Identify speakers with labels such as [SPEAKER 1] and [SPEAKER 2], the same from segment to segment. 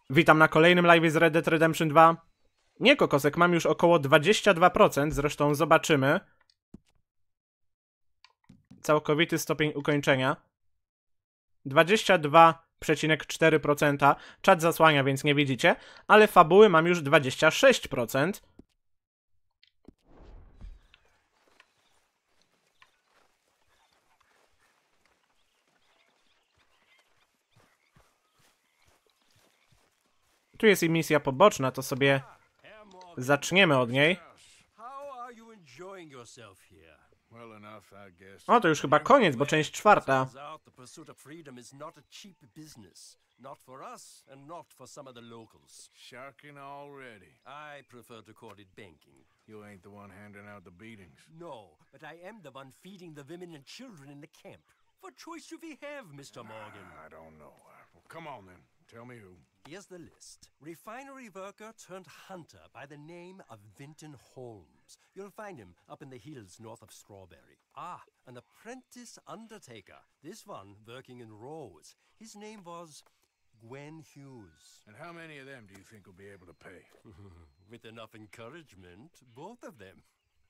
[SPEAKER 1] Witam na kolejnym live z Red Dead Redemption 2. Nie, Kokosek, mam już około 22%, zresztą zobaczymy. Całkowity stopień ukończenia. 22,4%. Czat zasłania, więc nie widzicie, ale fabuły mam już 26%. Tu jest i misja poboczna, to sobie zaczniemy od niej. O, to już chyba koniec, bo część czwarta.
[SPEAKER 2] Not for us and not for some of the locals.
[SPEAKER 3] Sharking already.
[SPEAKER 2] I prefer to call it banking.
[SPEAKER 3] You ain't the one handing out the beatings.
[SPEAKER 2] No, but I am the one feeding the women and children in the camp. What choice do we have, Mr. Morgan?
[SPEAKER 3] I don't know. Well, come on then. Tell me who.
[SPEAKER 2] Here's the list. Refinery worker turned hunter by the name of Vinton Holmes. You'll find him up in the hills north of Strawberry. Ah, an apprentice undertaker. This one working in Rhodes. His name was Gwen Hughes.
[SPEAKER 3] And how many of them do you think will be able to pay?
[SPEAKER 2] With enough encouragement, both of them.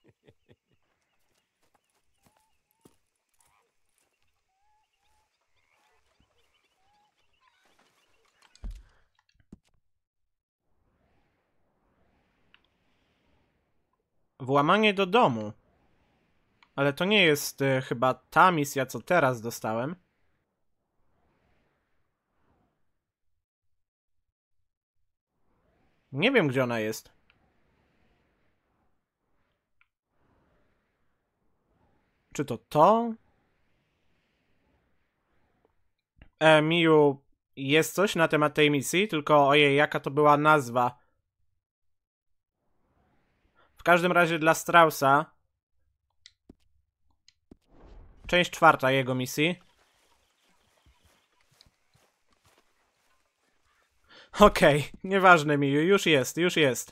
[SPEAKER 1] Włamanie do domu. Ale to nie jest chyba ta misja, co teraz dostałem. Nie wiem, gdzie ona jest. Czy to to? Miu, jest coś na temat tej misji, tylko ojej, jaka to była nazwa. W każdym razie dla Straussa. Część czwarta jego misji. Okej, nieważne Miu, już jest.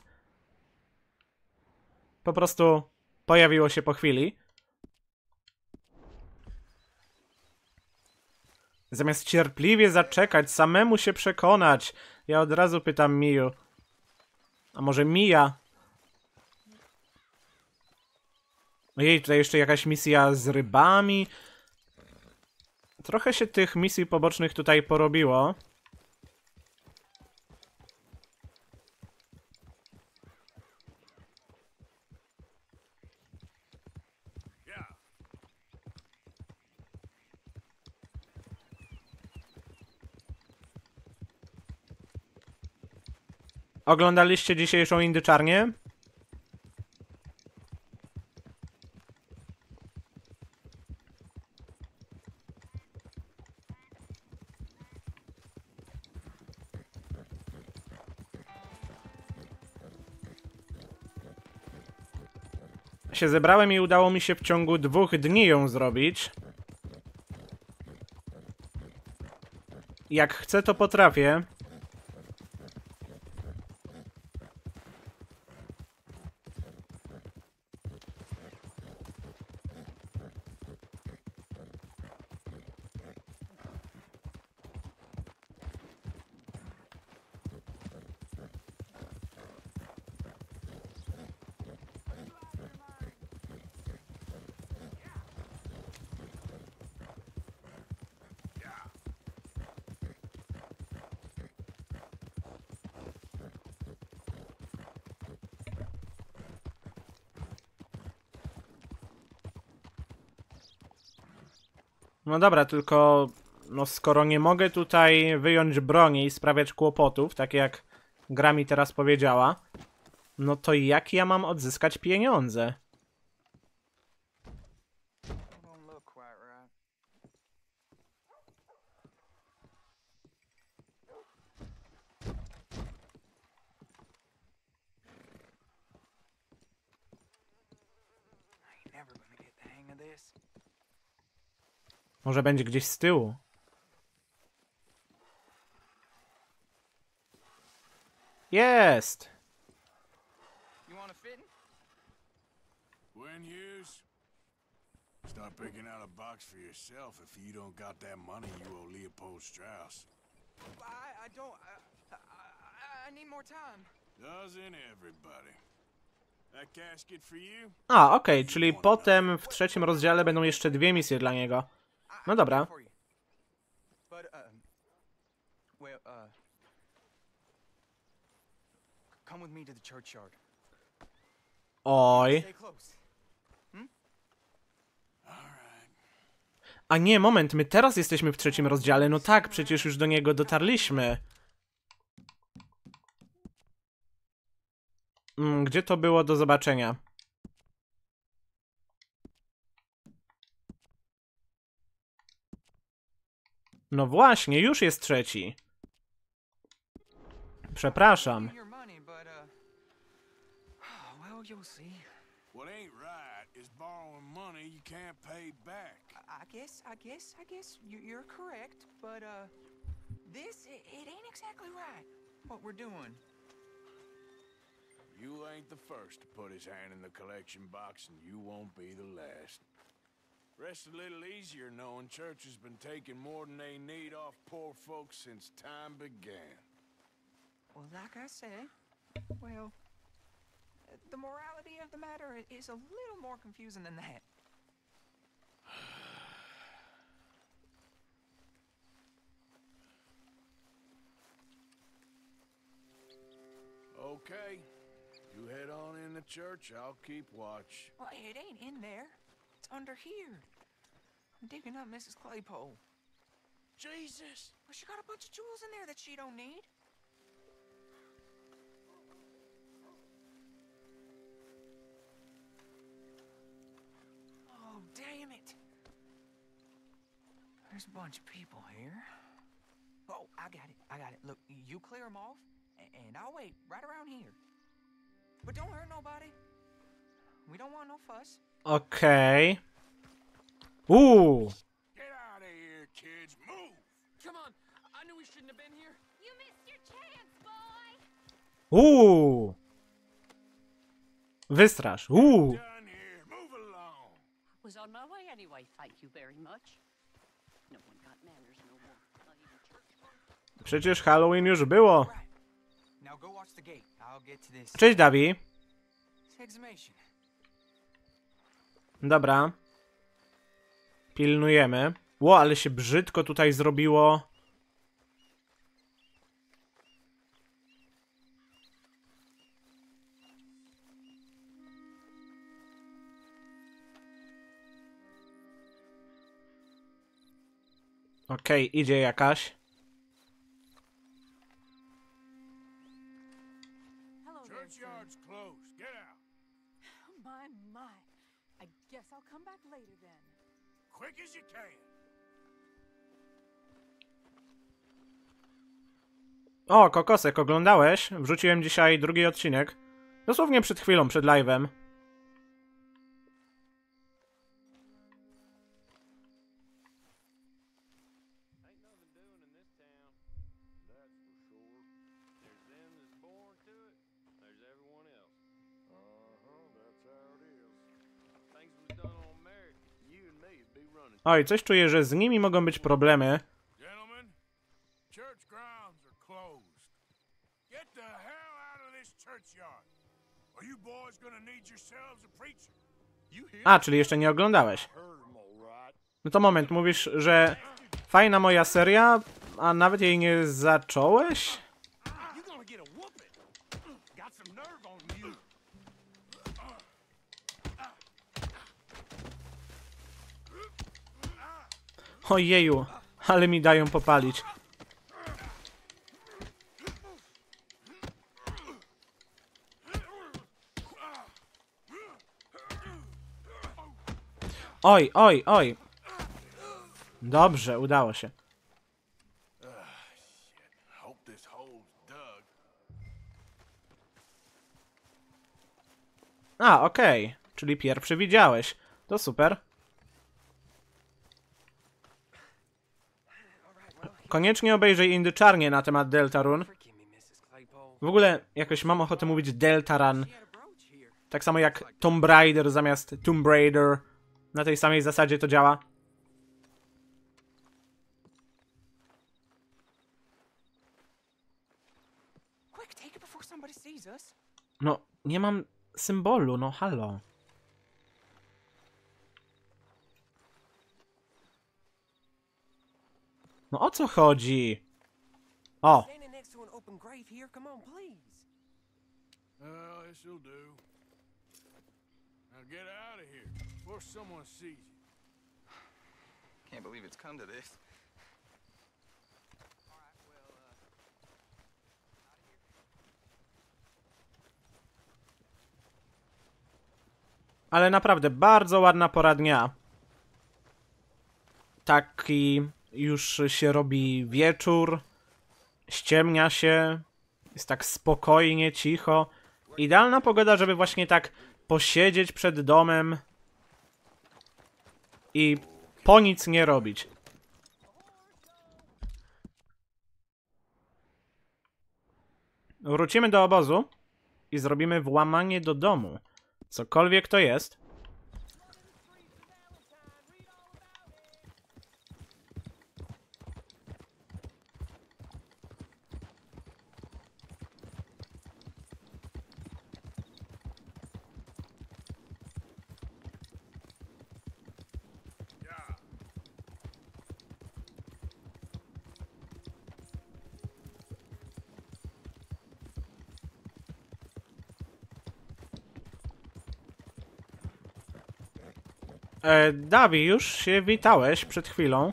[SPEAKER 1] Po prostu pojawiło się po chwili. Zamiast cierpliwie zaczekać, samemu się przekonać, ja od razu pytam Miu. A może Mia? Ojej, tutaj jeszcze jakaś misja z rybami. Trochę się tych misji pobocznych tutaj porobiło. Oglądaliście dzisiejszą Indyczarnię? Się zebrałem i udało mi się w ciągu 2 dni ją zrobić. Jak chcę, to potrafię. No dobra, tylko no skoro nie mogę tutaj wyjąć broni i sprawiać kłopotów, tak jak gra mi teraz powiedziała, no to jak ja mam odzyskać pieniądze? Może będzie gdzieś z tyłu. Jest!
[SPEAKER 3] Gwen Hughes? Start picking out a box for yourself if you don't got that money you owe Leopold Strauss.
[SPEAKER 4] need more time.
[SPEAKER 3] Doesn't everybody? That casket for you?
[SPEAKER 1] A, okej, czyli potem w 3. rozdziale będą jeszcze 2 misje dla niego. No
[SPEAKER 4] I
[SPEAKER 1] dobra.
[SPEAKER 4] can for you. But well, come with me to the churchyard.
[SPEAKER 1] Oj.
[SPEAKER 4] Stay close.
[SPEAKER 1] A nie, moment, my teraz jesteśmy w 3. rozdziale. No tak, przecież już do niego dotarliśmy. Gdzie to było do zobaczenia? No właśnie, już jest 3. Przepraszam.
[SPEAKER 4] Your money, but well, you'll see.
[SPEAKER 3] What ain't right is borrowing money you can't pay back.
[SPEAKER 4] I guess you're correct, but this it ain't exactly right. What we're doing.
[SPEAKER 3] You ain't the first to put his hand in the collection box, and you won't be the last. Rest a little easier knowing church has been taking more than they need off poor folks since time began.
[SPEAKER 4] Well, like I said, well, the morality of the matter is a little more confusing than that.
[SPEAKER 3] Okay. You head on in the church, I'll keep watch.
[SPEAKER 4] Well, it ain't in there. It's under here. I'm digging up Mrs. Claypole.
[SPEAKER 3] Jesus!
[SPEAKER 4] Well, she got a bunch of jewels in there that she don't need. Oh, damn it. There's a bunch of people here. Oh, I got it. Look, you clear them off, and I'll wait right around here. But don't hurt nobody. We don't want no fuss.
[SPEAKER 1] Okej.
[SPEAKER 3] Get out of here, kids! Move!
[SPEAKER 4] Come on. I knew we shouldn't have been here.
[SPEAKER 5] You missed your chance, boy!
[SPEAKER 1] Wystrasz.
[SPEAKER 3] Done here. Move along.
[SPEAKER 5] Was on my way anyway, thank you very much. No one got manners no more. Not even church.
[SPEAKER 1] Przecież Halloween już było.
[SPEAKER 4] Right. Now go watch the gate. I'll get to this.
[SPEAKER 1] Cześć, Dawi.
[SPEAKER 4] Exhumation.
[SPEAKER 1] Dobra. Pilnujemy. Ło, ale się brzydko tutaj zrobiło. Okej, idzie jakaś.
[SPEAKER 5] Hello there, sir.
[SPEAKER 3] Churchyard's closed. Get out.
[SPEAKER 5] My. I guess I'll come back later then.
[SPEAKER 3] Quick as you can.
[SPEAKER 1] O, Kokosek, oglądałeś? Wrzuciłem dzisiaj 2. odcinek. Dosłownie przed chwilą, przed live'em.
[SPEAKER 2] Ain't nothing doing in this town. That's for sure. There's them that's born to it. There's everyone else.
[SPEAKER 3] That's how it is.
[SPEAKER 2] Things was done on merit. You and me'd be running.
[SPEAKER 1] Oj, coś czuję, że z nimi mogą być problemy.
[SPEAKER 3] Gentlemen, church grounds are closed. Get the hell out of this churchyard. Are you boys gonna need yourselves a preacher? You hear?
[SPEAKER 1] A, czyli jeszcze nie oglądałeś.
[SPEAKER 3] Heard 'em all right.
[SPEAKER 1] No to moment, mówisz, że fajna moja seria, a nawet jej nie zacząłeś?
[SPEAKER 3] You gonna get a whooping. Got some nerve on you.
[SPEAKER 1] Ojeju, ale mi dają popalić. Oj, oj, oj. Dobrze, udało się.
[SPEAKER 3] Hope this hole's dug.
[SPEAKER 1] A, okej. Czyli pierwszy widziałeś. To super. Koniecznie obejrzyj Indy Czarnie na temat Deltarune.
[SPEAKER 4] Forgive me, Mrs. Claypole.
[SPEAKER 1] W ogóle jakoś mam ochotę mówić Deltaran.
[SPEAKER 4] She had a brooch here.
[SPEAKER 1] Tak samo jak Tomb Raider zamiast Tomb Raider. Na tej samej zasadzie to działa.
[SPEAKER 4] Quick, take it somebody sees us.
[SPEAKER 1] No, nie mam symbolu, no halo. No o co chodzi? O,
[SPEAKER 2] Standing next to an open grave here. Come on, please.
[SPEAKER 3] Well, this'll do. Now get out of here before someone sees you.
[SPEAKER 6] Can't believe it's come to this.
[SPEAKER 4] All right, well, out of here.
[SPEAKER 1] ale naprawdę bardzo ładna pora dnia. Taki już się robi wieczór, ściemnia się, jest tak spokojnie, cicho. Idealna pogoda, żeby właśnie tak posiedzieć przed domem i po nic nie robić. Wrócimy do obozu i zrobimy włamanie do domu. Cokolwiek to jest. Dawi, już się witałeś przed chwilą.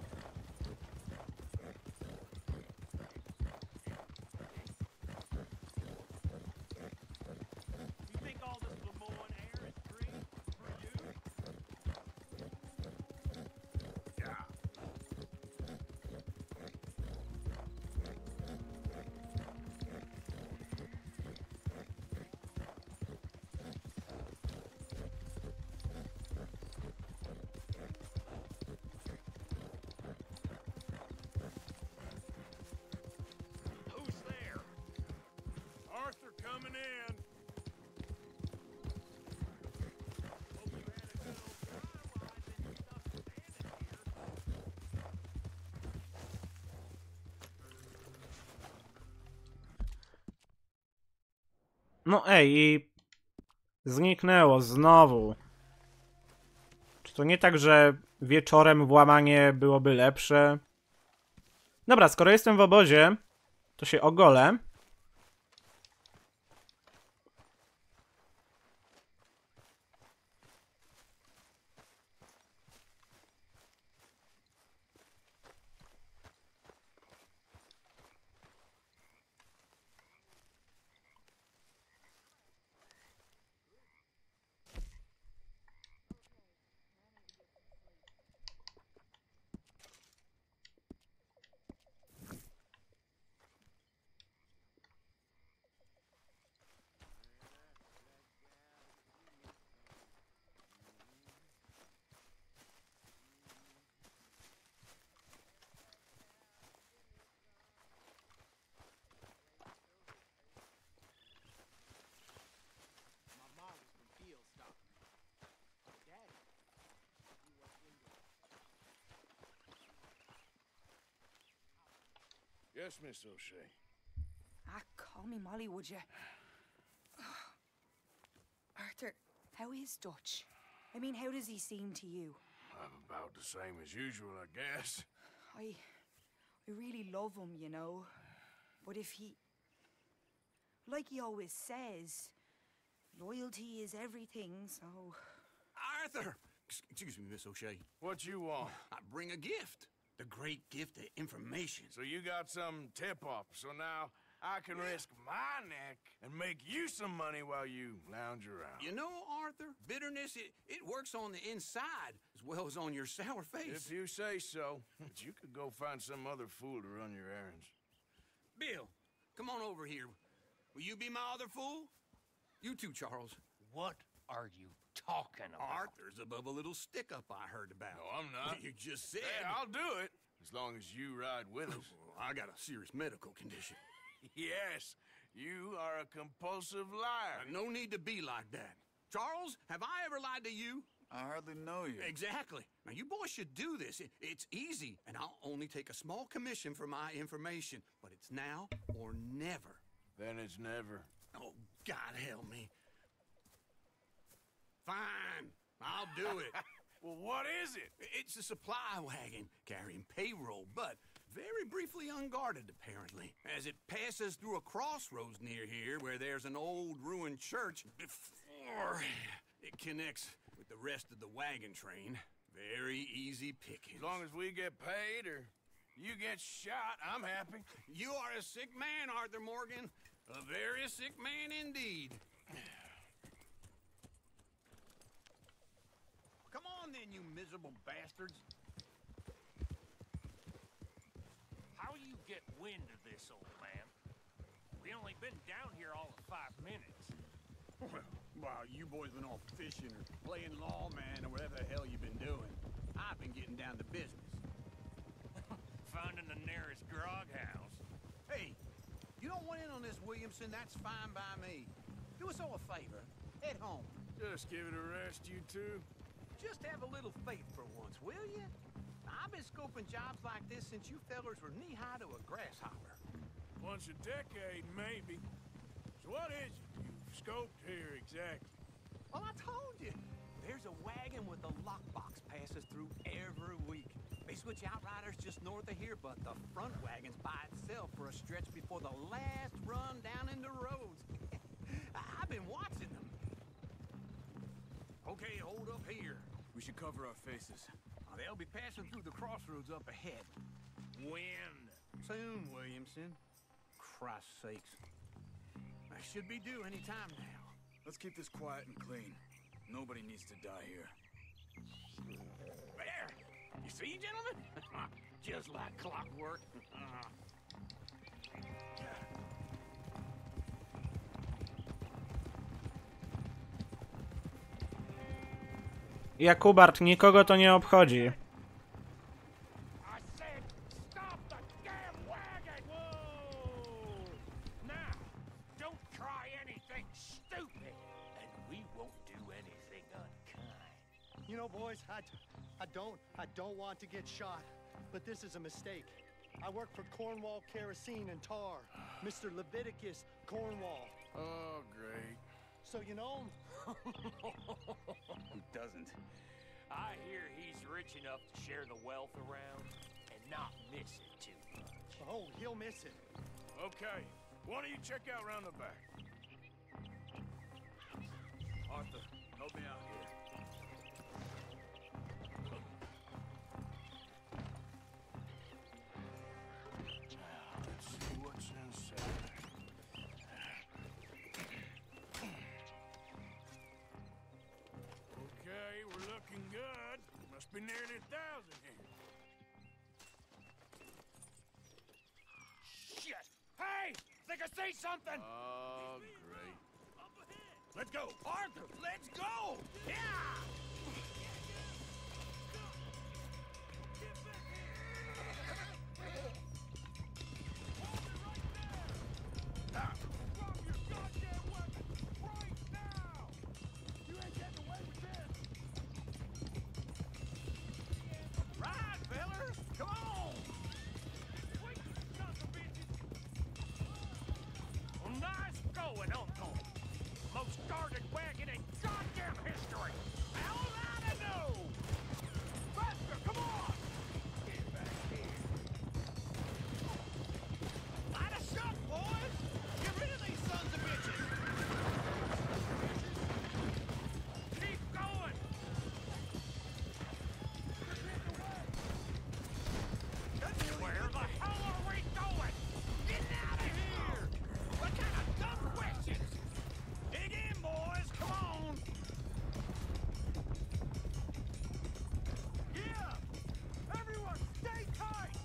[SPEAKER 3] Who's there? Arthur coming in. Hope you had a good old time while I've been stuck standing here.
[SPEAKER 1] No ej, i zniknęło znowu. Czy to nie tak, że wieczorem włamanie byłoby lepsze? Dobra, skoro jestem w obozie, to się ogolę.
[SPEAKER 3] Yes, Miss O'Shea.
[SPEAKER 7] Call me Molly, would you? Arthur, how is Dutch? I mean, how does he seem to you?
[SPEAKER 3] About the same as usual, I guess.
[SPEAKER 7] I really love him, you know. But if he... Like he always says, loyalty is everything, so...
[SPEAKER 8] Arthur! Excuse me, Miss O'Shea.
[SPEAKER 3] What you want?
[SPEAKER 8] I bring a gift. The great gift of information.
[SPEAKER 3] So you got some tip-off, so now I can risk my neck and make you some money while you lounge around.
[SPEAKER 8] You know, Arthur, bitterness, it works on the inside as well as on your sour face.
[SPEAKER 3] If you say so, but you could go find some other fool to run your errands.
[SPEAKER 8] Bill, come on over here. Will you be my other fool? You too, Charles.
[SPEAKER 2] What are you talking about?
[SPEAKER 8] Arthur's above a little stick-up I heard about.
[SPEAKER 3] No, I'm not.
[SPEAKER 8] You just said...
[SPEAKER 3] Hey, I'll do it, as long as you ride with us.
[SPEAKER 8] I got a serious medical condition.
[SPEAKER 3] Yes, you are a compulsive liar.
[SPEAKER 8] No need to be like that. Charles, have I ever lied to you?
[SPEAKER 6] I hardly know you.
[SPEAKER 8] Exactly. Now, you boys should do this. It's easy, and I'll only take a small commission for my information. But it's now or never.
[SPEAKER 3] Then it's never.
[SPEAKER 8] Oh, God help me. Fine, I'll do it.
[SPEAKER 3] Well, what is it?
[SPEAKER 8] It's a supply wagon carrying payroll, but very briefly unguarded, apparently. As it passes through a crossroads near here where there's an old ruined church before it connects with the rest of the wagon train. Very easy picking.
[SPEAKER 3] As long as we get paid or you get shot, I'm happy.
[SPEAKER 8] You are a sick man, Arthur Morgan. A very sick man indeed. Come on then, you miserable bastards.
[SPEAKER 9] How you get wind of this, old man? We only been down here all of 5 minutes.
[SPEAKER 8] Well, while you boys been off fishing or playing lawman or whatever the hell you've been doing, I've been getting down to business.
[SPEAKER 9] Finding the nearest grog house.
[SPEAKER 8] Hey, you don't want in on this, Williamson, that's fine by me. Do us all a favor. Head home.
[SPEAKER 3] Just give it a rest, you two.
[SPEAKER 8] Just have a little faith for once, will you? I've been scoping jobs like this since you fellers were knee-high to a grasshopper.
[SPEAKER 3] Once a decade, maybe. So what is it you've scoped here exactly?
[SPEAKER 8] Well, I told you. There's a wagon with a lockbox passes through every week. They switch outriders just north of here, but the front wagon's by itself for a stretch before the last run down into roads. I've been watching them. Okay, hold up here.
[SPEAKER 6] We should cover our faces.
[SPEAKER 8] They'll be passing through the crossroads up ahead.
[SPEAKER 9] When?
[SPEAKER 8] Soon, Williamson. Christ's sakes. I should be due any time now.
[SPEAKER 6] Let's keep this quiet and clean. Nobody needs to die here.
[SPEAKER 8] There! You see, gentlemen? Just like clockwork.
[SPEAKER 1] Jakubart, nikogo to nie obchodzi.
[SPEAKER 9] I said stop the damn wagon! Whoa! Now, don't try anything stupid, and we won't do anything unkind.
[SPEAKER 10] You know, boys, I don't want to get shot, but this is a mistake. I work for Cornwall Kerosene and Tar, Mr. Leviticus Cornwall.
[SPEAKER 3] Oh, great.
[SPEAKER 10] So you know him?
[SPEAKER 6] Who doesn't?
[SPEAKER 9] I hear he's rich enough to share the wealth around and not miss it too much.
[SPEAKER 10] Oh, he'll miss it.
[SPEAKER 3] Okay, why don't you check out round the back?
[SPEAKER 6] Arthur, help me out here.
[SPEAKER 3] Let's see what's inside. Okay, we're looking good. Must be nearly 1,000 here.
[SPEAKER 9] Shit! Hey! Think I see something!
[SPEAKER 3] Oh, great.
[SPEAKER 8] Let's go! Arthur, let's go! Yeah! Ride, fellas! Come on!
[SPEAKER 9] Well, nice going, Uncle. Most guarded wagon in goddamn history.
[SPEAKER 8] How was I to know? Faster, come on! Get back here. Light a shot, boys! Get rid of these sons of bitches!
[SPEAKER 9] Keep going. Where the hell are we going?
[SPEAKER 8] Get out of here! What kind of dumb questions? Dig in, boys! Come on!
[SPEAKER 9] Yeah! Everyone, stay tight!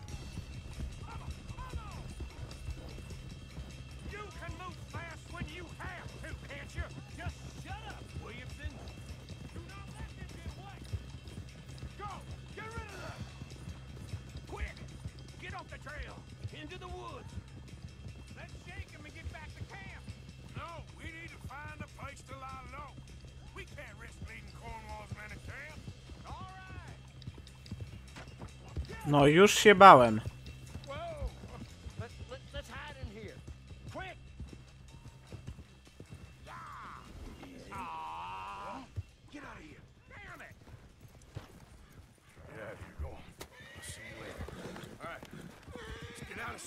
[SPEAKER 9] You can move fast when you have to, can't you?
[SPEAKER 8] Just shut up, Williamson!
[SPEAKER 9] Do not let them get away! Go! Get rid of them!
[SPEAKER 8] Quick! Get off the trail! Into the woods!
[SPEAKER 9] Let's shake them and get back to camp!
[SPEAKER 3] No, we need to find a place to lie low. We can't risk leading Cornwall's men to camp.
[SPEAKER 9] All right!
[SPEAKER 1] No, już się bałem.
[SPEAKER 9] Whoa! Let's hide in here. Quick!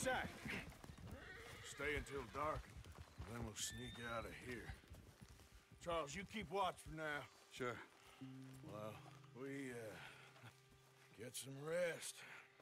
[SPEAKER 3] say? Stay until dark, then we'll sneak out of here. Charles, you keep watch for now.
[SPEAKER 6] Sure.
[SPEAKER 3] Well, we, get some rest.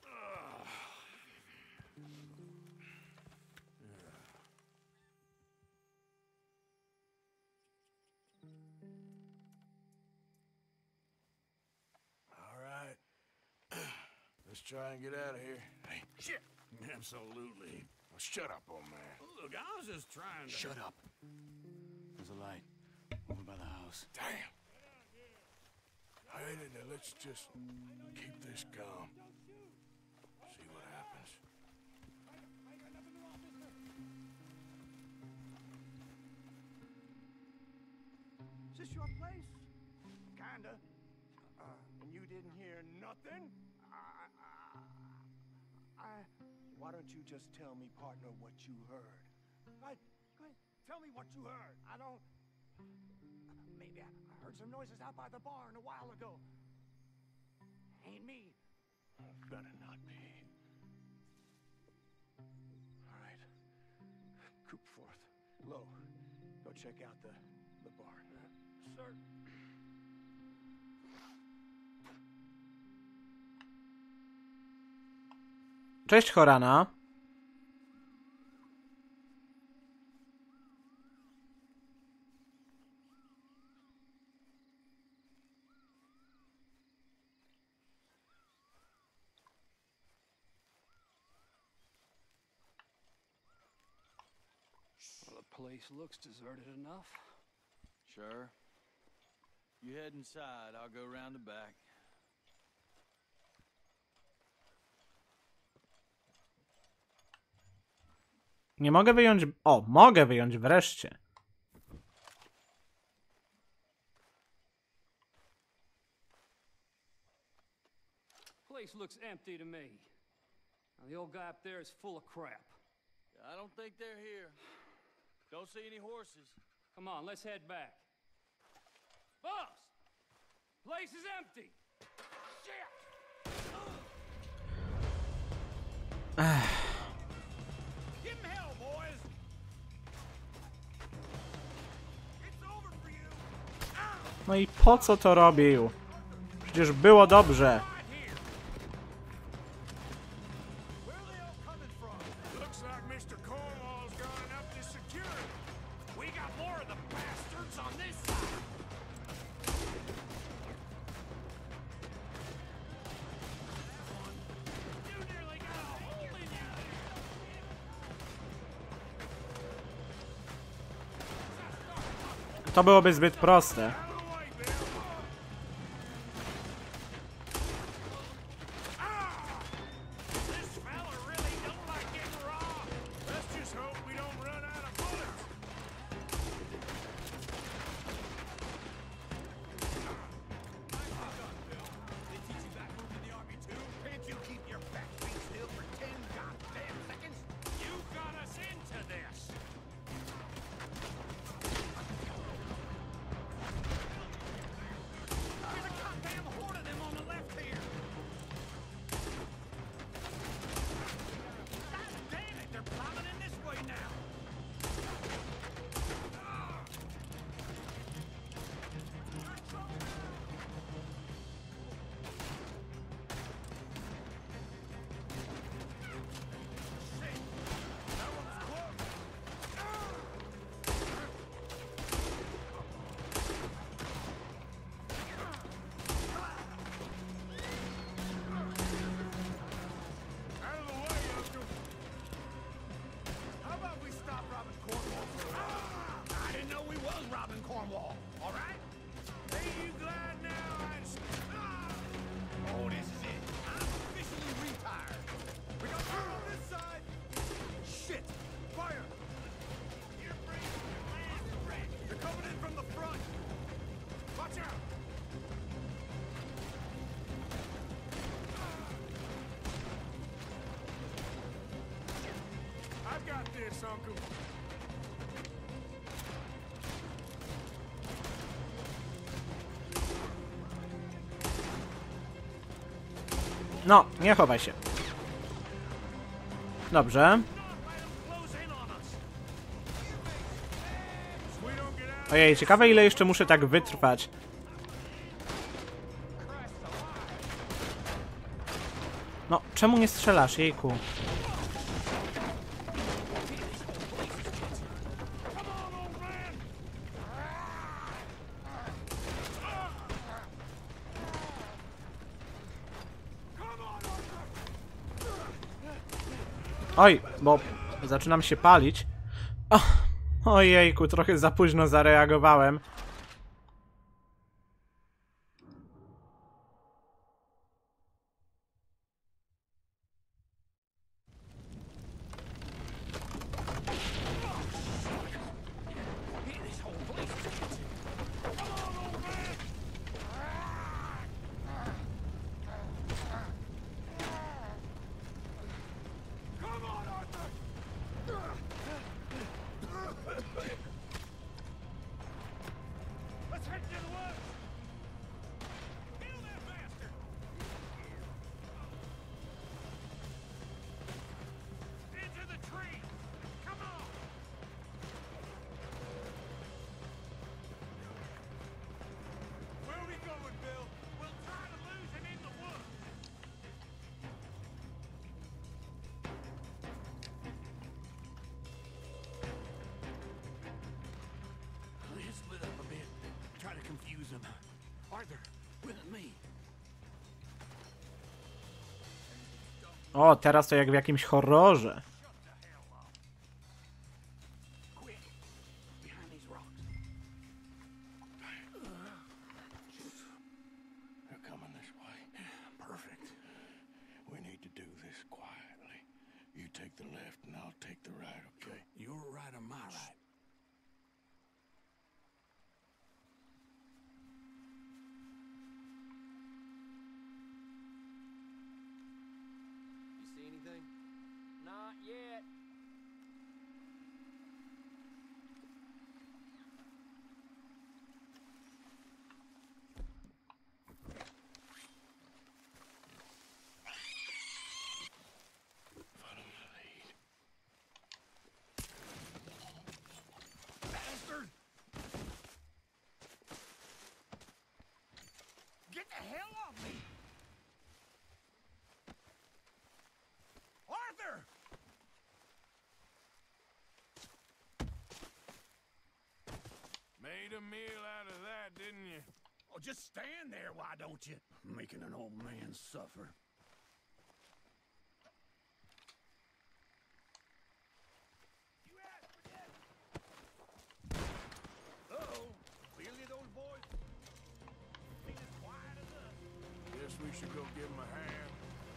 [SPEAKER 3] All right. Let's try and get out of here. Hey,
[SPEAKER 8] Shit. Absolutely.
[SPEAKER 3] well, shut up, old man.
[SPEAKER 8] Look, I was just trying to...
[SPEAKER 6] Shut up. There's a light over by the house.
[SPEAKER 3] Damn. Hey, let's just keep this calm. See what happens.
[SPEAKER 9] Is this your place? Kinda. And you didn't hear nothing? Why don't you just tell me, partner, what you heard? Right? Go ahead. Tell me what you heard. I don't... Maybe I heard some noises out by the barn a while ago. Ain't me.
[SPEAKER 3] Better not be. All right. Coop forth.
[SPEAKER 9] Lo, go check out the barn. Sir.
[SPEAKER 1] Cześć, Horana.
[SPEAKER 11] Well, the place looks deserted enough.
[SPEAKER 12] Sure. You head inside, I'll go round the back.
[SPEAKER 1] Nie mogę wyjąć... O, mogę wyjąć wreszcie.
[SPEAKER 11] Place looks empty to me. Now, the old guy up there is full of crap.
[SPEAKER 12] I don't think they're here. Don't see any horses.
[SPEAKER 11] Come on, let's head back. Boss! Place is empty! Shit!
[SPEAKER 9] Give him hell, boys! It's over for you!
[SPEAKER 1] No i po co to robił? Przecież było dobrze.
[SPEAKER 9] Where are they all coming from?
[SPEAKER 3] Looks like Mr. Cornwall's got enough to secure it.
[SPEAKER 9] We got more of the bastards on this side! You nearly got a hole in you!
[SPEAKER 1] To byłoby zbyt proste.
[SPEAKER 3] This fella really don't like getting raw. Let's just hope we don't run out of bullets.
[SPEAKER 9] They teach you back moving in the army too? Can't you keep your back feet still for 10 goddamn seconds? You got us into this! There's a goddamn horde of them on the left here! God damn it, they're plowing in this way now! Out of the way, Uncle! How about we stop robbing Cornwall for a while? I didn't know we was robbing Cornwall, all right? Ain't you glad now Oh, this is it. I'm officially retired. We got fire on this side. Shit! Fire! You're breaking your last breath. They're coming in from the front. Watch out! I've got this, Uncle.
[SPEAKER 1] No, nie chowaj się. Dobrze. Ojej, ciekawe ile jeszcze muszę tak wytrwać. No, czemu nie strzelasz, jejku? Oj, bo zaczynam się palić. Ojejku, trochę za późno zareagowałem. O, teraz to jak w jakimś horrorze.
[SPEAKER 2] Not yet.
[SPEAKER 9] Bastard! Get the hell off me! Arthur!
[SPEAKER 3] Made a meal out of that, didn't you?
[SPEAKER 8] Oh, just stand there, why don't you? Making an old man suffer.
[SPEAKER 9] Uh-oh. Clearly those boys ain't as quiet as us.
[SPEAKER 3] Guess we should go give him a hand.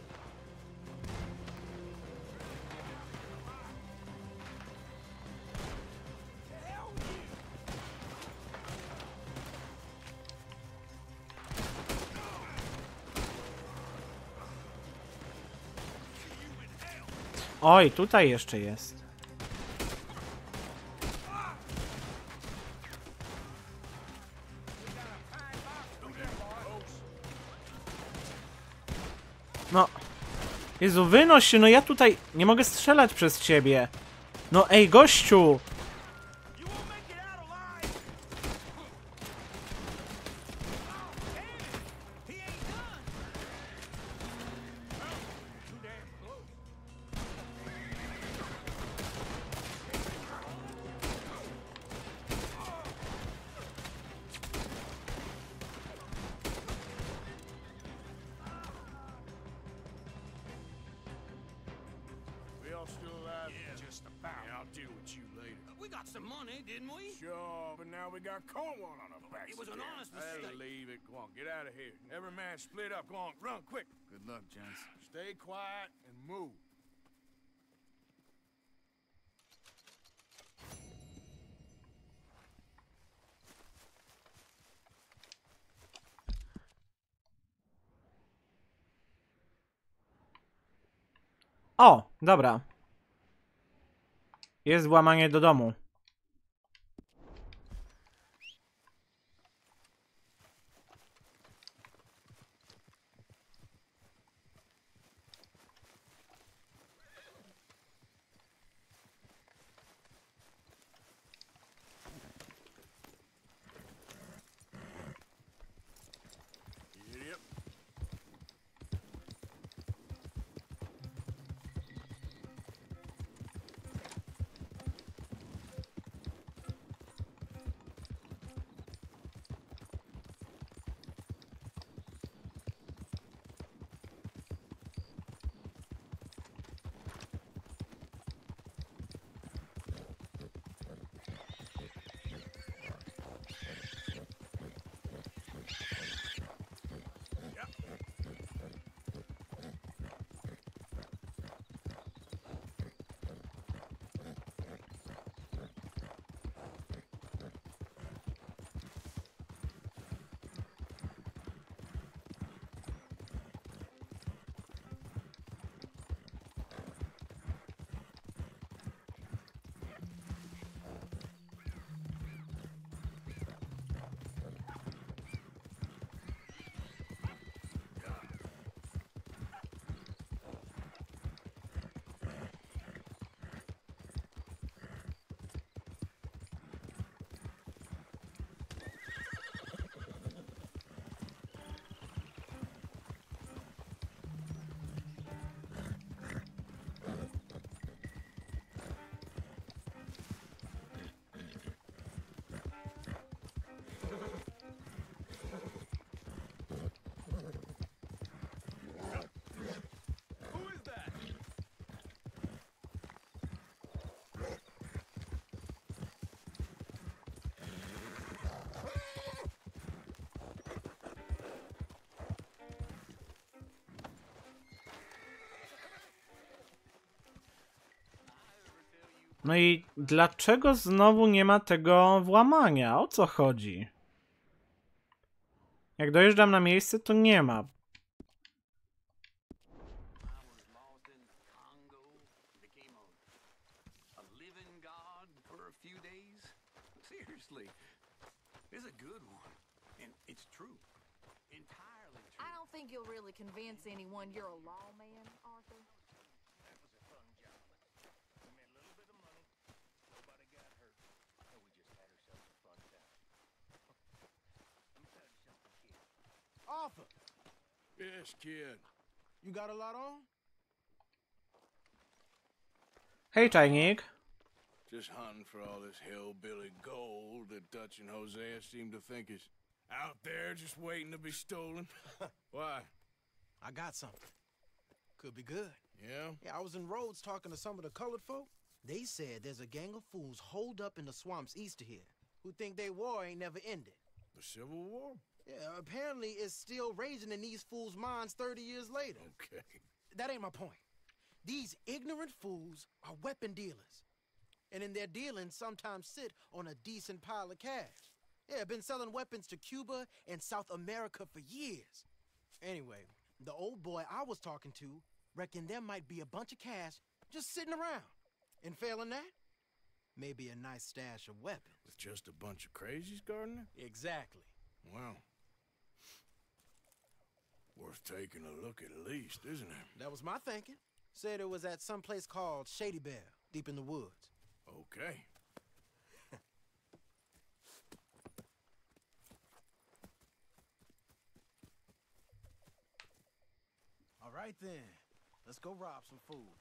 [SPEAKER 1] Oj, tutaj jeszcze jest. No. Jezu, wynoś się, no ja tutaj nie mogę strzelać przez ciebie. No ej, gościu!
[SPEAKER 8] We got some money, didn't we?
[SPEAKER 3] Sure, but now we got Cornwall on our backs.
[SPEAKER 8] It was an
[SPEAKER 3] again.
[SPEAKER 8] honest
[SPEAKER 3] I'll
[SPEAKER 8] mistake.
[SPEAKER 3] leave it. Go on, get out of here. Every man split up. Go on, run quick.
[SPEAKER 6] Good luck, gents.
[SPEAKER 3] Stay quiet and move.
[SPEAKER 1] O, dobra. Jest włamanie do domu. No i dlaczego znowu nie ma tego włamania? O co chodzi? Jak dojeżdżam na miejsce, to nie ma.
[SPEAKER 13] I don't think you'll really convince anyone you're a lawman, Arthur.
[SPEAKER 9] That was a fun job. We made a little bit of money. Nobody got hurt. And we just had ourselves a fun time. Let me tell you something, kid.
[SPEAKER 3] Arthur! Yes, kid. You got a lot on?
[SPEAKER 1] Hej, czajnik.
[SPEAKER 3] Just hunting for all this hillbilly gold that Dutch and Hosea seem to think is out there just waiting to be stolen. Why?
[SPEAKER 14] I got something. Could be good.
[SPEAKER 3] Yeah?
[SPEAKER 14] Yeah, I was in Rhodes talking to some of the colored folk. They said there's a gang of fools holed up in the swamps east of here who think their war ain't never ended.
[SPEAKER 3] The Civil War?
[SPEAKER 14] Yeah, apparently it's still raging in these fools' minds 30 years later.
[SPEAKER 3] Okay.
[SPEAKER 14] That ain't my point. These ignorant fools are weapon dealers. And in their dealings sometimes sit on a decent pile of cash. Yeah, been selling weapons to Cuba and South America for years. Anyway, the old boy I was talking to reckoned there might be a bunch of cash just sitting around. And failing that, maybe a nice stash of weapons.
[SPEAKER 3] With just a bunch of crazies, Gardner?
[SPEAKER 14] Exactly.
[SPEAKER 3] Well, worth taking a look at least, isn't it?
[SPEAKER 14] That was my thinking. Said it was at some place called Shady Belle, deep in the woods.
[SPEAKER 3] Okay.
[SPEAKER 14] All right then, let's go rob some fools.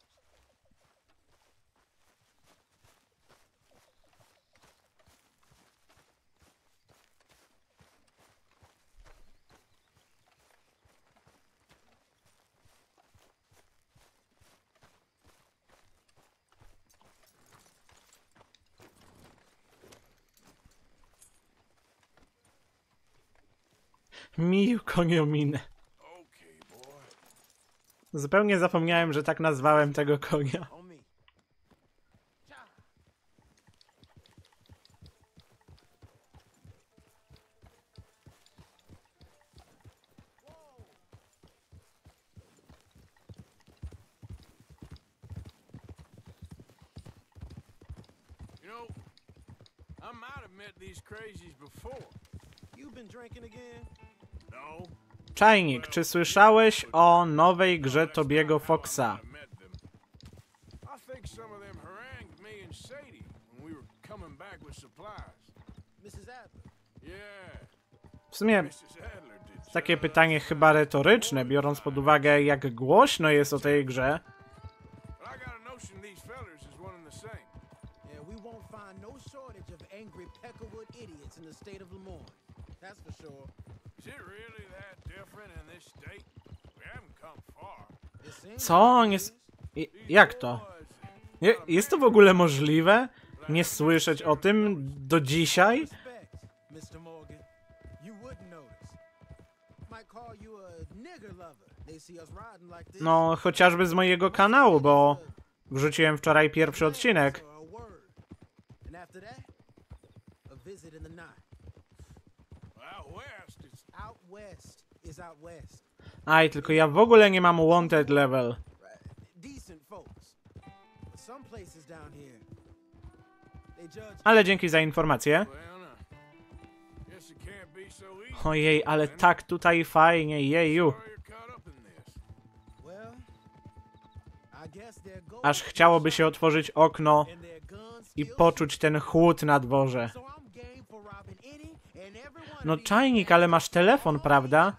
[SPEAKER 1] Miju koniominę. Zupełnie zapomniałem, że tak nazwałem tego konia.
[SPEAKER 3] You know, I might have met these crazies before.
[SPEAKER 14] You've been drinking again?
[SPEAKER 3] No.
[SPEAKER 1] Czajnik, czy słyszałeś o nowej grze Tobiego Foxa?
[SPEAKER 3] I think some of them harangued me and Sadie when we were coming back with supplies.
[SPEAKER 14] Mrs. Adler?
[SPEAKER 3] Yeah.
[SPEAKER 1] W sumie takie pytanie chyba retoryczne, biorąc pod uwagę, jak głośno jest o tej grze.
[SPEAKER 3] But I got a notion these fellers is one and the same.
[SPEAKER 14] Yeah, we won't find no shortage of angry Peckerwood idiots in the state of Lemoyne. That's for sure.
[SPEAKER 3] Is it really that different in this state? We haven't come far.
[SPEAKER 1] Co on jest... Jak to? Jest to w ogóle możliwe? Nie słyszeć o tym do dzisiaj?
[SPEAKER 14] Mr. Morgan, you wouldn't notice. Might call you a nigger lover. They see us riding like this.
[SPEAKER 1] No, chociażby z mojego kanału, bo wrzuciłem wczoraj pierwszy odcinek.
[SPEAKER 14] And after that, a visit in the night. Out west is out west.
[SPEAKER 1] Aj, tylko ja w ogóle nie mam wanted level.
[SPEAKER 14] Decent folks. Some places down here. They judge.
[SPEAKER 1] Ale dzięki za informację. Ojej, ale tak tutaj fajnie, jeju. Aż chciałoby się otworzyć okno i poczuć ten chłód na dworze. No czajnik, ale masz telefon, prawda?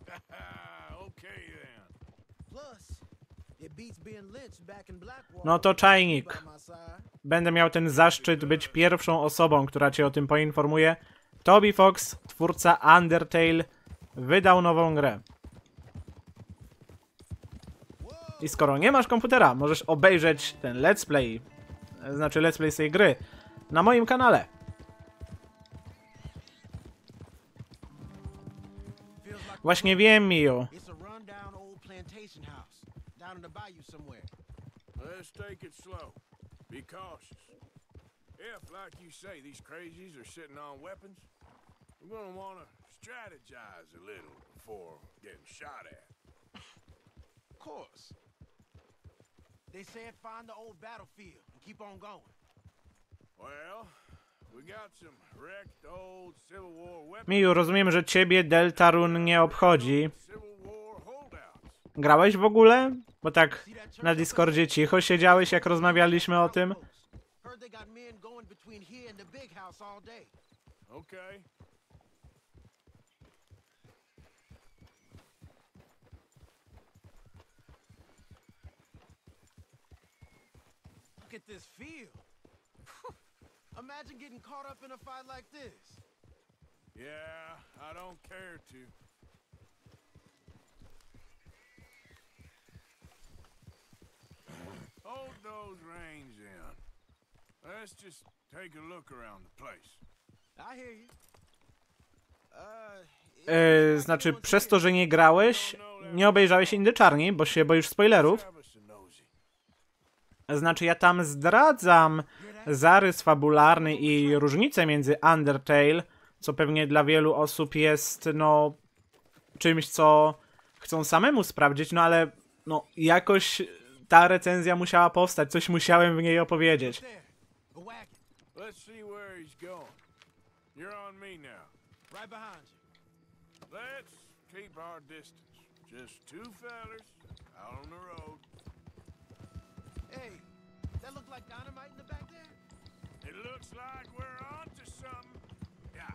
[SPEAKER 1] No to czajnik. Będę miał ten zaszczyt być pierwszą osobą, która cię o tym poinformuje. Toby Fox, twórca Undertale, wydał nową grę. I skoro nie masz komputera, możesz obejrzeć ten let's play, znaczy let's play z tej gry, na moim kanale. Właśnie wiem, Miju.
[SPEAKER 3] Let's take it slow. Be cautious. If, like you say, these crazies are sitting on weapons, we're gonna want to strategize a little before getting shot at.
[SPEAKER 14] Of course. They said find the old battlefield and keep on going.
[SPEAKER 3] Well, we got some wrecked old Civil War weapons.
[SPEAKER 1] Miu, rozumiem, że ciebie Deltarune nie obchodzi. Grałeś w ogóle? Bo tak na Discordzie cicho siedziałeś, jak rozmawialiśmy o tym.
[SPEAKER 14] Heard they got men going between here and the big house all day.
[SPEAKER 3] Okay.
[SPEAKER 14] Look at this field. Imagine getting caught up in a fight like this.
[SPEAKER 3] Yeah, I don't care to. Hold those reins in. Let's just take a look around the place.
[SPEAKER 14] I hear you.
[SPEAKER 1] Znaczy, przez to, że nie grałeś, nie obejrzałeś Indy Czarni, bo się boisz spoilerów. Znaczy, ja tam zdradzam zarys fabularny i różnicę między Undertale, co pewnie dla wielu osób jest, no, czymś, co chcą samemu sprawdzić, no ale, no, jakoś ta recenzja musiała powstać, coś musiałem w niej opowiedzieć.
[SPEAKER 3] Let's see where he's going. You're on me now.
[SPEAKER 14] Right behind you.
[SPEAKER 3] Let's keep our distance. Just two fellers out on the road.
[SPEAKER 14] Hey, that look like dynamite in the back there?
[SPEAKER 3] It looks like we're onto something. Yeah.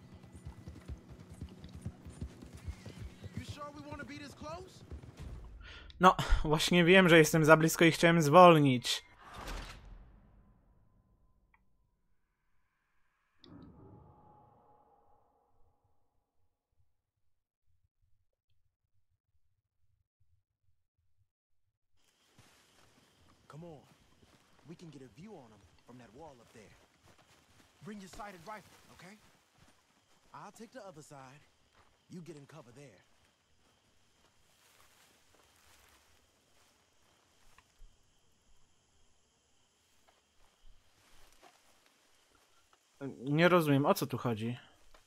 [SPEAKER 14] You sure we want to be this close?
[SPEAKER 1] No, właśnie wiem, że jestem za blisko i chciałem zwolnić.
[SPEAKER 14] Come on. We can get a view on them from that wall up there. Bring your sighted rifle, okay? I'll take the other side. You get in cover there.
[SPEAKER 1] Nie rozumiem, o co tu chodzi.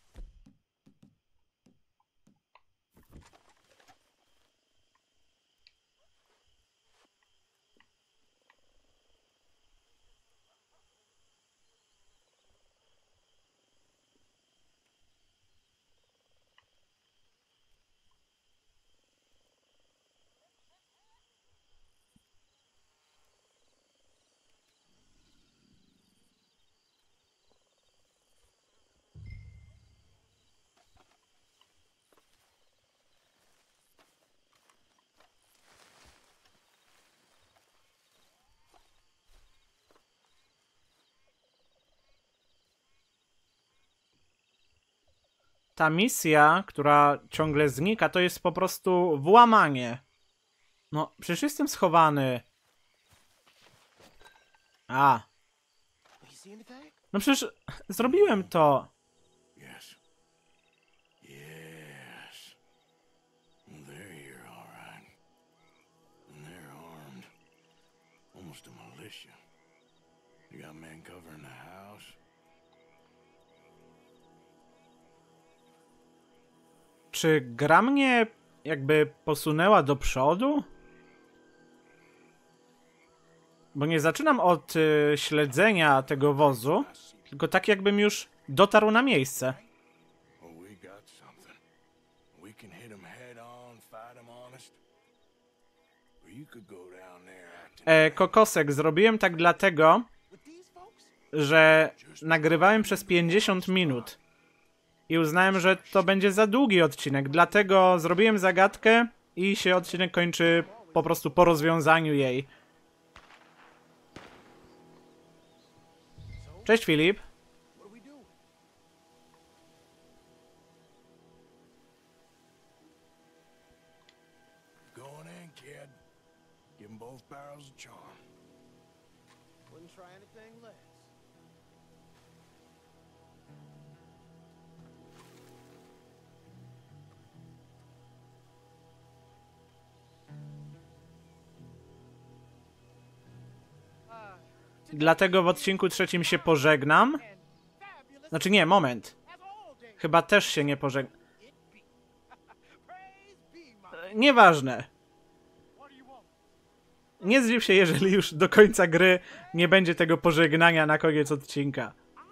[SPEAKER 1] Ta misja, która ciągle znika, to jest po prostu włamanie. No, przecież jestem schowany. A. No przecież zrobiłem to.
[SPEAKER 3] Yes. Yes. They're here, all right. And they're armed. Almost a militia. You got men covering the house.
[SPEAKER 1] Czy gra mnie jakby posunęła do przodu? Bo nie zaczynam od śledzenia tego wozu, tylko tak jakbym już dotarł na miejsce. Kokosek, zrobiłem tak dlatego, że nagrywałem przez 50 minut. I uznałem, że to będzie za długi odcinek, dlatego zrobiłem zagadkę i się odcinek kończy po prostu po rozwiązaniu jej. Cześć, Filip. Dlatego w odcinku 3 się pożegnam. Znaczy nie, moment. Chyba też się nie pożegnam. Nieważne. Nie zdziw się, jeżeli już do końca gry nie będzie tego pożegnania na koniec odcinka.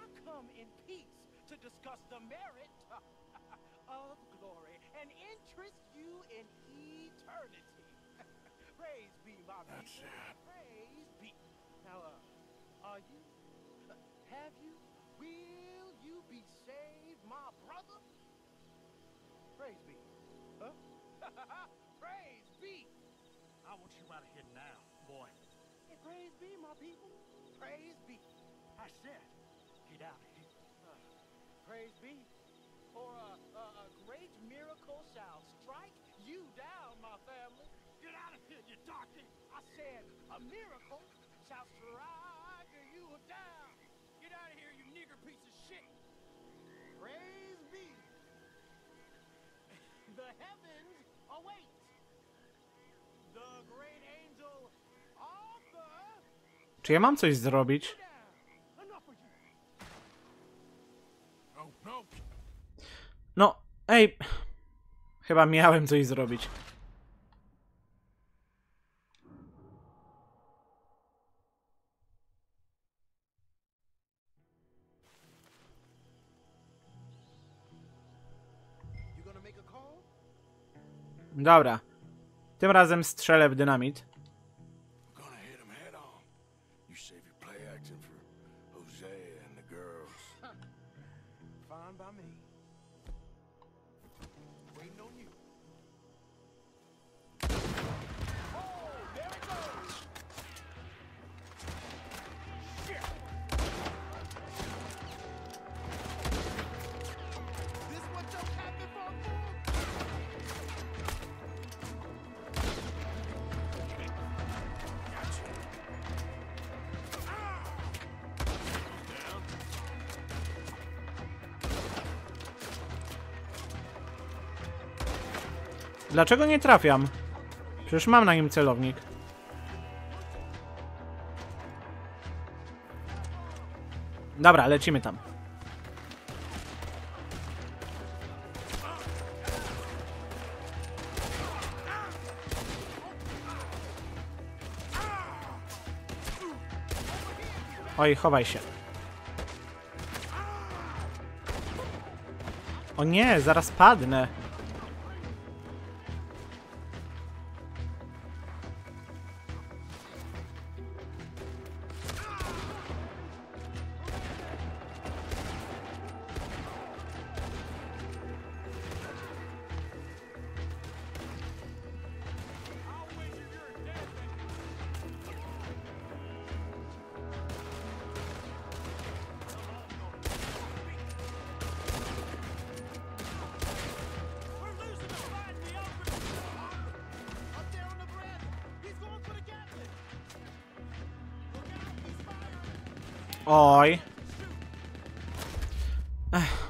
[SPEAKER 10] Praise be. For a great miracle shall strike you down, my family. Get out of here, you darky. I said a miracle shall strike you down. Get out of here, you nigger piece of shit. Praise be. The heavens await. The great angel Arthur.
[SPEAKER 1] Czy ja mam coś zrobić? No, ej. Chyba miałem coś zrobić. Dobra. Tym razem strzelę w dynamit. Dlaczego nie trafiam? Przecież mam na nim celownik. Dobra, lecimy tam. Oj, chowaj się. O nie, zaraz padnę. Oj. Ech.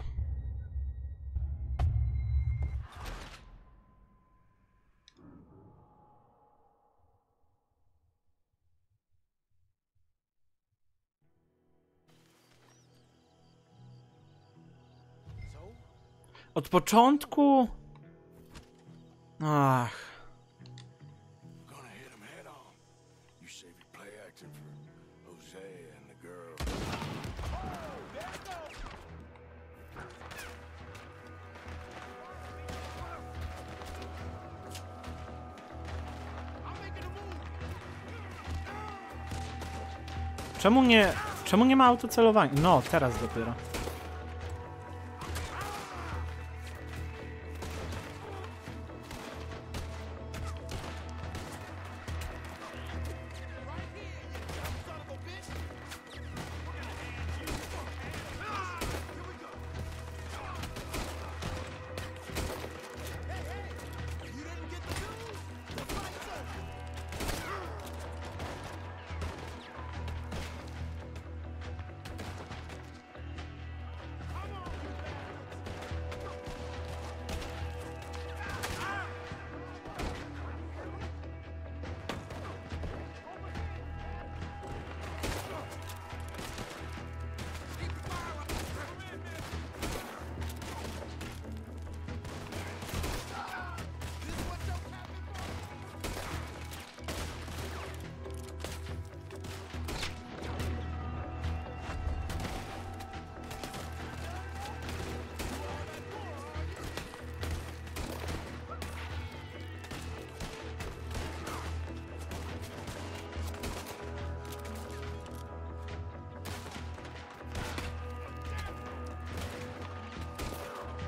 [SPEAKER 1] Od początku? Ach. Czemu nie ma autocelowania? No, teraz dopiero.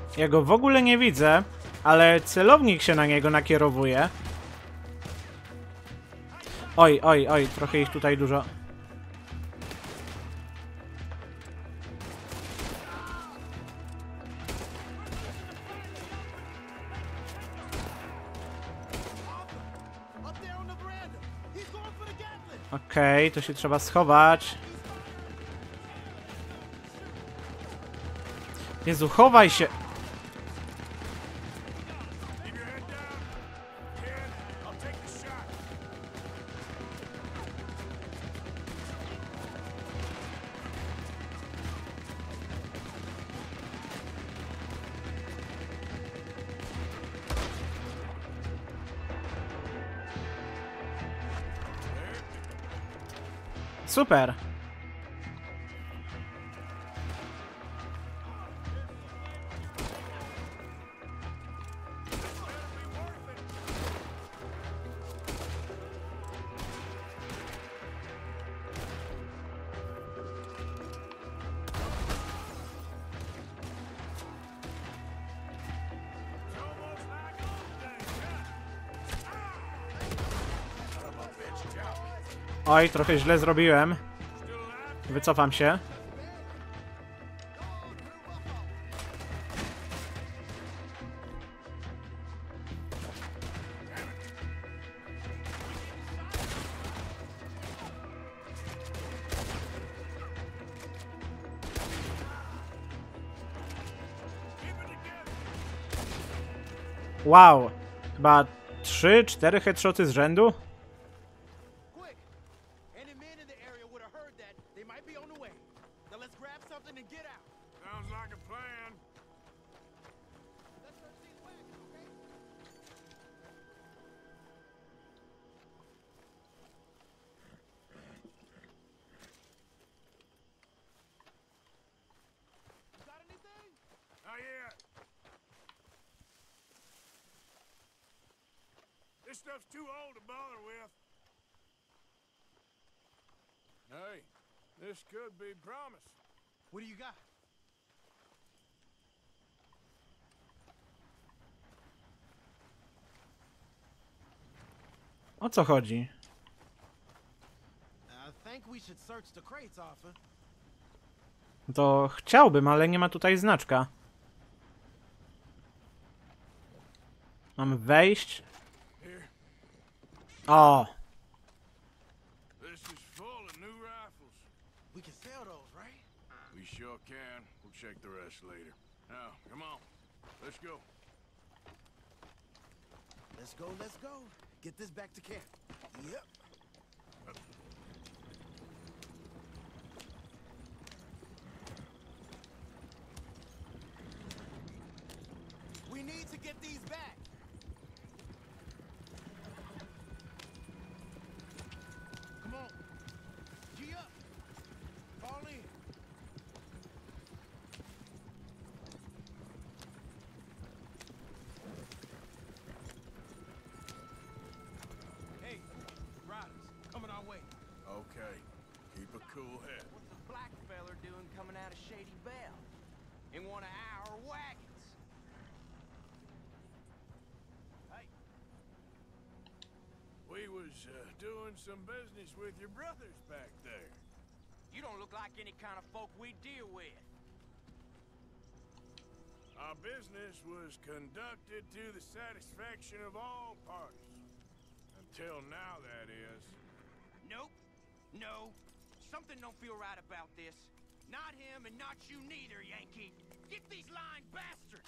[SPEAKER 1] Ja go w ogóle nie widzę, ale celownik się na niego nakierowuje. Oj, oj, oj, trochę ich tutaj dużo. Okej, to się trzeba schować. Jezu, chowaj się! Super! Oj, trochę źle zrobiłem. Wycofam się. Wow, chyba 3-4 headshoty z rzędu?
[SPEAKER 3] This stuff's too old to bother with. Hey, this could be promise.
[SPEAKER 14] What do you got?
[SPEAKER 1] O co chodzi?
[SPEAKER 14] I think we should search the crates, Arthur.
[SPEAKER 1] To chciałbym, ale nie ma tutaj znaczka. Mam wejść. O!
[SPEAKER 3] This is full of new rifles.
[SPEAKER 14] We can sell those, right?
[SPEAKER 3] We sure can. We'll check the rest later. Now, come on. Let's go.
[SPEAKER 14] Let's go, let's go. Get this back to camp. Yep. We need to get these back. Come on. Gee up. Fall in. Hey, riders, coming our way.
[SPEAKER 3] Okay. Keep a cool head.
[SPEAKER 4] What's the black feller doing coming out of Shady Belle? In one of our wagons?
[SPEAKER 3] We was doing some business with your brothers back there.
[SPEAKER 4] You don't look like any kind of folk we deal with.
[SPEAKER 3] Our business was conducted to the satisfaction of all parties. Until now, that is.
[SPEAKER 4] Nope. No. Something don't feel right about this. Not him and not you neither, Yankee. Get these lying bastards!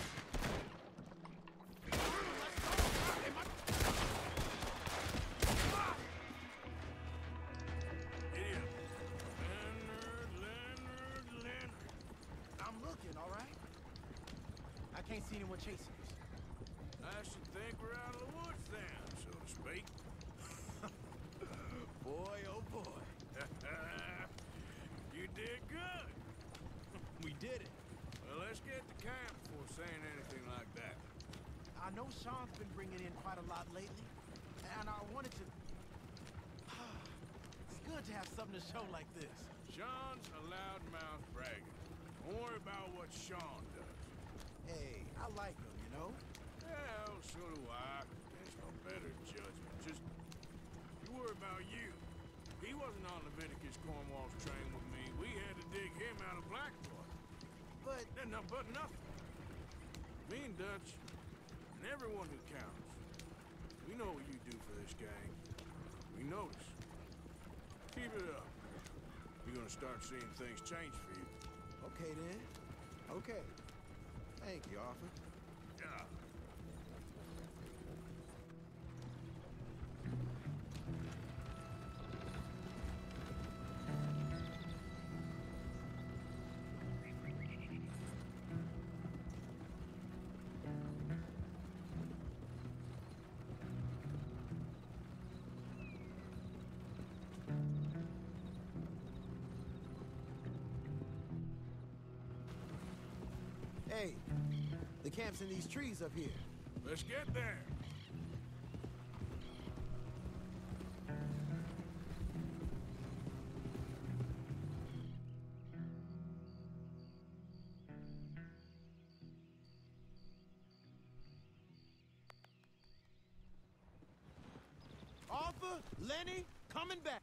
[SPEAKER 14] I'm looking, all right? I can't see anyone chasing us.
[SPEAKER 3] I should think we're out of the woods then, so to speak.
[SPEAKER 14] Boy, oh boy.
[SPEAKER 3] You did good.
[SPEAKER 14] We did it.
[SPEAKER 3] Well, let's get to camp before saying anything like that.
[SPEAKER 14] I know Sean's been bringing in quite a lot lately, and I wanted to... It's good to have something to show like this.
[SPEAKER 3] Sean's a loudmouth bragger. Don't worry about what Sean does.
[SPEAKER 14] Hey, I like him, you know?
[SPEAKER 3] Well, so do I. There's no better judgment. Just, you worry about you. He wasn't on Leviticus Cornwall's train with me. We had to dig him out of Blackwater.
[SPEAKER 14] But...
[SPEAKER 3] There's nothing but nothing. Me and Dutch, and everyone who counts. We know what you do for this gang. We notice. Keep it up. You're gonna start seeing things change for you.
[SPEAKER 14] Okay, then. Okay. Thank you, Arthur.
[SPEAKER 3] Yeah.
[SPEAKER 14] Hey, the camp's in these trees up here.
[SPEAKER 3] Let's get there.
[SPEAKER 14] Arthur, Lenny, coming back.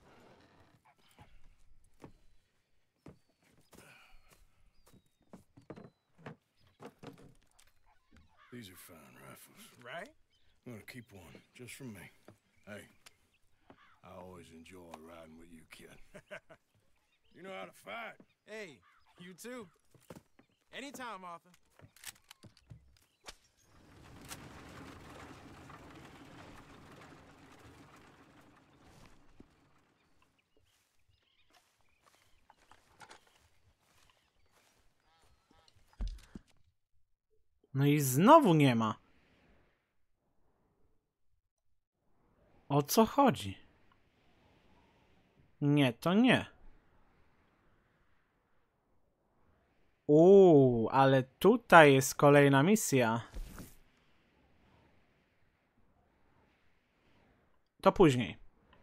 [SPEAKER 3] These are fine rifles.
[SPEAKER 14] Right?
[SPEAKER 3] I'm gonna keep one, just for me. Hey, I always enjoy riding with you, kid. You know how to fight.
[SPEAKER 14] Hey, you too. Anytime, Arthur.
[SPEAKER 1] No i znowu nie ma. O co chodzi? Nie, to nie. Ale tutaj jest kolejna misja. To później.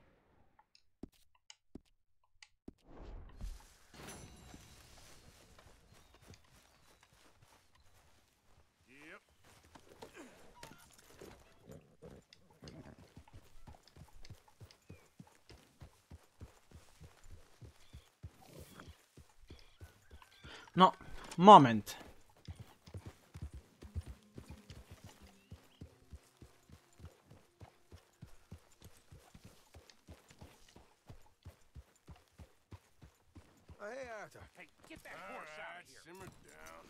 [SPEAKER 1] No, moment.
[SPEAKER 14] Oh, hey, Arthur.
[SPEAKER 9] Hey, get that horse out of here.
[SPEAKER 3] Simmer down.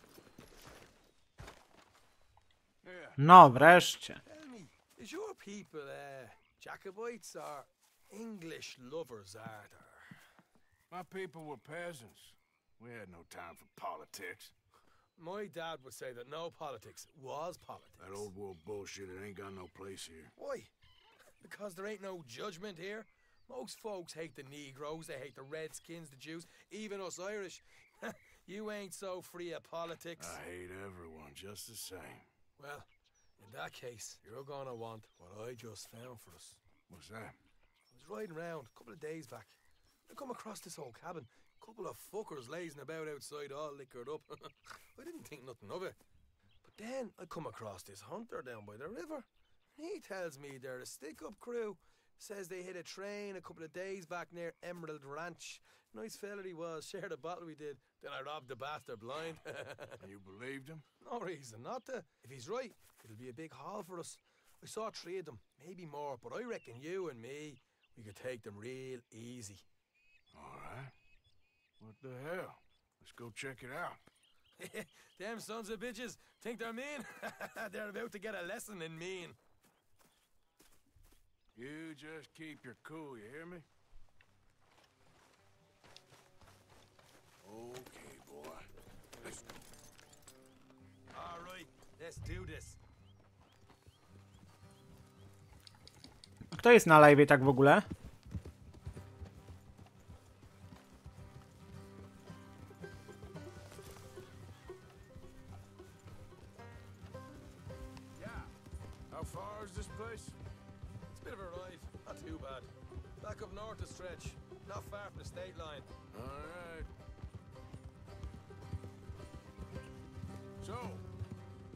[SPEAKER 3] Yeah.
[SPEAKER 1] No, wreszcie.
[SPEAKER 15] Tell me, is your people Jacobites or English lovers, Arthur?
[SPEAKER 3] My people were peasants. We had no time for politics.
[SPEAKER 15] My dad would say that no politics was politics.
[SPEAKER 3] That old world bullshit, it ain't got no place here.
[SPEAKER 15] Why? Because there ain't no judgment here. Most folks hate the Negroes, they hate the Redskins, the Jews, even us Irish. You ain't so free of politics.
[SPEAKER 3] I hate everyone just the same.
[SPEAKER 15] Well, in that case, you're gonna want what I just found for us.
[SPEAKER 3] What's that?
[SPEAKER 15] I was riding around a couple of days back. I come across this old cabin. Couple of fuckers lazing about outside all liquored up. I didn't think nothing of it. But then I come across this hunter down by the river. He tells me they're a stick-up crew. Says they hit a train a couple of days back near Emerald Ranch. Nice fella he was, shared a bottle we did. Then I robbed the bastard blind.
[SPEAKER 3] You believed him?
[SPEAKER 15] No reason not to. If he's right, it'll be a big haul for us. I saw 3 of them, maybe more, but I reckon you and me, we could take them real easy.
[SPEAKER 3] All right. What the hell? Let's go check it out.
[SPEAKER 15] Them sons of bitches think they're mean. They're about to get a lesson in mean.
[SPEAKER 3] You just keep your cool, you hear me? Okay, boy. Let's go.
[SPEAKER 15] All right, let's do this.
[SPEAKER 1] Kto jest na live tak w ogóle?
[SPEAKER 3] How far is this place?
[SPEAKER 15] It's a bit of a ride, not too bad. Back up north a stretch, not far from the state line.
[SPEAKER 3] All right. So,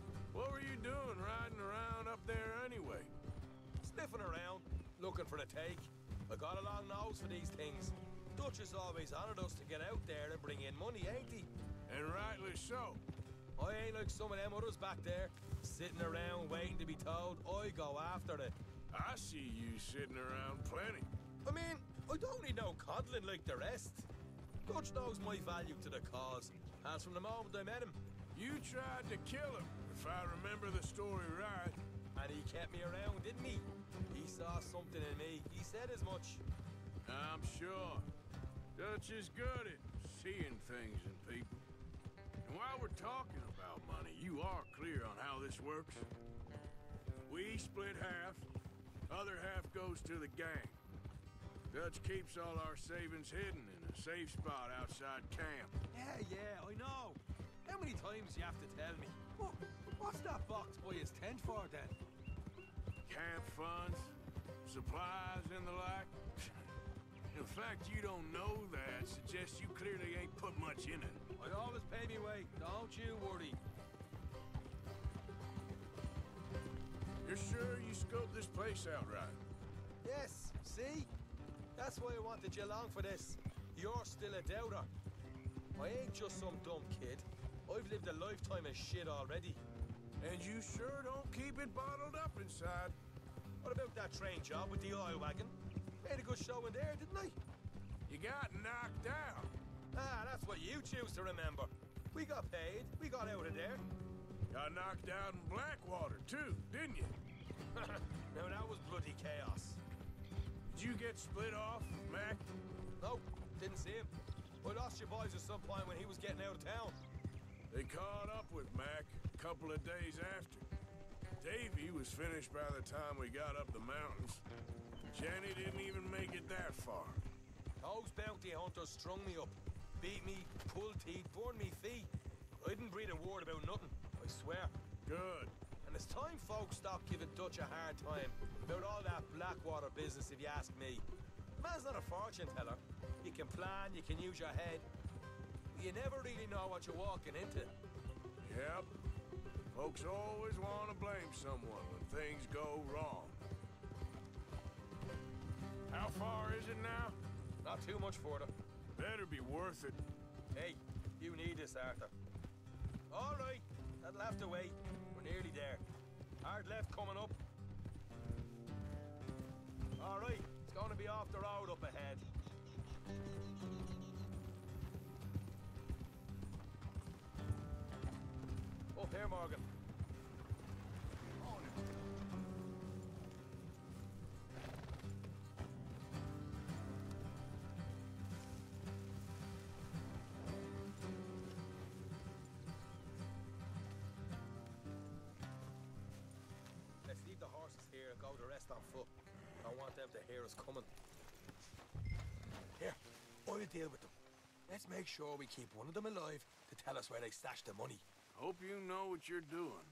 [SPEAKER 3] doing riding around up there anyway?
[SPEAKER 15] Sniffing around, looking for a take. I got a long nose for these things. Dutch has always honored us to get out there and bring in money, ain't he?
[SPEAKER 3] And rightly so.
[SPEAKER 15] I ain't like some of them others back there, sitting around waiting to be told. I go after it.
[SPEAKER 3] I see you sitting around plenty.
[SPEAKER 15] I mean, I don't need no coddling like the rest. Dutch knows my value to the cause, as from the moment I met him.
[SPEAKER 3] You tried to kill him, if I remember the story right.
[SPEAKER 15] And he kept me around, didn't he? He saw something in me. He said as much.
[SPEAKER 3] I'm sure. Dutch is good at seeing things in people. And while we're talking about money, you are clear on how this works? We split half, other half goes to the gang. Dutch keeps all our savings hidden in a safe spot outside camp.
[SPEAKER 15] Yeah, I know. How many times you have to tell me? What's that box by his tent for then?
[SPEAKER 3] Camp funds, supplies and the like. The fact you don't know that suggests you clearly ain't put much in it.
[SPEAKER 15] I always pay me way, don't you worry.
[SPEAKER 3] You're sure you scoped this place out right?
[SPEAKER 15] Yes, see? That's why I wanted you along for this. You're still a doubter. I ain't just some dumb kid. I've lived a lifetime of shit already.
[SPEAKER 3] And you sure don't keep it bottled up inside.
[SPEAKER 15] What about that train job with the oil wagon? Made a good show in there, didn't I?
[SPEAKER 3] You got knocked out.
[SPEAKER 15] Ah, that's what you choose to remember. We got paid. We got out of there.
[SPEAKER 3] Got knocked out in Blackwater, too, didn't you?
[SPEAKER 15] Now, that was bloody chaos.
[SPEAKER 3] Did you get split off, Mac?
[SPEAKER 15] Nope, didn't see him. I lost your boys at some point when he was getting out of town.
[SPEAKER 3] They caught up with Mac a couple of days after. Davey was finished by the time we got up the mountains. Jenny didn't even make it that far.
[SPEAKER 15] Those bounty hunters strung me up. Beat me, pulled teeth, burned me feet. I didn't breathe a word about nothing, I swear.
[SPEAKER 3] Good.
[SPEAKER 15] And it's time folks stopped giving Dutch a hard time about all that Blackwater business, if you ask me. The man's not a fortune teller. You can plan, you can use your head. But you never really know what you're walking into.
[SPEAKER 3] Yep. Folks always want to blame someone when things go wrong. How far is it now?
[SPEAKER 15] Not too much further.
[SPEAKER 3] Better be worth it.
[SPEAKER 15] Hey, you need this, Arthur. All right, that'll have to wait. We're nearly there. Hard left coming up. All right, it's going to be off the road up ahead. Up here, Morgan. Go the rest on foot. I want them to hear us coming. Here, I'll deal with them. Let's make sure we keep one of them alive to tell us where they stashed the money.
[SPEAKER 3] Hope you know what you're doing.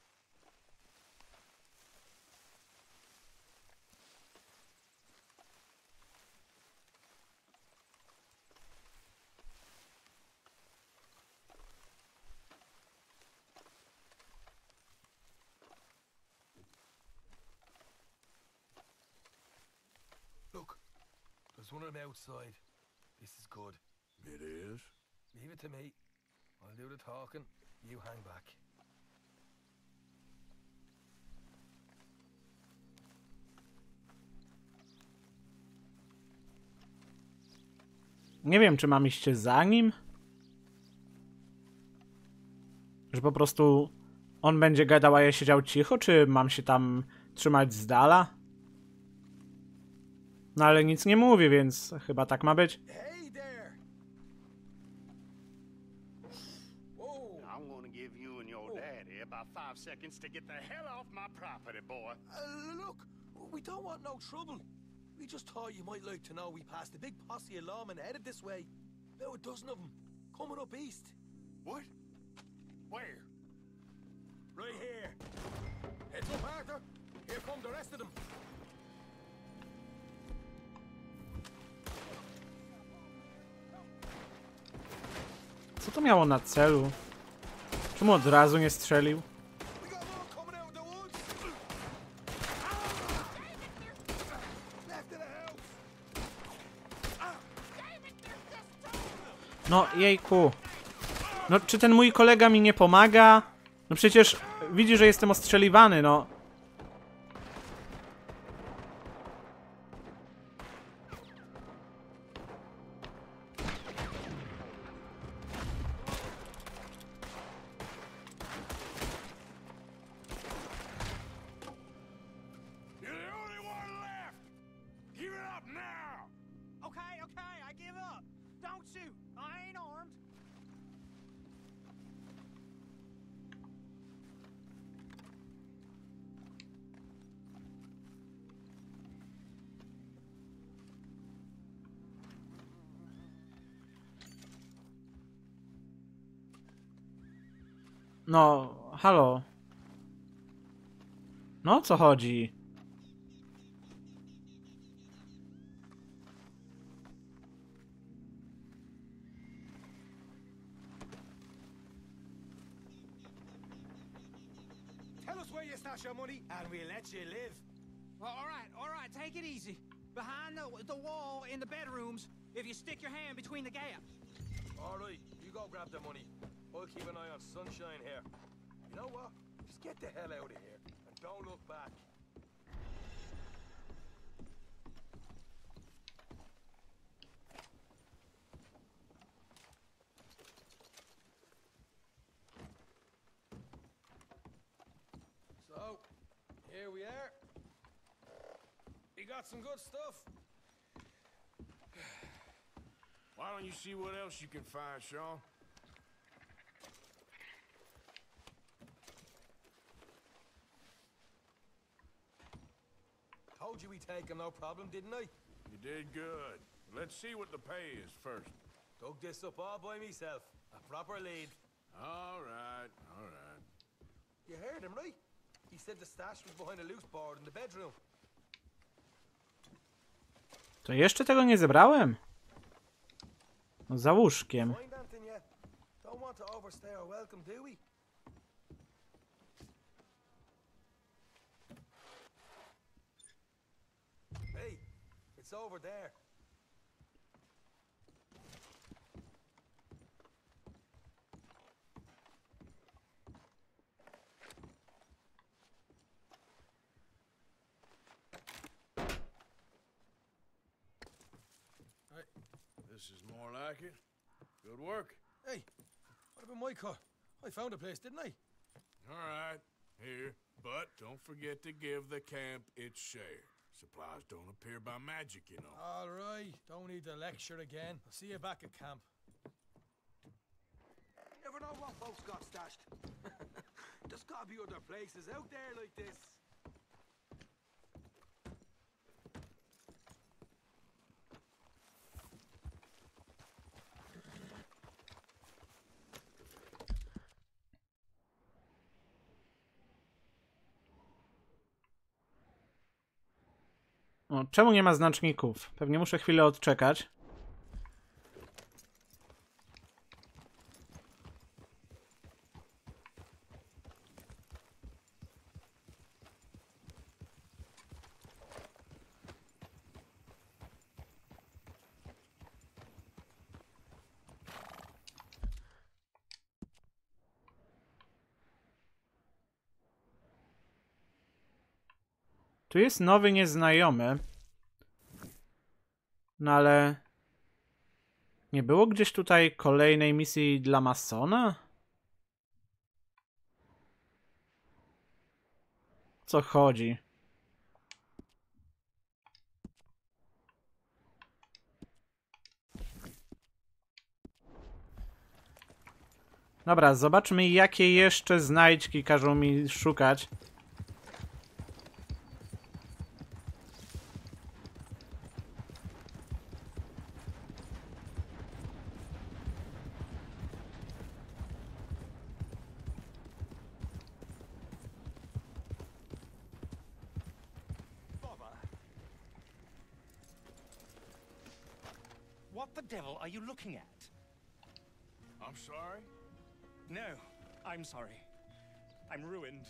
[SPEAKER 15] Look, there's one of them outside. This is good.
[SPEAKER 3] It is?
[SPEAKER 15] Leave it to me. I'll do the talking. You hang back.
[SPEAKER 1] Nie wiem, czy mam iść za nim? Że po prostu on będzie gadał, a ja siedział cicho, czy mam się tam trzymać z dala? No ale nic nie mówi, więc chyba tak ma być.
[SPEAKER 8] Hey there! Whoa! I'm gonna give you and your daddy about 5 seconds to get the hell off my property, boy.
[SPEAKER 15] Look, we don't want no trouble. We just thought you might like to know we passed a big posse of lawmen headed this way. About a dozen of them, coming up east.
[SPEAKER 8] What? Where?
[SPEAKER 15] Right here. Heads up, Arthur. Here come the rest of them.
[SPEAKER 1] Co to miało na celu? Czemu od razu nie strzelił?
[SPEAKER 15] We got more coming
[SPEAKER 1] No, jejku. No, czy ten mój kolega mi nie pomaga? No przecież widzi, że jestem ostrzeliwany, no.
[SPEAKER 10] Okay, I give up. Don't shoot. I ain't armed.
[SPEAKER 1] No, halo. No, o co chodzi?
[SPEAKER 10] Tell us where you stash your money, and we'll let you live. All right, take it easy. Behind the wall in the bedrooms, if you stick your hand between the gaps.
[SPEAKER 15] All right, you go grab the money. I'll keep an eye on Sunshine here. You know what? Just get the hell out of here, and don't look back. So, here we are. We got some good stuff.
[SPEAKER 3] Why don't you see what else you can find, Sean?
[SPEAKER 15] Told you we'd take him, no problem, didn't I?
[SPEAKER 3] You did good. Let's see what the pay is first.
[SPEAKER 15] Dug this up all by myself. A proper lead.
[SPEAKER 3] All right, all right.
[SPEAKER 15] You heard him, right? He said the stash was behind a loose board in the bedroom.
[SPEAKER 1] To jeszcze tego nie zebrałem? No, za łóżkiem.
[SPEAKER 15] Find anything yet? Don't want to overstay our welcome, do we? Hey, it's over there.
[SPEAKER 3] This is more like it. Good work.
[SPEAKER 15] Hey, what about my car? I found a place, didn't I?
[SPEAKER 3] All right, here. But don't forget to give the camp its share. Supplies don't appear by magic, you know.
[SPEAKER 15] All right, don't need the lecture again. I'll see you back at camp.
[SPEAKER 14] You never know what folks got stashed. There's gotta be other places out there like this.
[SPEAKER 1] O, czemu nie ma znaczników? Pewnie muszę chwilę odczekać. Tu jest nowy nieznajomy. No ale... Nie było gdzieś tutaj kolejnej misji dla masona? Co chodzi? Dobra, zobaczmy jakie jeszcze znajdźki każą mi szukać.
[SPEAKER 9] What the devil are you looking at?
[SPEAKER 3] I'm sorry?
[SPEAKER 9] No, I'm sorry. I'm ruined.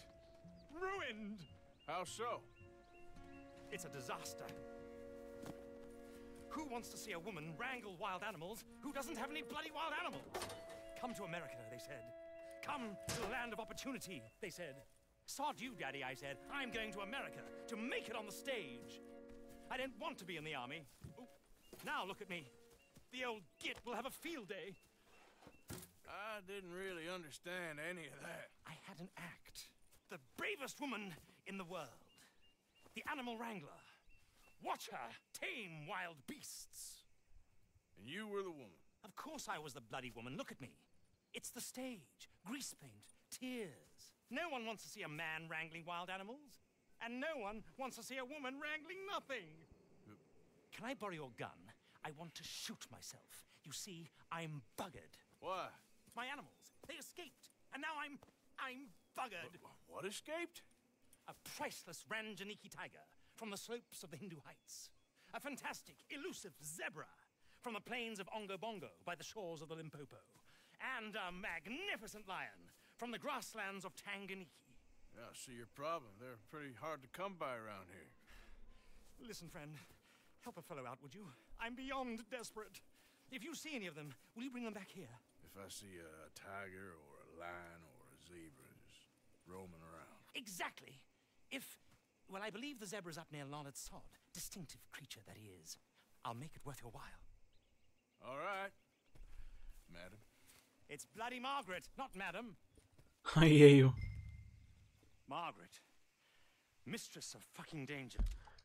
[SPEAKER 9] Ruined!
[SPEAKER 3] How so?
[SPEAKER 9] It's a disaster. Who wants to see a woman wrangle wild animals who doesn't have any bloody wild animals? Come to America, they said. Come to the land of opportunity, they said. Sod you, Daddy, I said. I'm going to America to make it on the stage. I didn't want to be in the army. Ooh, now look at me. The old git will have a field day.
[SPEAKER 3] I didn't really understand any of that.
[SPEAKER 9] I had an act. The bravest woman in the world. The animal wrangler. Watch her tame wild beasts.
[SPEAKER 3] And you were the woman?
[SPEAKER 9] Of course I was the bloody woman. Look at me. It's the stage. Grease paint. Tears. No one wants to see a man wrangling wild animals. And no one wants to see a woman wrangling nothing. Can I borrow your gun? I want to shoot myself. You see, I'm buggered.
[SPEAKER 3] Why?
[SPEAKER 9] My animals. They escaped. And now I'm buggered.
[SPEAKER 3] What escaped?
[SPEAKER 9] A priceless Ranjaniki tiger from the slopes of the Hindu Heights. A fantastic, elusive zebra from the plains of Ongo Bongo by the shores of the Limpopo. And a magnificent lion from the grasslands of Tanganyika.
[SPEAKER 3] Yeah, I see your problem. They're pretty hard to come by around here.
[SPEAKER 9] Listen, friend. Help a fellow out, would you? I'm beyond desperate. If you see any of them, will you bring them back here?
[SPEAKER 3] If I see a tiger or a lion or a zebra just roaming around.
[SPEAKER 9] Exactly. Well, I believe the zebra's up near Larned Sod. Distinctive creature that he is. I'll make it worth your while.
[SPEAKER 3] All right, madam.
[SPEAKER 9] It's bloody Margaret, not madam.
[SPEAKER 1] Ojeju.
[SPEAKER 9] Margaret. Mistress of fucking danger.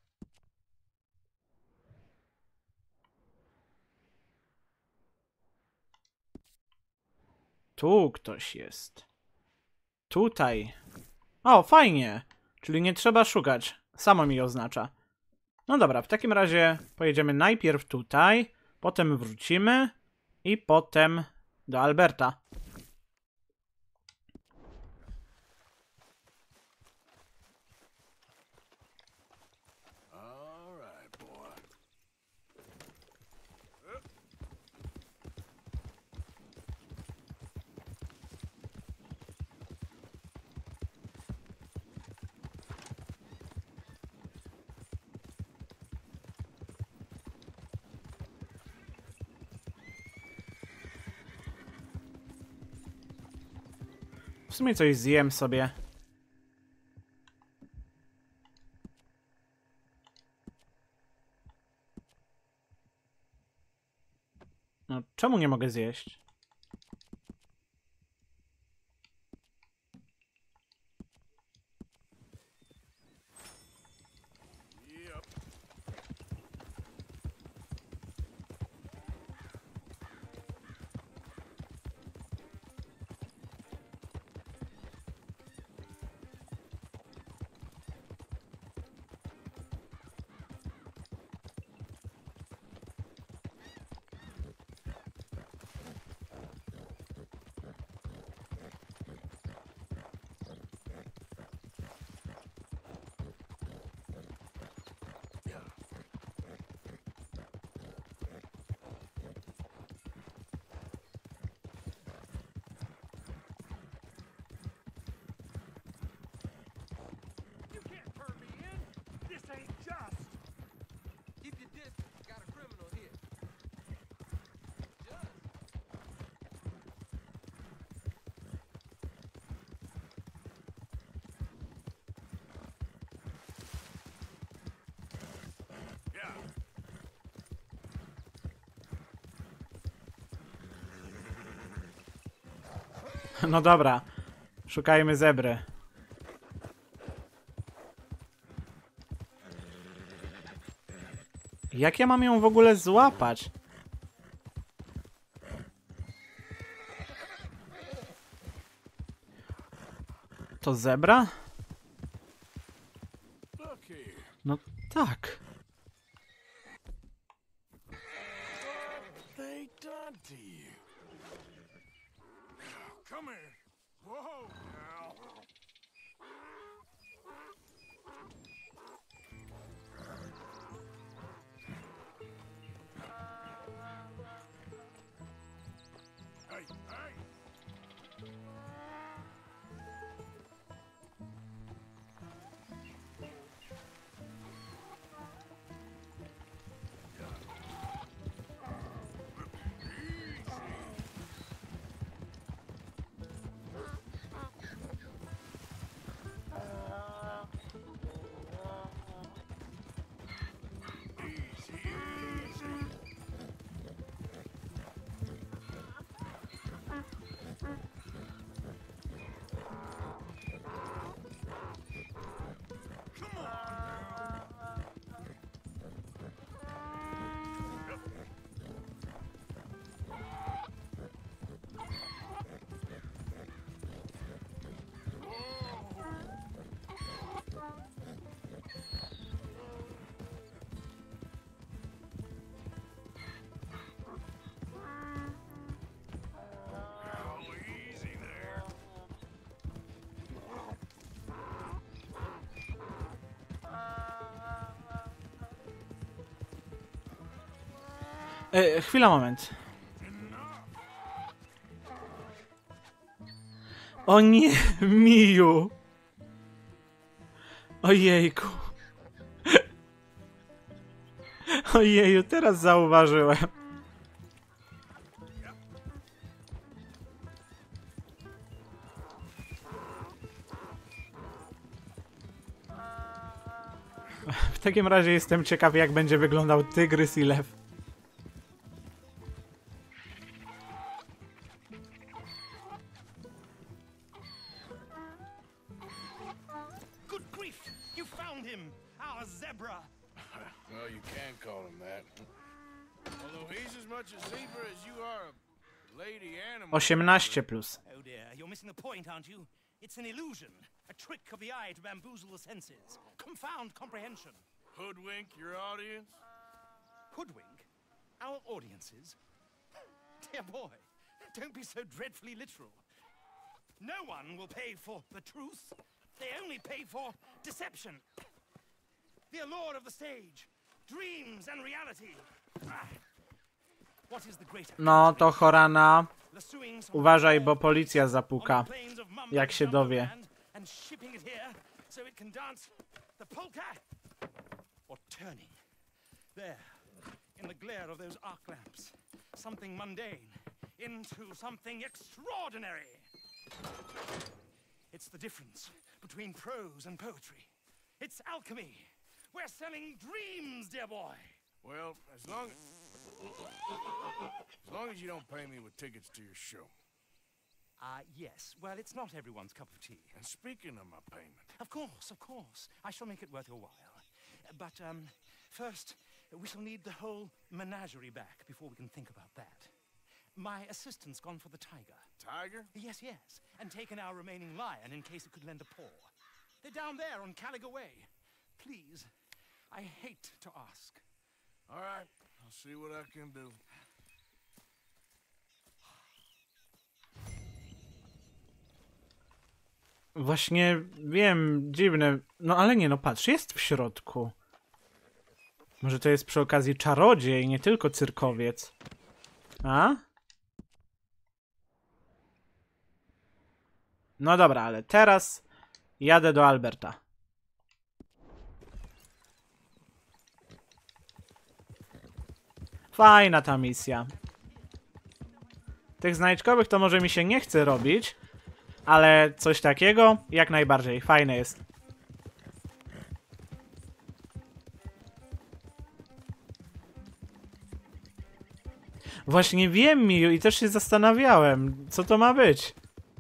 [SPEAKER 1] Tu ktoś jest. Tutaj. O, fajnie. Czyli nie trzeba szukać. Samo mi oznacza. No dobra, w takim razie pojedziemy najpierw tutaj, potem wrócimy i potem do Alberta.
[SPEAKER 3] All right, boy.
[SPEAKER 1] W sumie coś zjem sobie. No, czemu nie mogę zjeść?
[SPEAKER 3] Yep.
[SPEAKER 10] You can't turn me in. This ain't just.
[SPEAKER 14] Keep your distance. Got a criminal here. Just.
[SPEAKER 3] Yeah.
[SPEAKER 1] No dobra, szukajmy zebry. Jak ja mam ją w ogóle złapać? To zebra?
[SPEAKER 3] Look here.
[SPEAKER 1] No tak.
[SPEAKER 3] What they done to you? Come here. Whoa, now. Hey, hey.
[SPEAKER 1] Chwila, moment. O nie, Miju. Ojejku. Ojeju, teraz zauważyłem. W takim razie jestem ciekaw, jak będzie wyglądał tygrys i lew.
[SPEAKER 9] Good grief! You found him! Our zebra!
[SPEAKER 3] Well, you can call him that. Although he's as much a zebra as you are a lady animal.
[SPEAKER 1] 18+.
[SPEAKER 9] Oh dear, you're missing the point, aren't you? It's an illusion. A trick of the eye to bamboozle the senses. Confound comprehension.
[SPEAKER 3] Hoodwink your audience?
[SPEAKER 9] Hoodwink? Our audiences? Dear boy, don't be so dreadfully literal. No one will pay for the truth. They only pay for deception. The allure of the stage. Dreams and reality. What is the greater?
[SPEAKER 1] No to Horana. Uważaj, bo policja zapuka. Jak się dowie.
[SPEAKER 9] And shipping it here so it can dance the polka or turning there in the glare of those arc lamps something mundane into something extraordinary. It's the difference between prose and poetry. It's alchemy. We're selling dreams, dear boy.
[SPEAKER 3] Well, as long as you don't pay me with tickets to your show.
[SPEAKER 9] Yes. Well, it's not everyone's cup of tea.
[SPEAKER 3] And speaking of my payment...
[SPEAKER 9] Of course. I shall make it worth your while. But, first, we shall need the whole menagerie back before we can think about that. My assistant's gone for the tiger.
[SPEAKER 3] Tiger?
[SPEAKER 9] Yes. And taken our remaining lion in case it could lend a paw. They're down there on Caliga Way. Please, I hate to ask.
[SPEAKER 3] All right. I'll see what I can do.
[SPEAKER 1] Właśnie wiem, dziwne. No ale nie, no patrz, jest w środku. Może to jest przy okazji czarodziej, nie tylko cyrkowiec. A? No dobra, ale teraz jadę do Alberta. Fajna ta misja. Tych znajdźkowych to może mi się nie chce robić, ale coś takiego jak najbardziej fajne jest. Właśnie wiem, Miju, i też się zastanawiałem, co to ma być.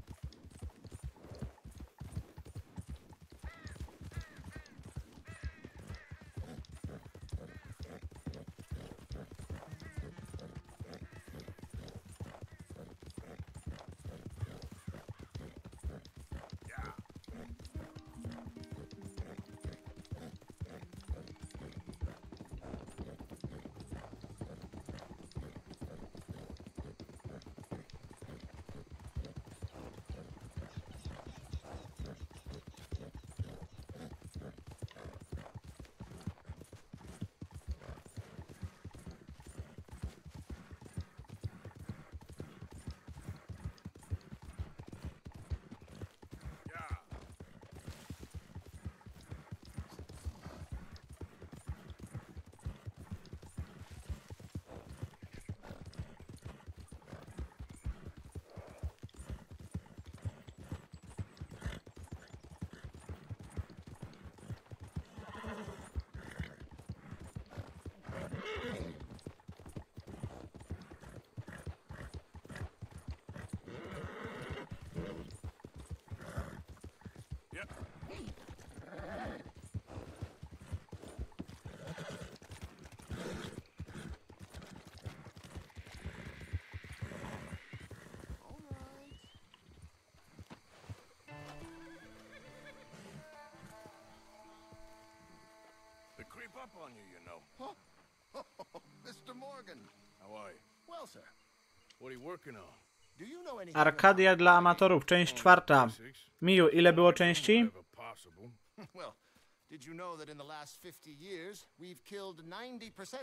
[SPEAKER 3] They creep up on you, you know.
[SPEAKER 16] Mr. Morgan.
[SPEAKER 3] How are you?
[SPEAKER 16] Well, sir.
[SPEAKER 3] What are you working on?
[SPEAKER 16] Do you know anything
[SPEAKER 1] Arkadia dla amatorów, część 4. Miju, ile było części?
[SPEAKER 16] Well, did you know that in the last 50 years we've killed 90%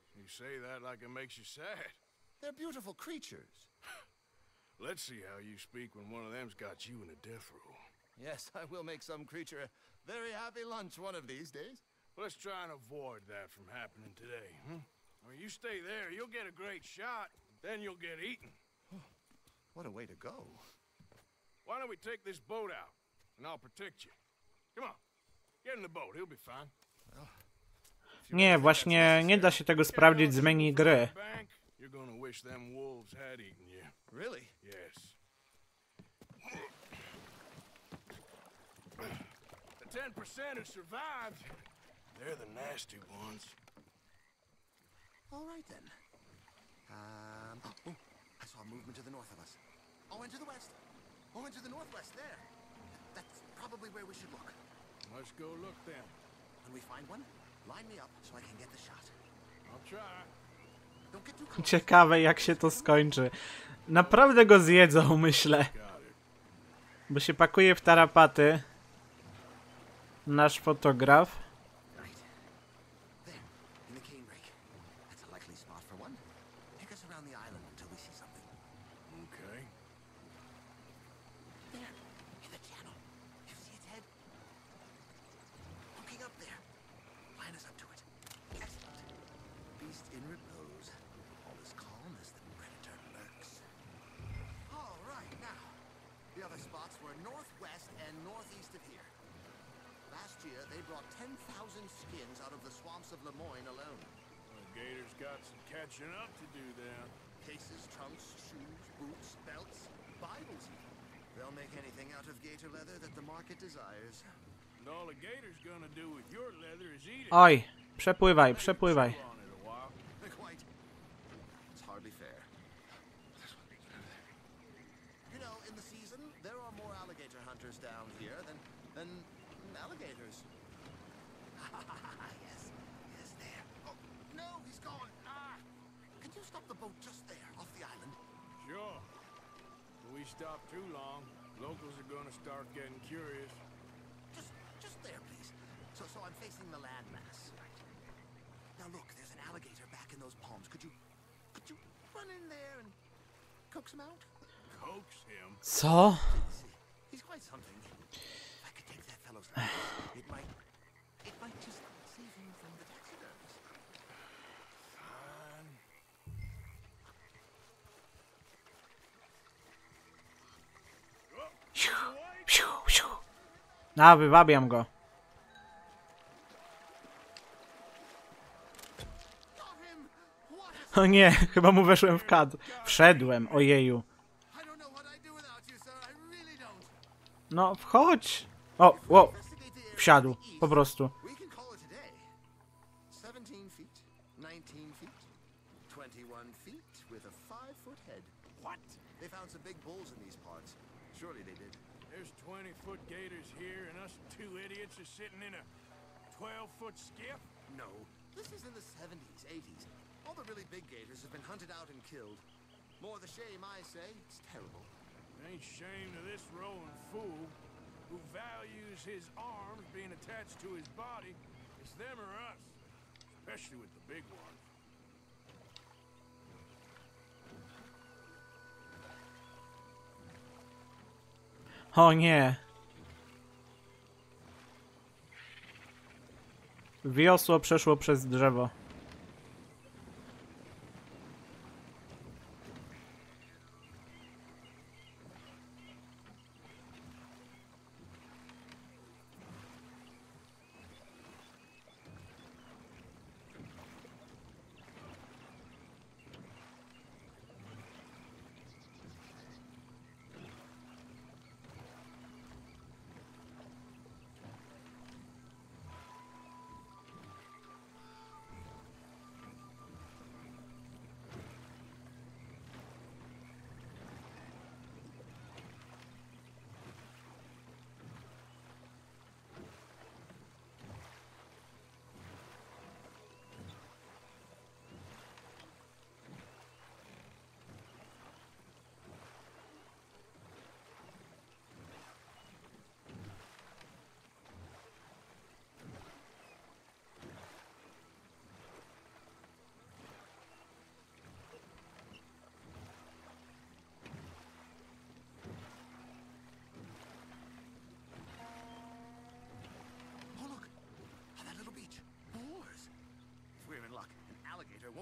[SPEAKER 3] You say that like it makes you sad.
[SPEAKER 16] They're beautiful creatures.
[SPEAKER 3] Let's see how you speak when one of them's got you in a death row.
[SPEAKER 16] Yes, I will make some creature a very happy lunch one of these days.
[SPEAKER 3] Let's try and avoid that from happening today, huh? I mean, you stay there, you'll get a great shot, then you'll get eaten.
[SPEAKER 16] What a way to go.
[SPEAKER 3] Why don't we take this boat out, and I'll protect you. Come on, get in the boat, he'll be fine.
[SPEAKER 1] Nie, właśnie nie da się tego sprawdzić z menu gry.
[SPEAKER 3] You're gonna wish them wolves had eaten you.
[SPEAKER 16] Really?
[SPEAKER 3] Yes. The 10% who survived, they're the nasty ones.
[SPEAKER 16] All right then. Oh, I saw movement to the north of us. Oh, and to the west. Oh, and to the northwest there. That's probably where we should look.
[SPEAKER 3] Let's go look then.
[SPEAKER 16] When we find one, line me up so I can get the shot.
[SPEAKER 3] I'll try.
[SPEAKER 16] Don't get too close.
[SPEAKER 1] Ciekawe jak się to skończy. Naprawdę go zjedzą, myślę. Bo się pakuje w tarapaty. Nasz fotograf.
[SPEAKER 16] The other spots were northwest and northeast of here. Last year, they brought 10,000 skins out of the swamps of Lemoyne alone.
[SPEAKER 3] The gators got some catching up to do then.
[SPEAKER 16] Cases, trunks, shoes, boots, belts, Bibles even. They'll make anything out of gator leather that the market desires.
[SPEAKER 3] And all the gator's gonna do with your leather is eat it.
[SPEAKER 1] Oj, przepływaj, przepływaj.
[SPEAKER 16] Quite. It's hardly fair. You know, in the season, there are more alligator hunters down here than alligators. yes, there. Oh, no, he's gone. Can you stop the boat just there, off the island?
[SPEAKER 3] Sure. If we stop too long, locals are gonna start getting curious.
[SPEAKER 16] Just there, please. So I'm facing the landmass. Now look, there's an alligator back in those palms. Could you run in there and coax him out?
[SPEAKER 3] Coax him?
[SPEAKER 1] Co?
[SPEAKER 16] He's quite something. If I could take that fellow's life, it might just save him from the taxiderms.
[SPEAKER 3] Fine.
[SPEAKER 1] A, wywabiam go. O nie, chyba mu weszłem w kadr. Wszedłem, ojeju. No, wchodź. O, wsiadł, po prostu.
[SPEAKER 16] 17 feet, 19 feet, 21 feet with a 5-foot head. What? They found some big bulls in these parts. Surely they did.
[SPEAKER 3] There's 20-foot gators here, and us two idiots are sitting in a 12-foot skiff?
[SPEAKER 16] No. This is in the 70s, 80s. All the really big gators have been hunted out and killed. More the shame, I say. It's terrible.
[SPEAKER 3] Ain't shame to this rowing fool who values his arms being attached to his body. It's them or us, especially with the big ones.
[SPEAKER 1] O nie. Wiosło przeszło przez drzewo.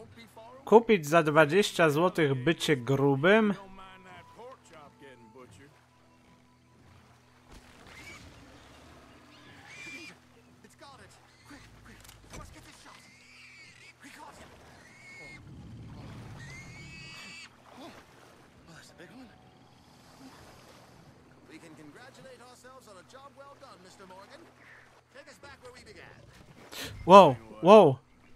[SPEAKER 1] Kupić za 20 zł bycie grubym? Wow, wow.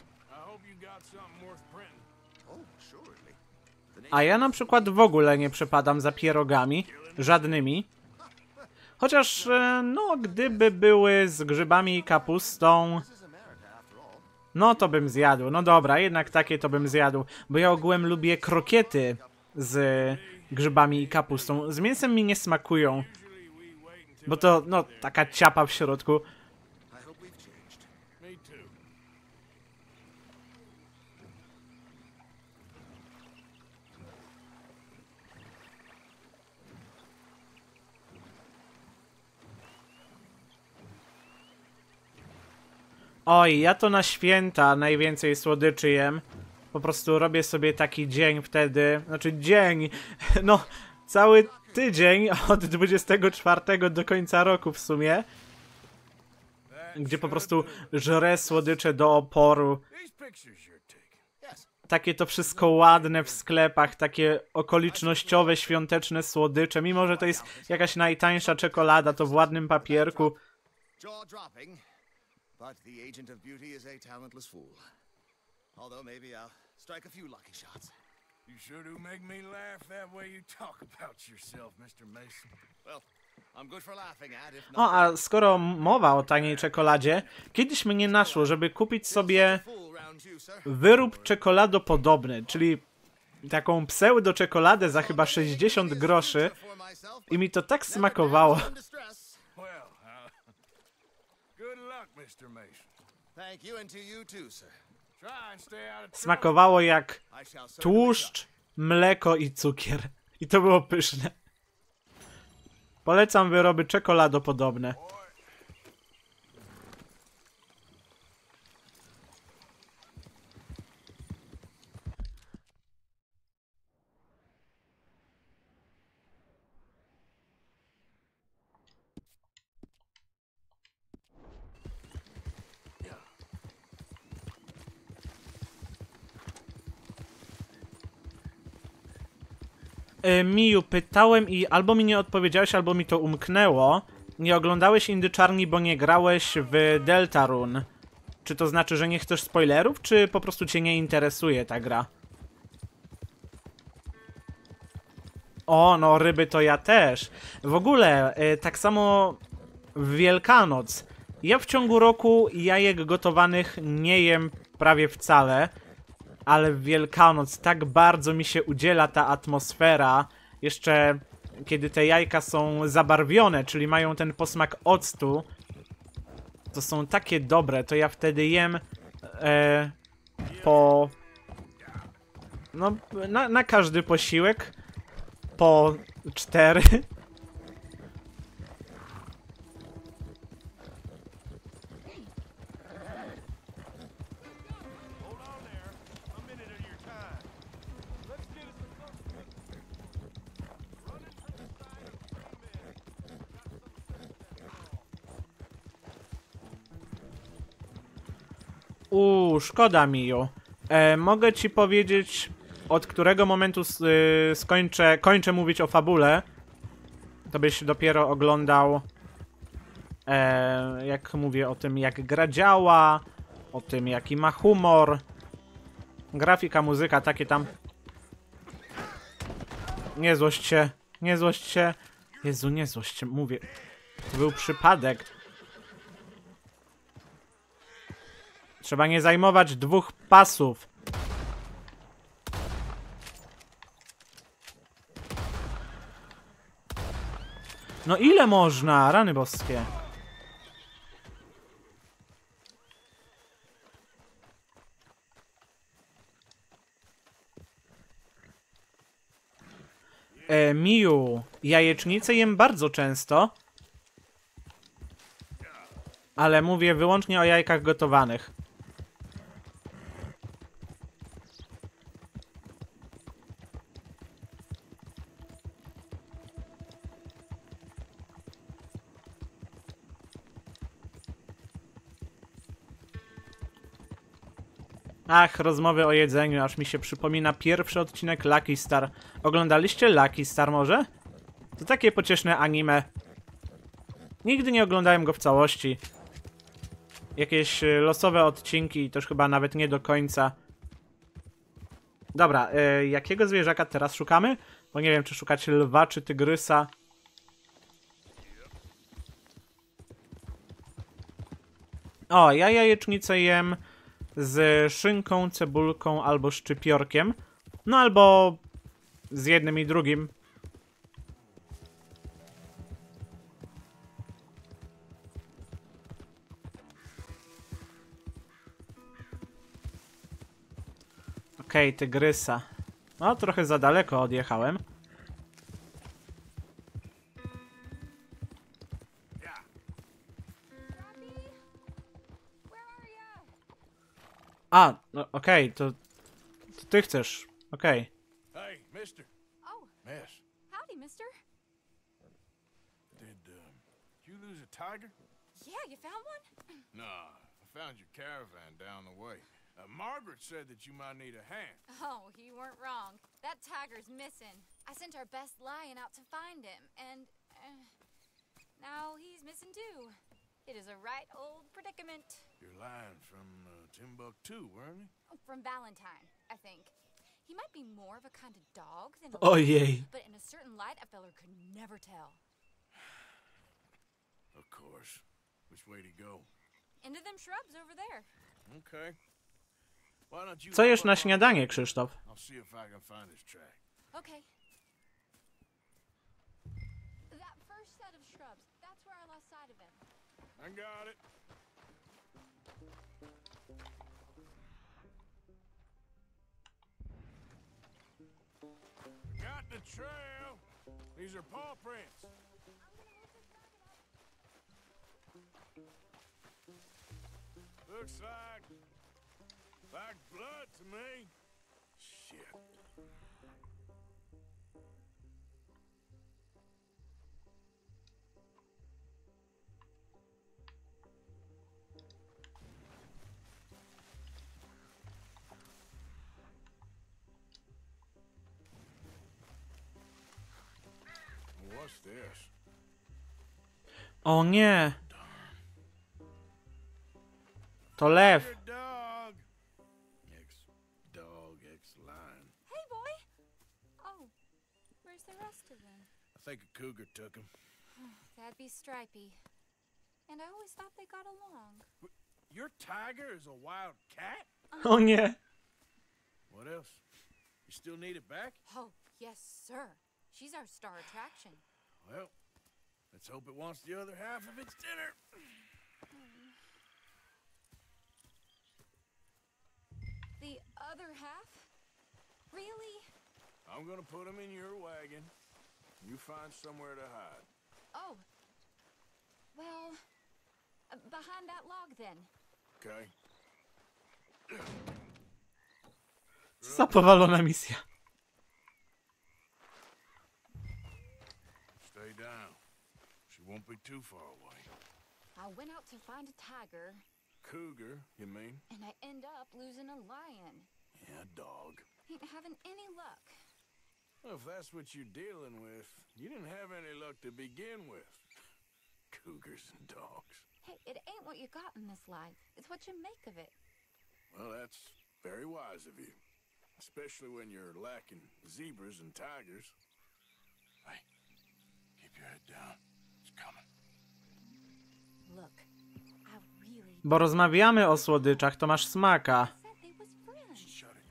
[SPEAKER 1] A ja na przykład w ogóle nie przepadam za pierogami, żadnymi. Chociaż, no, gdyby były z grzybami i kapustą, no to bym zjadł. No dobra, jednak takie to bym zjadł. Bo ja ogółem lubię krokiety z grzybami i kapustą. Z mięsem mi nie smakują. Bo to, no, taka ciapa w środku. Oj, ja to na święta najwięcej słodyczy jem. Po prostu robię sobie taki dzień wtedy. Znaczy dzień, no cały tydzień od 24 do końca roku w sumie. Gdzie po prostu żrę słodycze do oporu. Takie to wszystko ładne w sklepach, takie okolicznościowe, świąteczne słodycze. Mimo że to jest jakaś najtańsza czekolada, to w ładnym papierku.
[SPEAKER 16] But the agent of beauty is a talentless fool. Although maybe I'll strike a few lucky shots.
[SPEAKER 3] You sure do make me laugh that way you talk about yourself, Mr. Mason.
[SPEAKER 16] Well, I'm good for laughing at, if not...
[SPEAKER 1] O, a skoro mowa o taniej czekoladzie, kiedyś mnie naszło, żeby kupić sobie wyrób czekoladopodobny, czyli taką pseudo-czekoladę za chyba 60 groszy i mi to tak smakowało. Smakowało jak tłuszcz, mleko i cukier. I to było pyszne. Polecam wyroby czekoladopodobne. Miju, pytałem i albo mi nie odpowiedziałeś, albo mi to umknęło. Nie oglądałeś Indyczarni, bo nie grałeś w Deltarune. Czy to znaczy, że nie chcesz spoilerów, czy po prostu cię nie interesuje ta gra? O, no ryby to ja też. W ogóle, tak samo w Wielkanoc. Ja w ciągu roku jajek gotowanych nie jem prawie wcale. Ale w Wielkanoc tak bardzo mi się udziela ta atmosfera. Jeszcze kiedy te jajka są zabarwione, czyli mają ten posmak octu. To są takie dobre, to ja wtedy jem po... No, na każdy posiłek po 4. Szkoda Miju. Mogę ci powiedzieć, od którego momentu kończę mówić o fabule. To byś dopiero oglądał, jak mówię o tym, jak gra działa, o tym, jaki ma humor, grafika, muzyka, takie tam. Nie złość się, nie złość się. Jezu, nie złość się, mówię. To był przypadek. Trzeba nie zajmować 2 pasów. No ile można? Rany boskie. Miju, jajecznicę jem bardzo często. Ale mówię wyłącznie o jajkach gotowanych. Ach, rozmowy o jedzeniu, aż mi się przypomina pierwszy odcinek Lucky Star. Oglądaliście Lucky Star może? To takie pocieszne anime. Nigdy nie oglądałem go w całości. Jakieś losowe odcinki, też chyba nawet nie do końca. Dobra, jakiego zwierzaka teraz szukamy? Bo nie wiem, czy szukać lwa, czy tygrysa. O, ja jajecznicę jem z szynką, cebulką albo szczypiorkiem. No albo z jednym i drugim. Okej, tygrysa. No, trochę za daleko odjechałem. A, no okej, to ty chcesz. Okej.
[SPEAKER 3] Hey, mister.
[SPEAKER 13] Oh.
[SPEAKER 3] Miss.
[SPEAKER 13] Howdy, mister.
[SPEAKER 3] Did you lose a tiger?
[SPEAKER 13] Yeah, you found one?
[SPEAKER 3] Nah, I found your caravan down the way. Margaret said that you might need a hand.
[SPEAKER 13] Oh, you weren't wrong. That tiger's missing. I sent our best lion out to find him, and now he's missing too. It is a right old predicament.
[SPEAKER 3] Your lion from Timbuktu, weren't he?
[SPEAKER 13] From Valentine, I think. He might be more of a kind of dog than a
[SPEAKER 1] Ojej.
[SPEAKER 13] but in a certain light, a feller could never tell.
[SPEAKER 3] Of course. Which way to go?
[SPEAKER 13] Into them shrubs over there.
[SPEAKER 3] Okay. Why don't you
[SPEAKER 1] Co jesz
[SPEAKER 3] hop
[SPEAKER 1] na
[SPEAKER 3] up on
[SPEAKER 1] śniadanie,
[SPEAKER 3] the-
[SPEAKER 1] Krzysztof?
[SPEAKER 3] I'll see if I can find his track.
[SPEAKER 13] Okay. That first set of shrubs, that's where I lost sight of him.
[SPEAKER 3] I got it. Got the trail. These are paw prints. Looks like blood to me. Shit. What's this?
[SPEAKER 1] O nie. To lew.
[SPEAKER 3] Your dog. Ex-dog, ex-lion.
[SPEAKER 13] Hey, boy! Oh, where's the rest of them?
[SPEAKER 3] I think a cougar took him.
[SPEAKER 13] That'd be Stripey. And I always thought they got along.
[SPEAKER 3] Your tiger is a wild cat?
[SPEAKER 1] O nie.
[SPEAKER 3] What else? You still need it back?
[SPEAKER 13] Oh, yes, sir. She's our star attraction.
[SPEAKER 3] Well, let's hope it wants the other half of its dinner.
[SPEAKER 13] The other half? Really?
[SPEAKER 3] I'm gonna put him in your wagon. You find somewhere to hide.
[SPEAKER 13] Oh. Well, behind that log then.
[SPEAKER 3] Okay?
[SPEAKER 1] Za powalona misja.
[SPEAKER 3] Stay down. She won't be too far away.
[SPEAKER 13] I went out to find a tiger,
[SPEAKER 3] Cougar, you mean?
[SPEAKER 13] and I end up losing a lion.
[SPEAKER 3] Yeah, dog.
[SPEAKER 13] Ain't having any luck.
[SPEAKER 3] Well, if that's what you're dealing with, you didn't have any luck to begin with. Cougars and dogs.
[SPEAKER 13] Hey, it ain't what you got in this life. It's what you make of it.
[SPEAKER 3] Well, that's very wise of you. Especially when you're lacking zebras and tigers. Hey, keep your head down. It's coming.
[SPEAKER 13] Look, I really
[SPEAKER 1] Bo rozmawiamy o słodyczach, to masz smaka.
[SPEAKER 13] said they was friends.
[SPEAKER 3] Shut it.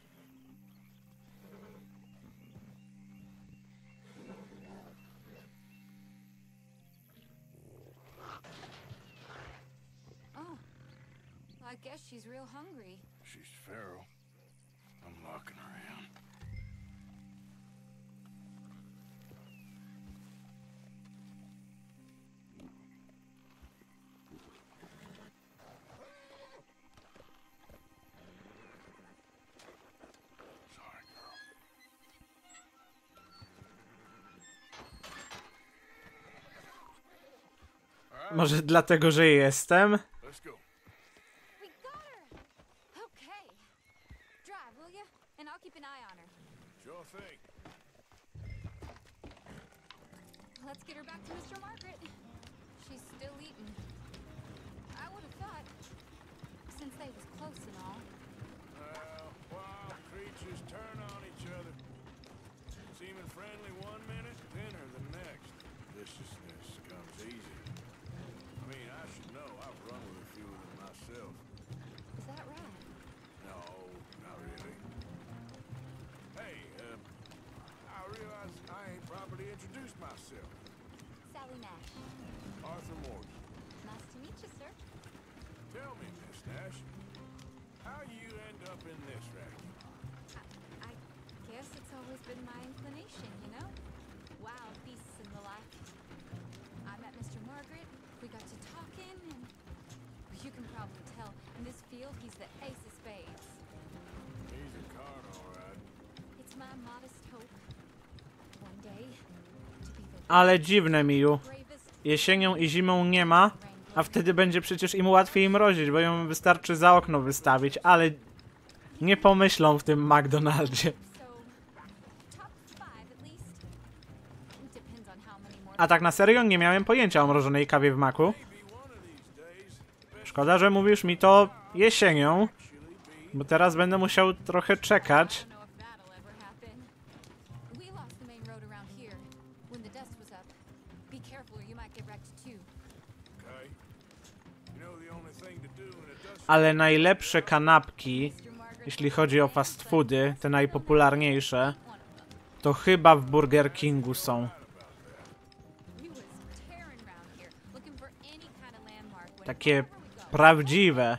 [SPEAKER 13] Oh, I guess she's real hungry.
[SPEAKER 3] She's feral. I'm locking her in. Sorry, girl.
[SPEAKER 1] Może dlatego, że jestem?
[SPEAKER 3] Let's go.
[SPEAKER 13] We got her! Okay.
[SPEAKER 3] gonna think?
[SPEAKER 13] Let's get her back to Mr. Margaret. She's still eating. I would have thought, since they was close and all.
[SPEAKER 3] Well, wild creatures turn on each other. Seeming friendly one minute, dinner the next. Viciousness comes easy. I mean, I should know. I've run with a few of them myself.
[SPEAKER 13] Is that right?
[SPEAKER 3] No, not really. Hey, I realize I ain't properly introduced myself.
[SPEAKER 13] Sally Nash.
[SPEAKER 3] Arthur Morgan.
[SPEAKER 13] Nice to meet you, sir.
[SPEAKER 3] Tell me, Miss Nash, how you end up in this racket?
[SPEAKER 13] I guess it's always been my inclination, you know? Wild beasts and the like. I met Mr. Margaret, we got to talking, and you can probably tell, in this field he's the ace of spades.
[SPEAKER 3] He's a card, all right.
[SPEAKER 13] It's my modest hope. One day, to be the
[SPEAKER 1] Ale dziwne, Miu. Jesienią i zimą nie ma, a wtedy będzie przecież im łatwiej mrozić, bo ją wystarczy za okno wystawić, ale nie pomyślą w tym McDonaldzie. A tak na serio nie miałem pojęcia o mrożonej kawie w maku. Szkoda, że mówisz mi to jesienią, bo teraz będę musiał trochę czekać. Ale najlepsze kanapki, jeśli chodzi o fast foody, te najpopularniejsze, to chyba w Burger Kingu są. Takie prawdziwe.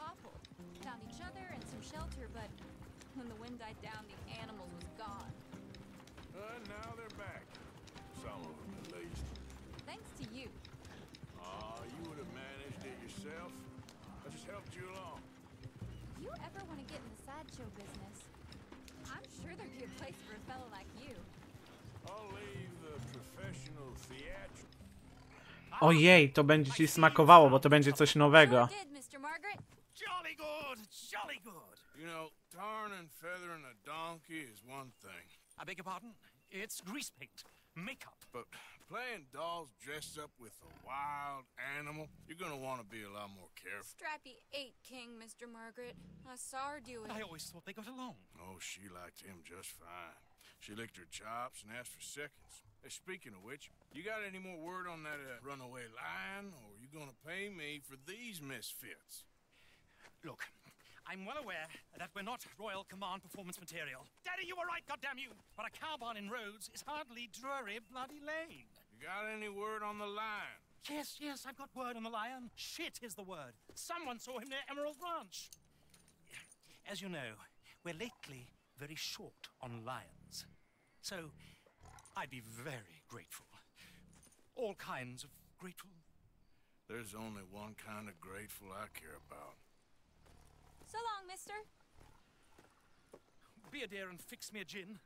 [SPEAKER 1] Ojej, to będzie ci smakowało, bo to będzie coś nowego.
[SPEAKER 16] Jolly good, jolly good.
[SPEAKER 3] You know, tarring and feathering a donkey is one thing.
[SPEAKER 16] I beg your pardon? It's grease paint, makeup.
[SPEAKER 3] But playing dolls dressed up with a wild animal, you're gonna want to be a lot more careful.
[SPEAKER 13] Strappy ate King, Mr. Margaret. I saw her do it.
[SPEAKER 16] I always thought they got along.
[SPEAKER 3] Oh, she liked him just fine. She licked her chops and asked for seconds. Speaking of which, you got any more word on that runaway lion, or are you gonna pay me for these misfits?
[SPEAKER 16] Look, I'm well aware that we're not Royal Command performance material. Daddy, you were right, goddamn you! But a cow barn in Rhodes is hardly Drury Bloody Lane.
[SPEAKER 3] You got any word on the lion?
[SPEAKER 16] Yes, I've got word on the lion. Shit is the word. Someone saw him near Emerald Ranch. As you know, we're lately very short on lions. So, I'd be very grateful. All kinds of grateful.
[SPEAKER 3] There's only one kind of grateful I care about.
[SPEAKER 13] So long, mister.
[SPEAKER 16] Be a dear and fix me a gin.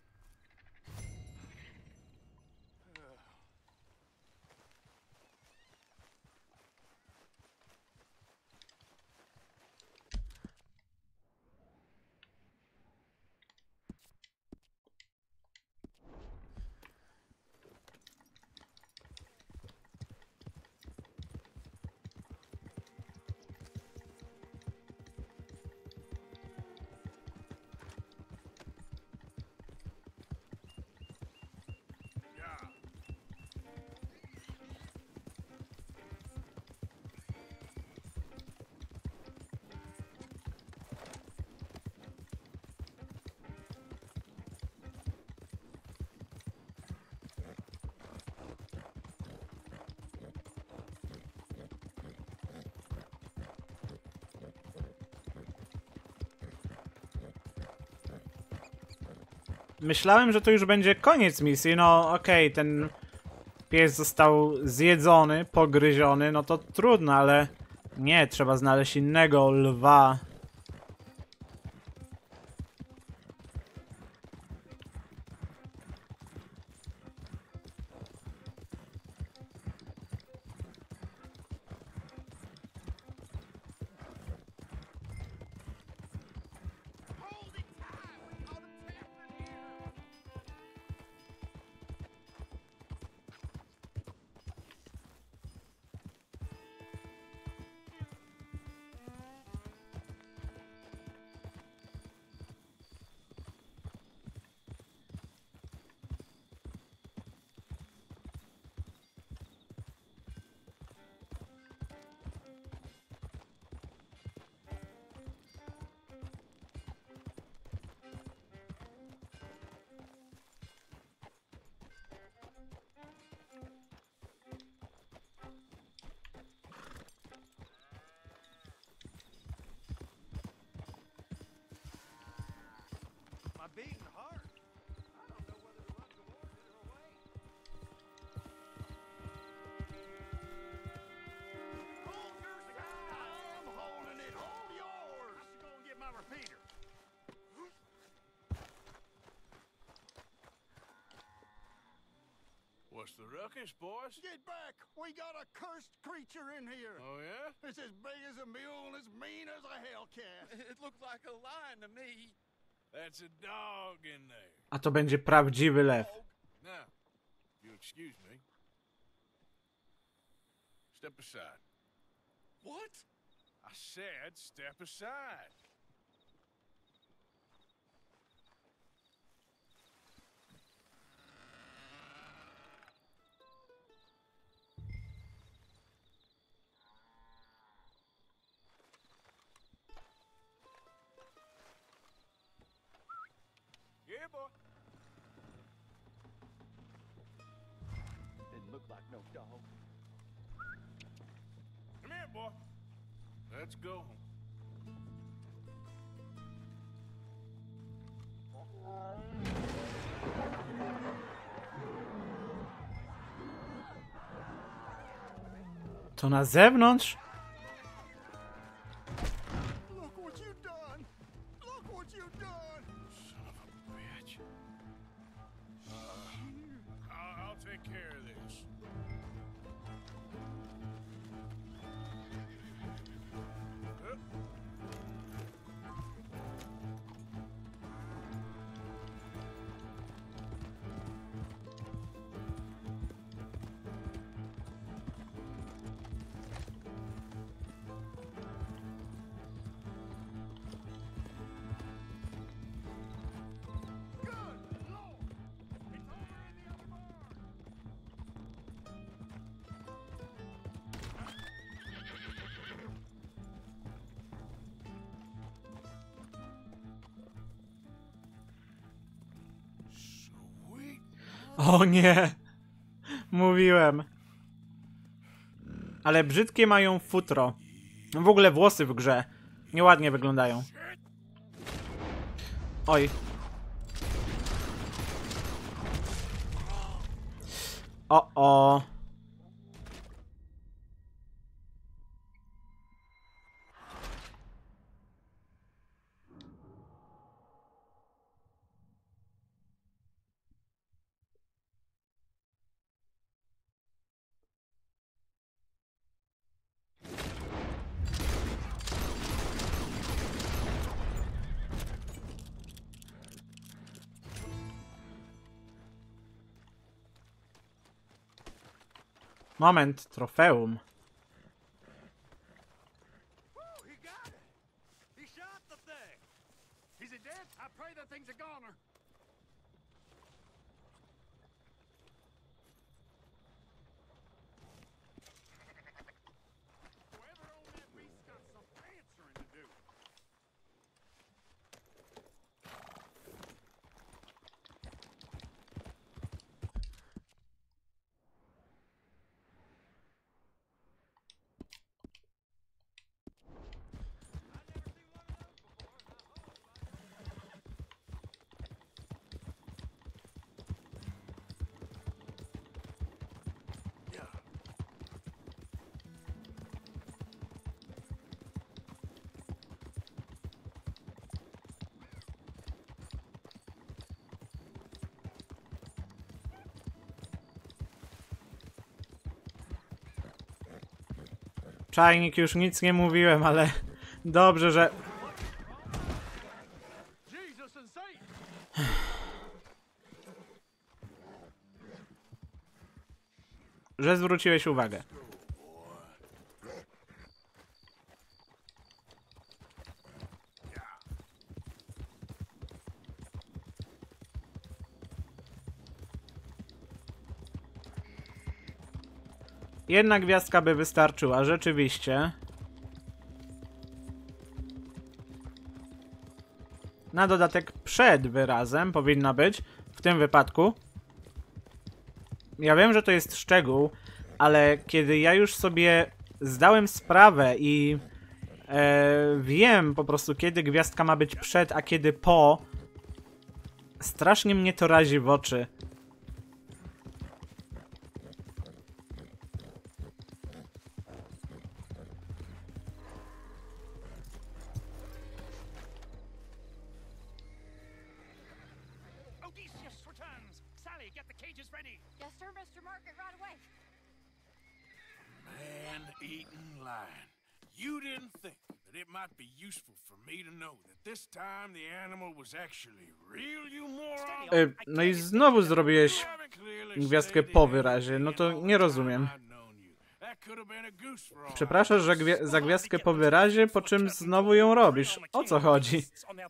[SPEAKER 1] Myślałem, że to już będzie koniec misji. No okej, ten pies został zjedzony, pogryziony, no to trudno, ale nie, trzeba znaleźć innego lwa.
[SPEAKER 3] What's the ruckus, boys?
[SPEAKER 6] Get back! We got a cursed creature in here!
[SPEAKER 3] Oh, yeah?
[SPEAKER 6] It's as big as a mule and as mean as a hellcat.
[SPEAKER 8] It looked like a lion to me.
[SPEAKER 3] That's a dog in there.
[SPEAKER 1] A to będzie prawdziwy lew.
[SPEAKER 3] Now, you excuse me. Step aside.
[SPEAKER 8] What?
[SPEAKER 3] I said step aside. Here, boy.
[SPEAKER 12] Didn't look like no dog.
[SPEAKER 3] Come here, boy. Let's go.
[SPEAKER 1] To na zewnątrz?
[SPEAKER 6] Look what you done! Look what you done!
[SPEAKER 3] Son of a bitch. I'll take care of this.
[SPEAKER 1] O nie! Mówiłem. Ale brzydkie mają futro. W ogóle włosy w grze nieładnie wyglądają. Oj. O. Moment, trofeum.
[SPEAKER 8] He got it. He shot the thing. Is it dead? I pray that thing's a goner. Whoever owned that beast got some answering to do.
[SPEAKER 1] Czajnik, już nic nie mówiłem, ale dobrze, że... że zwróciłeś uwagę. Jedna gwiazdka by wystarczyła, rzeczywiście. Na dodatek przed wyrazem powinna być w tym wypadku. Ja wiem, że to jest szczegół, ale kiedy ja już sobie zdałem sprawę i wiem po prostu, kiedy gwiazdka ma być przed, a kiedy po, strasznie mnie to razi w oczy.
[SPEAKER 16] Odysseus returns. Sally, get the cage is ready.
[SPEAKER 5] Yes, sir, Mr. Margaret, right away.
[SPEAKER 3] Man-eating lion. You didn't think that it might be useful for me to know that this time the animal was actually real, you moron?
[SPEAKER 1] No i znowu zrobiłeś gwiazdkę po wyrazie, no to nie rozumiem. Przepraszasz, że za gwiazdkę po wyrazie, po czym znowu ją robisz. O co chodzi?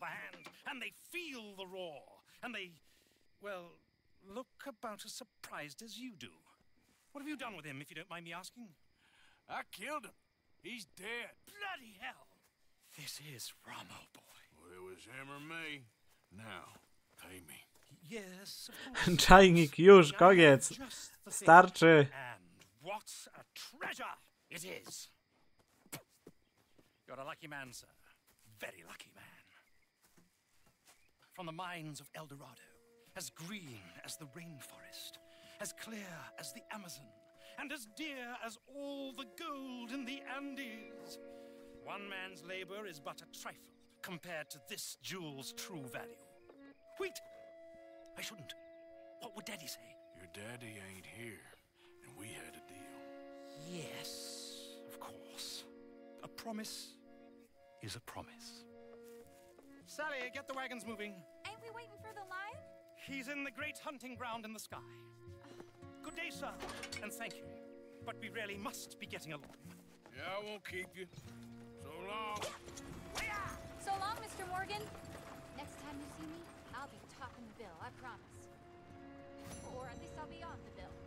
[SPEAKER 16] Well, look about as surprised as you do. What have you done with him, if you don't mind me asking?
[SPEAKER 3] I killed him. He's dead.
[SPEAKER 16] Bloody hell! This is Ramo, boy.
[SPEAKER 3] Well, it was him or me. Now, pay me.
[SPEAKER 16] Yes, of course.
[SPEAKER 1] Czajnik, już, koniec. Starczy.
[SPEAKER 16] And what a treasure it is! You're a lucky man, sir. Very lucky man. From the mines of El Dorado, as green as the rainforest, as clear as the Amazon, and as dear as all the gold in the Andes. One man's labor is but a trifle compared to this jewel's true value. Wait! I shouldn't. What would Daddy say?
[SPEAKER 3] Your daddy ain't here, and we had a deal.
[SPEAKER 16] Yes, of course. A promise is a promise. Sally, get the wagons moving.
[SPEAKER 13] Ain't we waiting for the lion?
[SPEAKER 16] He's in the great hunting ground in the sky. Good day, sir, and thank you. But we really must be getting along.
[SPEAKER 3] Yeah, I won't keep you. So long.
[SPEAKER 13] So long, Mr. Morgan. Next time you see me, I'll be topping the bill, I promise. Or at least I'll be on the bill.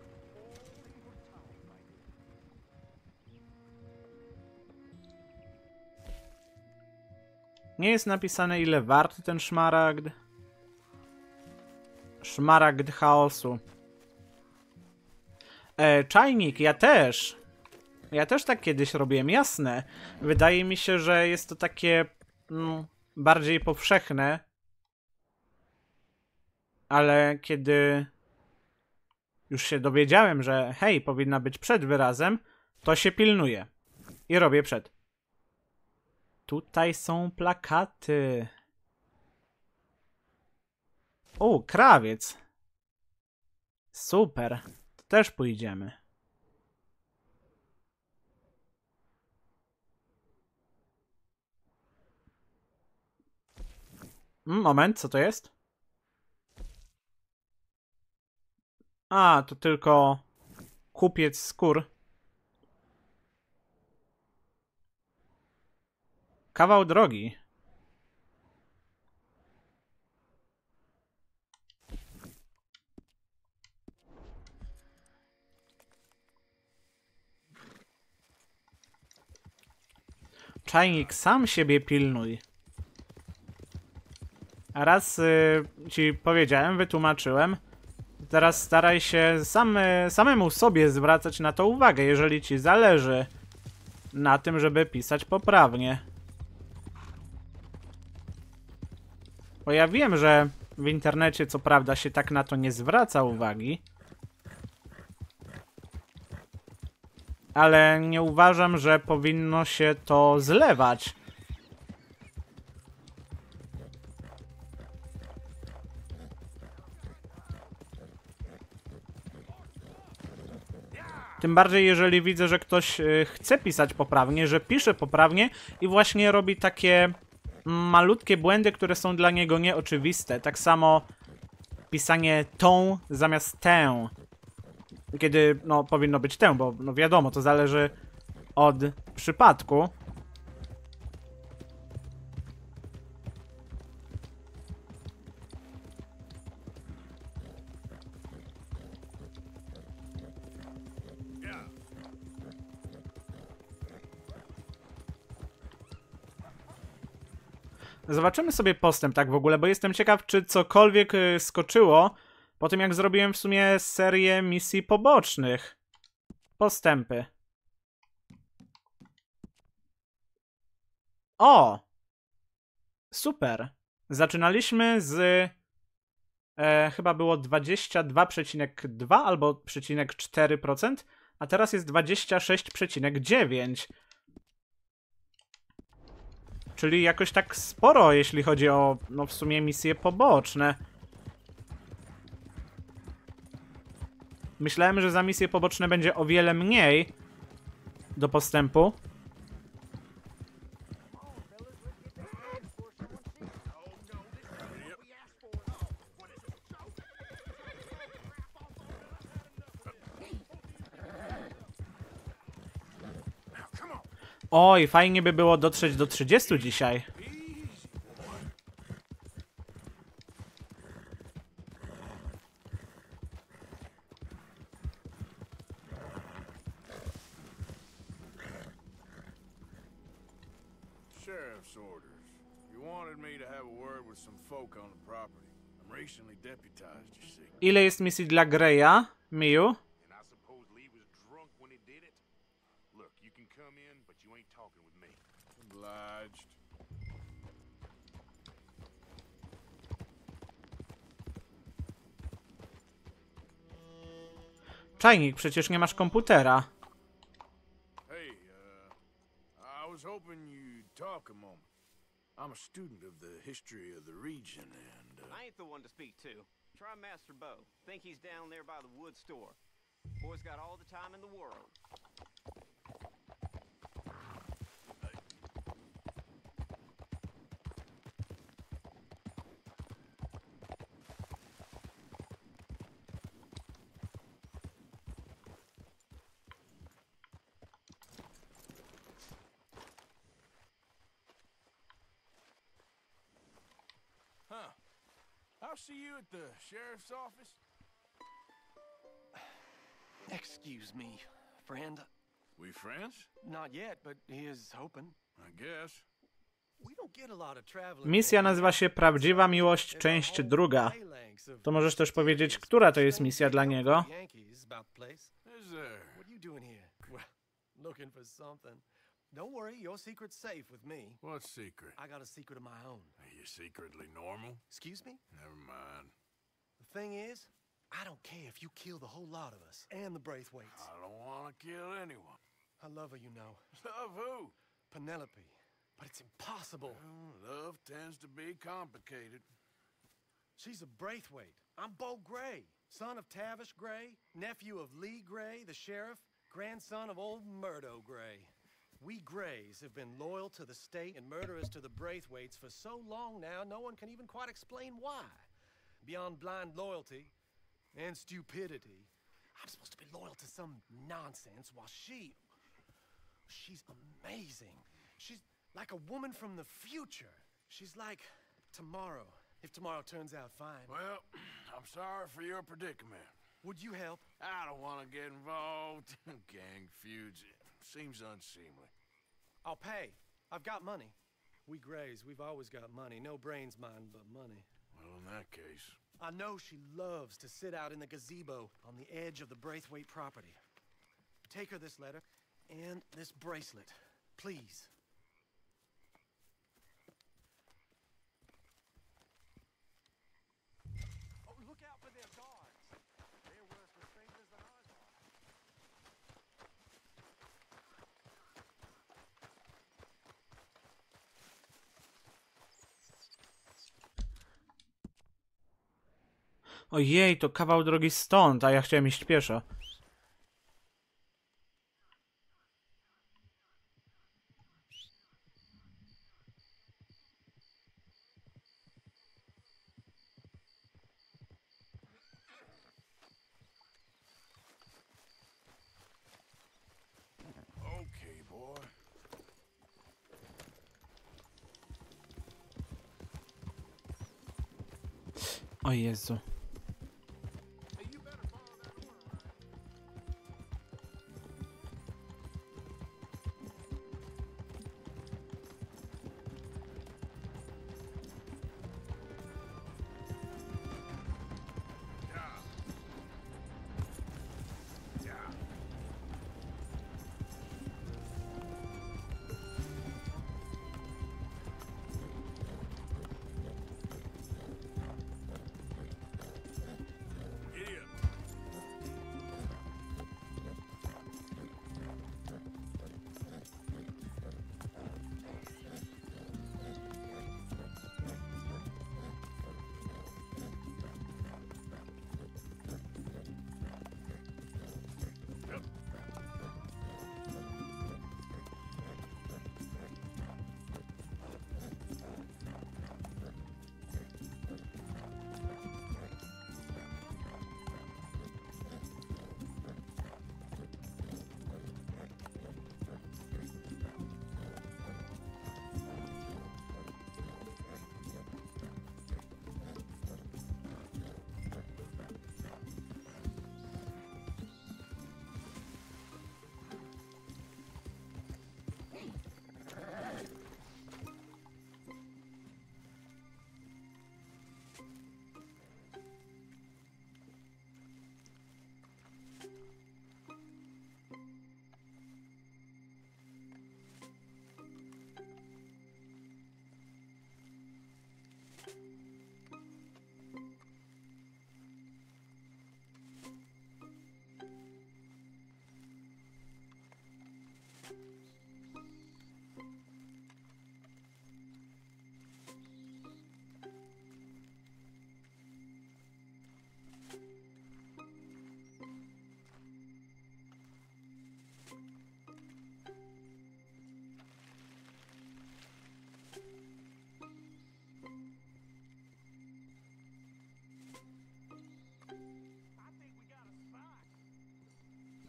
[SPEAKER 1] Nie jest napisane, ile warty ten szmaragd. Szmaragd chaosu. Czajnik, ja też. Ja też tak kiedyś robiłem, jasne. Wydaje mi się, że jest to takie bardziej powszechne. Ale kiedy już się dowiedziałem, że hej, powinna być przed wyrazem, to się pilnuję. I robię przed. Tutaj są plakaty. O, krawiec. Super. To też pójdziemy. Moment, co to jest? A, to tylko kupiec skór. Kawał drogi. Czajnik, sam siebie pilnuj. A raz ci powiedziałem, wytłumaczyłem. Teraz staraj się samemu sobie zwracać na to uwagę, jeżeli ci zależy na tym, żeby pisać poprawnie. Bo ja wiem, że w internecie co prawda się tak na to nie zwraca uwagi. Ale nie uważam, że powinno się to zlewać. Tym bardziej, jeżeli widzę, że ktoś chce pisać poprawnie, że pisze poprawnie i właśnie robi takie malutkie błędy, które są dla niego nieoczywiste. Tak samo pisanie tą zamiast tę. Kiedy, no, powinno być tę, bo no wiadomo, to zależy od przypadku. Zobaczymy sobie postęp tak w ogóle, bo jestem ciekaw, czy cokolwiek skoczyło po tym, jak zrobiłem w sumie serię misji pobocznych. Postępy. O! Super. Zaczynaliśmy z... chyba było 22,2 albo 0,4%, a teraz jest 26,9%. Czyli jakoś tak sporo, jeśli chodzi o, no w sumie misje poboczne. Myślałem, że za misje poboczne będzie o wiele mniej do postępu. Oj, fajnie by było dotrzeć do 30 dzisiaj.
[SPEAKER 3] Sheriff's orders. You wanted me to have a word with some folk on the property. I'm recently deputized, you see.
[SPEAKER 1] Ile jest misji dla Greya, Miu?
[SPEAKER 9] And I suppose Lee was drunk when he did it? Look, you can come in, but you ain't talking with me.
[SPEAKER 3] Obliged.
[SPEAKER 1] Czajnik, przecież nie masz komputera.
[SPEAKER 3] Hey, I was hoping you'd talk a moment. I'm a student of the history of the region, and
[SPEAKER 17] I ain't the one to speak to. Try Master Bo. Think he's down there by the wood store. Boy's got all the time in the world.
[SPEAKER 3] huh? I'll see you at the sheriff's office.
[SPEAKER 2] Excuse me, friend.
[SPEAKER 3] We friends?
[SPEAKER 2] Not yet, but he is hoping.
[SPEAKER 3] I guess.
[SPEAKER 14] We don't get a lot of travelers.
[SPEAKER 1] Misja nazywa się Prawdziwa Miłość, część druga. To możesz też powiedzieć, która to jest misja dla niego?
[SPEAKER 14] Yankees about the place.
[SPEAKER 3] Is there?
[SPEAKER 14] What are you doing here? Well, looking for something. Don't worry, your secret's safe with me.
[SPEAKER 3] What secret?
[SPEAKER 14] I got a secret of my own.
[SPEAKER 3] Are you secretly normal?
[SPEAKER 14] Excuse me?
[SPEAKER 3] Never mind.
[SPEAKER 14] The thing is, I don't care if you kill the whole lot of us and the Braithwaites.
[SPEAKER 3] I don't want to kill anyone.
[SPEAKER 14] I love her, you know.
[SPEAKER 3] Love who?
[SPEAKER 14] Penelope. But it's impossible.
[SPEAKER 3] Well, love tends to be complicated.
[SPEAKER 14] She's a Braithwaite. I'm Bo Gray, son of Tavish Gray, nephew of Lee Gray, the sheriff, grandson of old Murdo Gray. We Grays have been loyal to the state and murderers to the Braithwaites for so long now, no one can even quite explain why. Beyond blind loyalty and stupidity, I'm supposed to be loyal to some nonsense while she's amazing. She's like a woman from the future. She's like tomorrow, if tomorrow turns out fine.
[SPEAKER 3] Well, I'm sorry for your predicament.
[SPEAKER 14] Would you help?
[SPEAKER 3] I don't want to get involved. Gang feuds. Seems unseemly.
[SPEAKER 14] I'll pay. I've got money. We Grays, we've always got money. No brains, mine, but money.
[SPEAKER 3] Well, in that case...
[SPEAKER 14] I know she loves to sit out in the gazebo on the edge of the Braithwaite property. Take her this letter and this bracelet, please. Oh, look out for their guards. They're worse for strangers than ours are.
[SPEAKER 1] Ojej, to kawał drogi stąd, a ja chciałem iść pieszo.
[SPEAKER 3] Okay, boy.
[SPEAKER 1] O Jezu.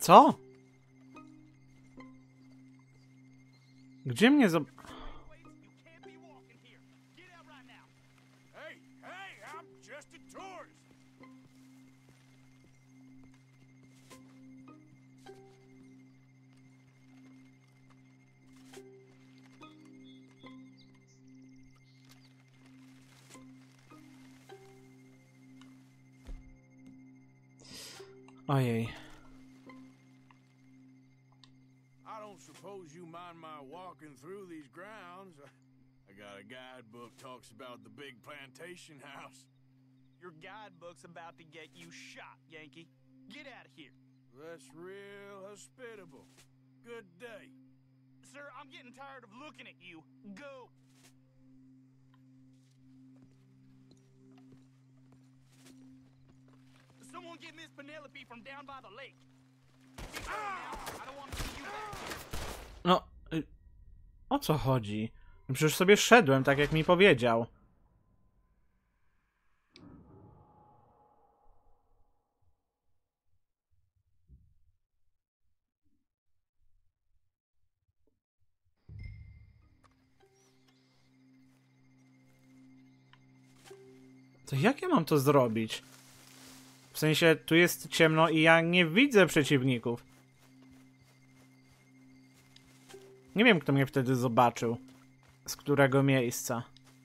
[SPEAKER 1] Co? Gdzie mnie
[SPEAKER 3] Hey, hey, I'm just a tourist.
[SPEAKER 1] Ojej.
[SPEAKER 3] I don't suppose you mind my walking through these grounds. I got a guidebook talks about the big plantation house.
[SPEAKER 18] Your guidebook's about to get you shot, Yankee. Get out of here.
[SPEAKER 3] That's real hospitable. Good day.
[SPEAKER 18] Sir, I'm getting tired of looking at you. Go. Someone get Miss Penelope from down by the lake. Get going now. I don't want to see you back here.
[SPEAKER 1] No, o co chodzi? No przecież sobie szedłem, tak jak mi powiedział. To jak ja mam to zrobić? W sensie, tu jest ciemno i ja nie widzę przeciwników. Nie wiem, kto mnie wtedy zobaczył. Z którego miejsca.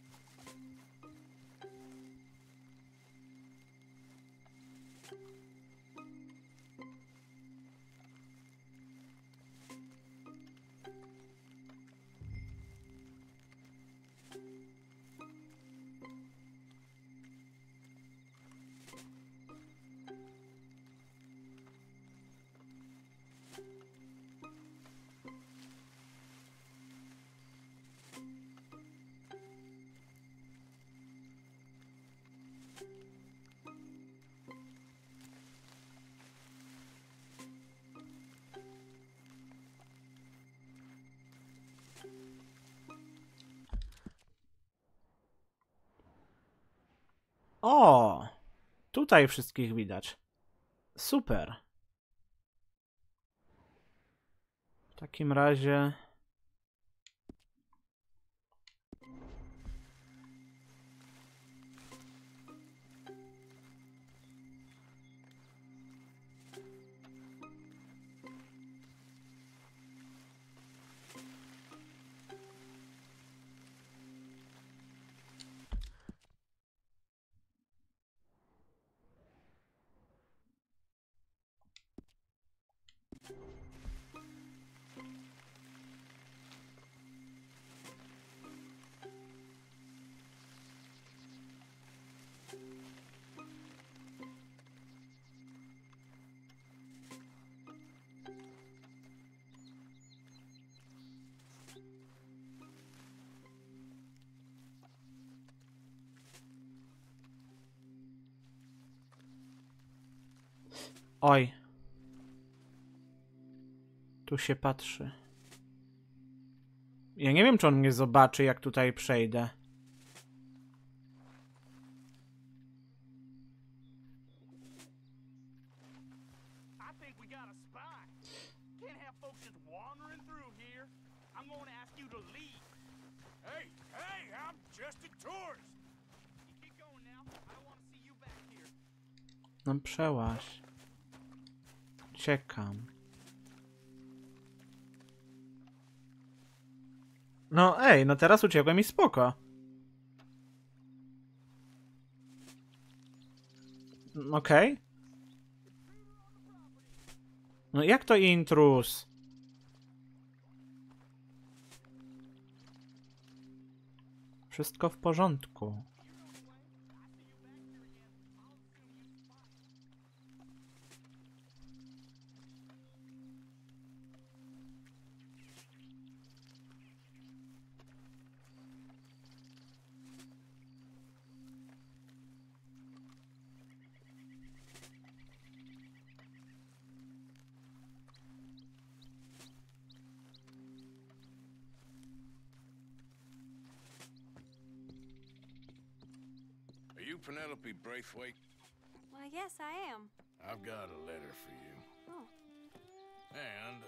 [SPEAKER 1] O! Tutaj wszystkich widać. Super. W takim razie... Oj. Tu się patrzy. Ja nie wiem, czy on mnie zobaczy, jak tutaj przejdę. No przełaź. Czekam. No ej, no teraz uciekłem i spoko. Okej. No jak to intruz? Wszystko w porządku.
[SPEAKER 3] Penelope Braithwaite?
[SPEAKER 13] Why, yes, I am.
[SPEAKER 3] I've got a letter for you.
[SPEAKER 13] Oh.
[SPEAKER 3] And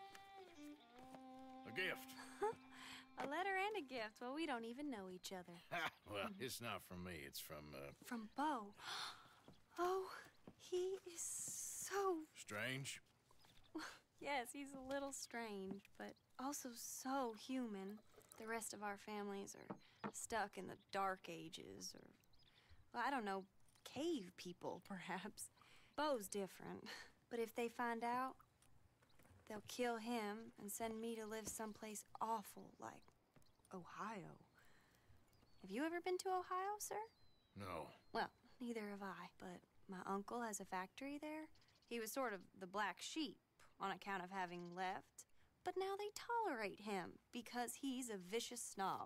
[SPEAKER 3] a gift.
[SPEAKER 19] A letter and a gift. Well, we don't even know each other.
[SPEAKER 3] Well, it's not from me. It's from,
[SPEAKER 19] From Bo. Oh, he is so...
[SPEAKER 3] Strange?
[SPEAKER 19] Yes, he's a little strange, but also so human. The rest of our families are stuck in the Dark Ages, or, well, I don't know, cave people, perhaps. Bo's different, but if they find out, they'll kill him and send me to live someplace awful like Ohio. Have you ever been to Ohio, sir?
[SPEAKER 3] No.
[SPEAKER 19] Well, neither have I, but my uncle has a factory there. He was sort of the black sheep on account of having left, but now they tolerate him because he's a vicious snob.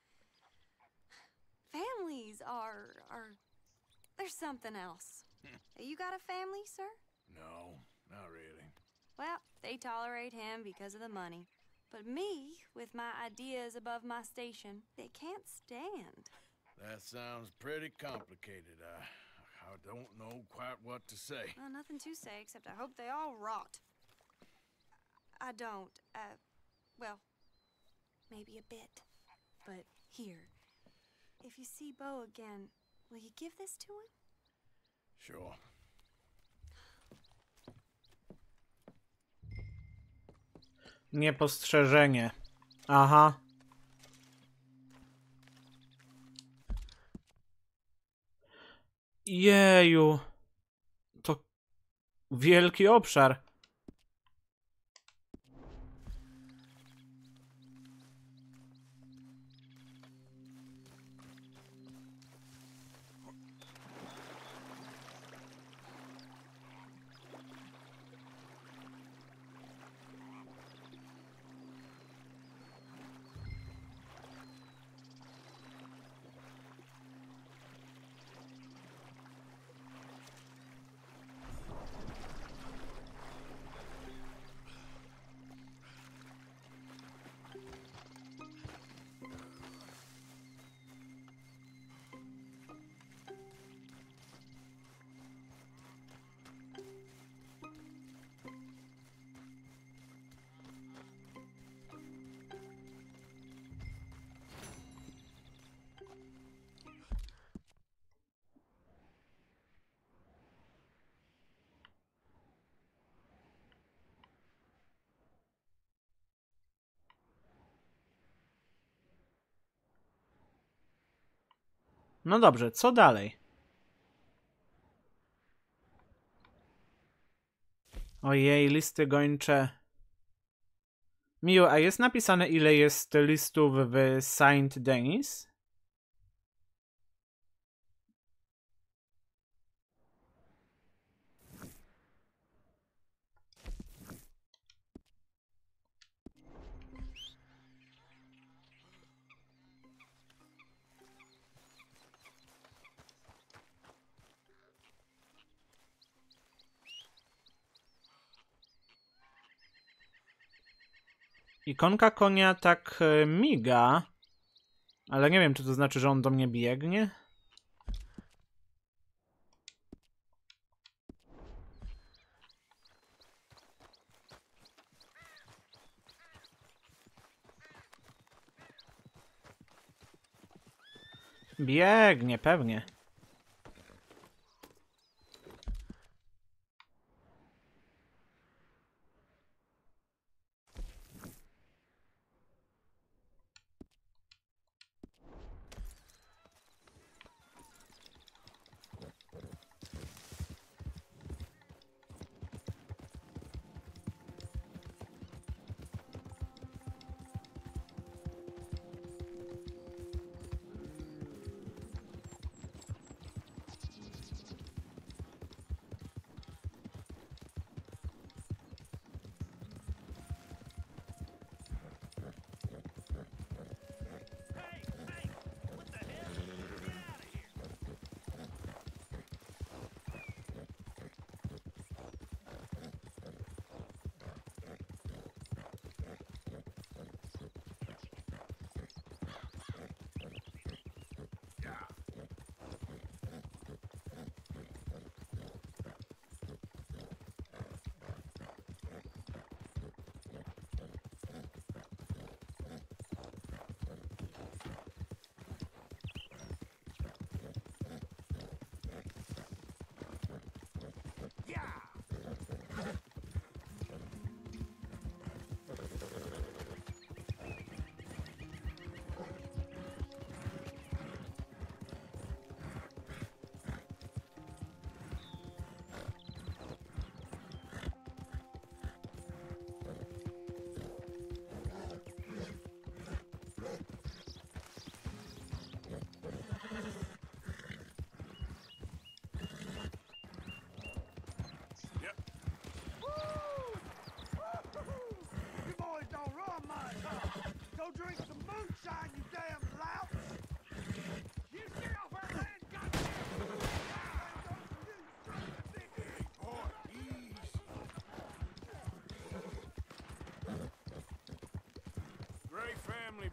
[SPEAKER 19] Families there's something else. You got a family, sir?
[SPEAKER 3] No, not really.
[SPEAKER 19] Well, they tolerate him because of the money. But me, with my ideas above my station, they can't stand.
[SPEAKER 3] That sounds pretty complicated. I don't know quite what to say.
[SPEAKER 19] Well, nothing to say, except I hope they all rot. I don't, well, maybe a bit. But here, if you see Bo again, will you give this to him?
[SPEAKER 3] Sure.
[SPEAKER 1] Niepostrzeżenie. Aha. Jeju. To wielki obszar. No dobrze, co dalej? Ojej, listy gończe. Miu, a jest napisane, ile jest listów w Saint Denis? Ikonka konia tak miga, ale nie wiem, czy to znaczy, że on do mnie biegnie. Biegnie, pewnie.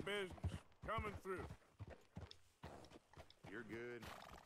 [SPEAKER 3] business. Coming through.
[SPEAKER 20] You're good.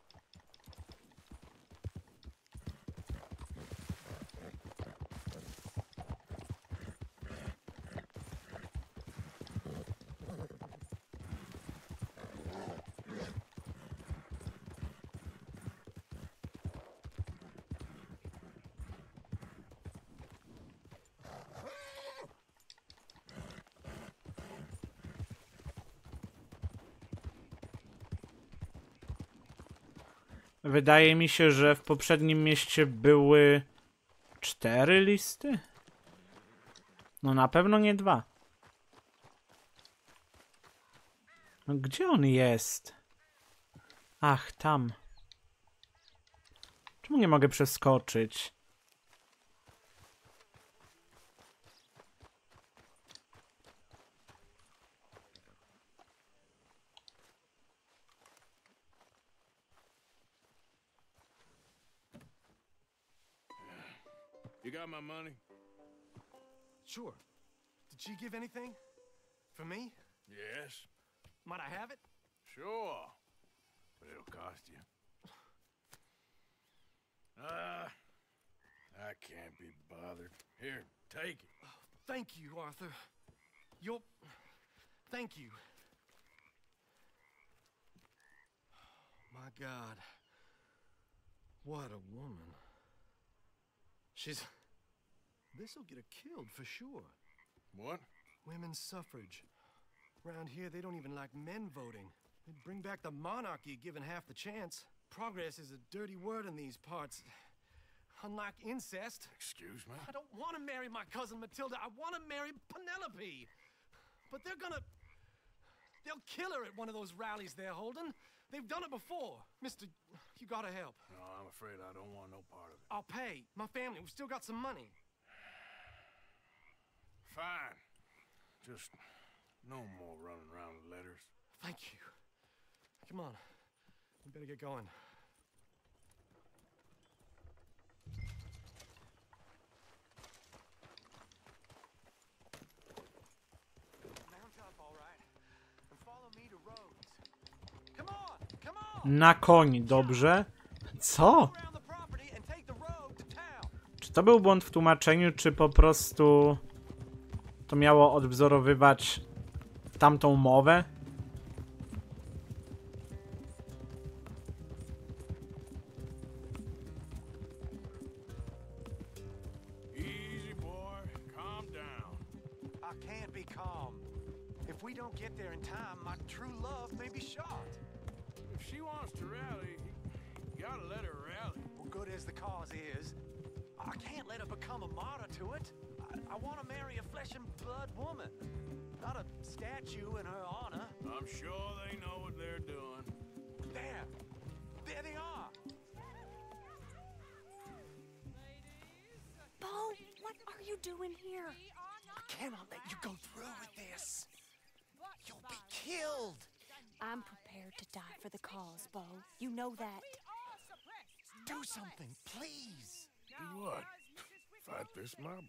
[SPEAKER 1] Wydaje mi się, że w poprzednim mieście były 4 listy? No na pewno nie 2. No gdzie on jest? Ach, tam. Czemu nie mogę przeskoczyć?
[SPEAKER 3] You got my money?
[SPEAKER 15] Sure. Did she give anything? For me?
[SPEAKER 3] Yes.
[SPEAKER 15] Might I have it?
[SPEAKER 3] Sure. But it'll cost you. I can't be bothered. Here, take it.
[SPEAKER 15] Thank you, Arthur. You'll... Thank you. My God. What a woman. She's... This'll get her killed for sure.
[SPEAKER 3] What?
[SPEAKER 15] Women's suffrage. Around here, they don't even like men voting. They'd bring back the monarchy given half the chance. Progress is a dirty word in these parts. Unlike incest.
[SPEAKER 3] Excuse me?
[SPEAKER 15] I don't want to marry my cousin Matilda. I want to marry Penelope. But they're gonna... They'll kill her at one of those rallies they're holding. They've done it before. Mister, you gotta help.
[SPEAKER 3] No, I'm afraid I don't want no part of it.
[SPEAKER 15] I'll pay. My family, we've still got some money.
[SPEAKER 3] Fine. Just no more running around with letters.
[SPEAKER 15] Thank you. Come on. We better get going. Mount up, all right. And follow me to Rhodes. Come on! Come on!
[SPEAKER 1] Na koń, dobrze? Co? Czy to był błąd w tłumaczeniu, czy po prostu to miało odwzorowywać tamtą mowę?
[SPEAKER 3] Easy, boy. Calm down.
[SPEAKER 14] I can't be calm. If we don't get there in time, my true love may be shot.
[SPEAKER 3] If she wants to rally, you gotta let her rally.
[SPEAKER 14] Well, good as the cause is, I can't let her become a martyr to it. I want to marry a flesh and blood woman, not a statue in her honor.
[SPEAKER 3] I'm sure they know what they're doing.
[SPEAKER 14] There they are.
[SPEAKER 19] Bo, what are you doing here?
[SPEAKER 14] I cannot let you go through with this. You'll be killed.
[SPEAKER 19] I'm prepared to die for the cause, Bo. You know that.
[SPEAKER 14] Do something, please.
[SPEAKER 3] Do what? Fight this mob?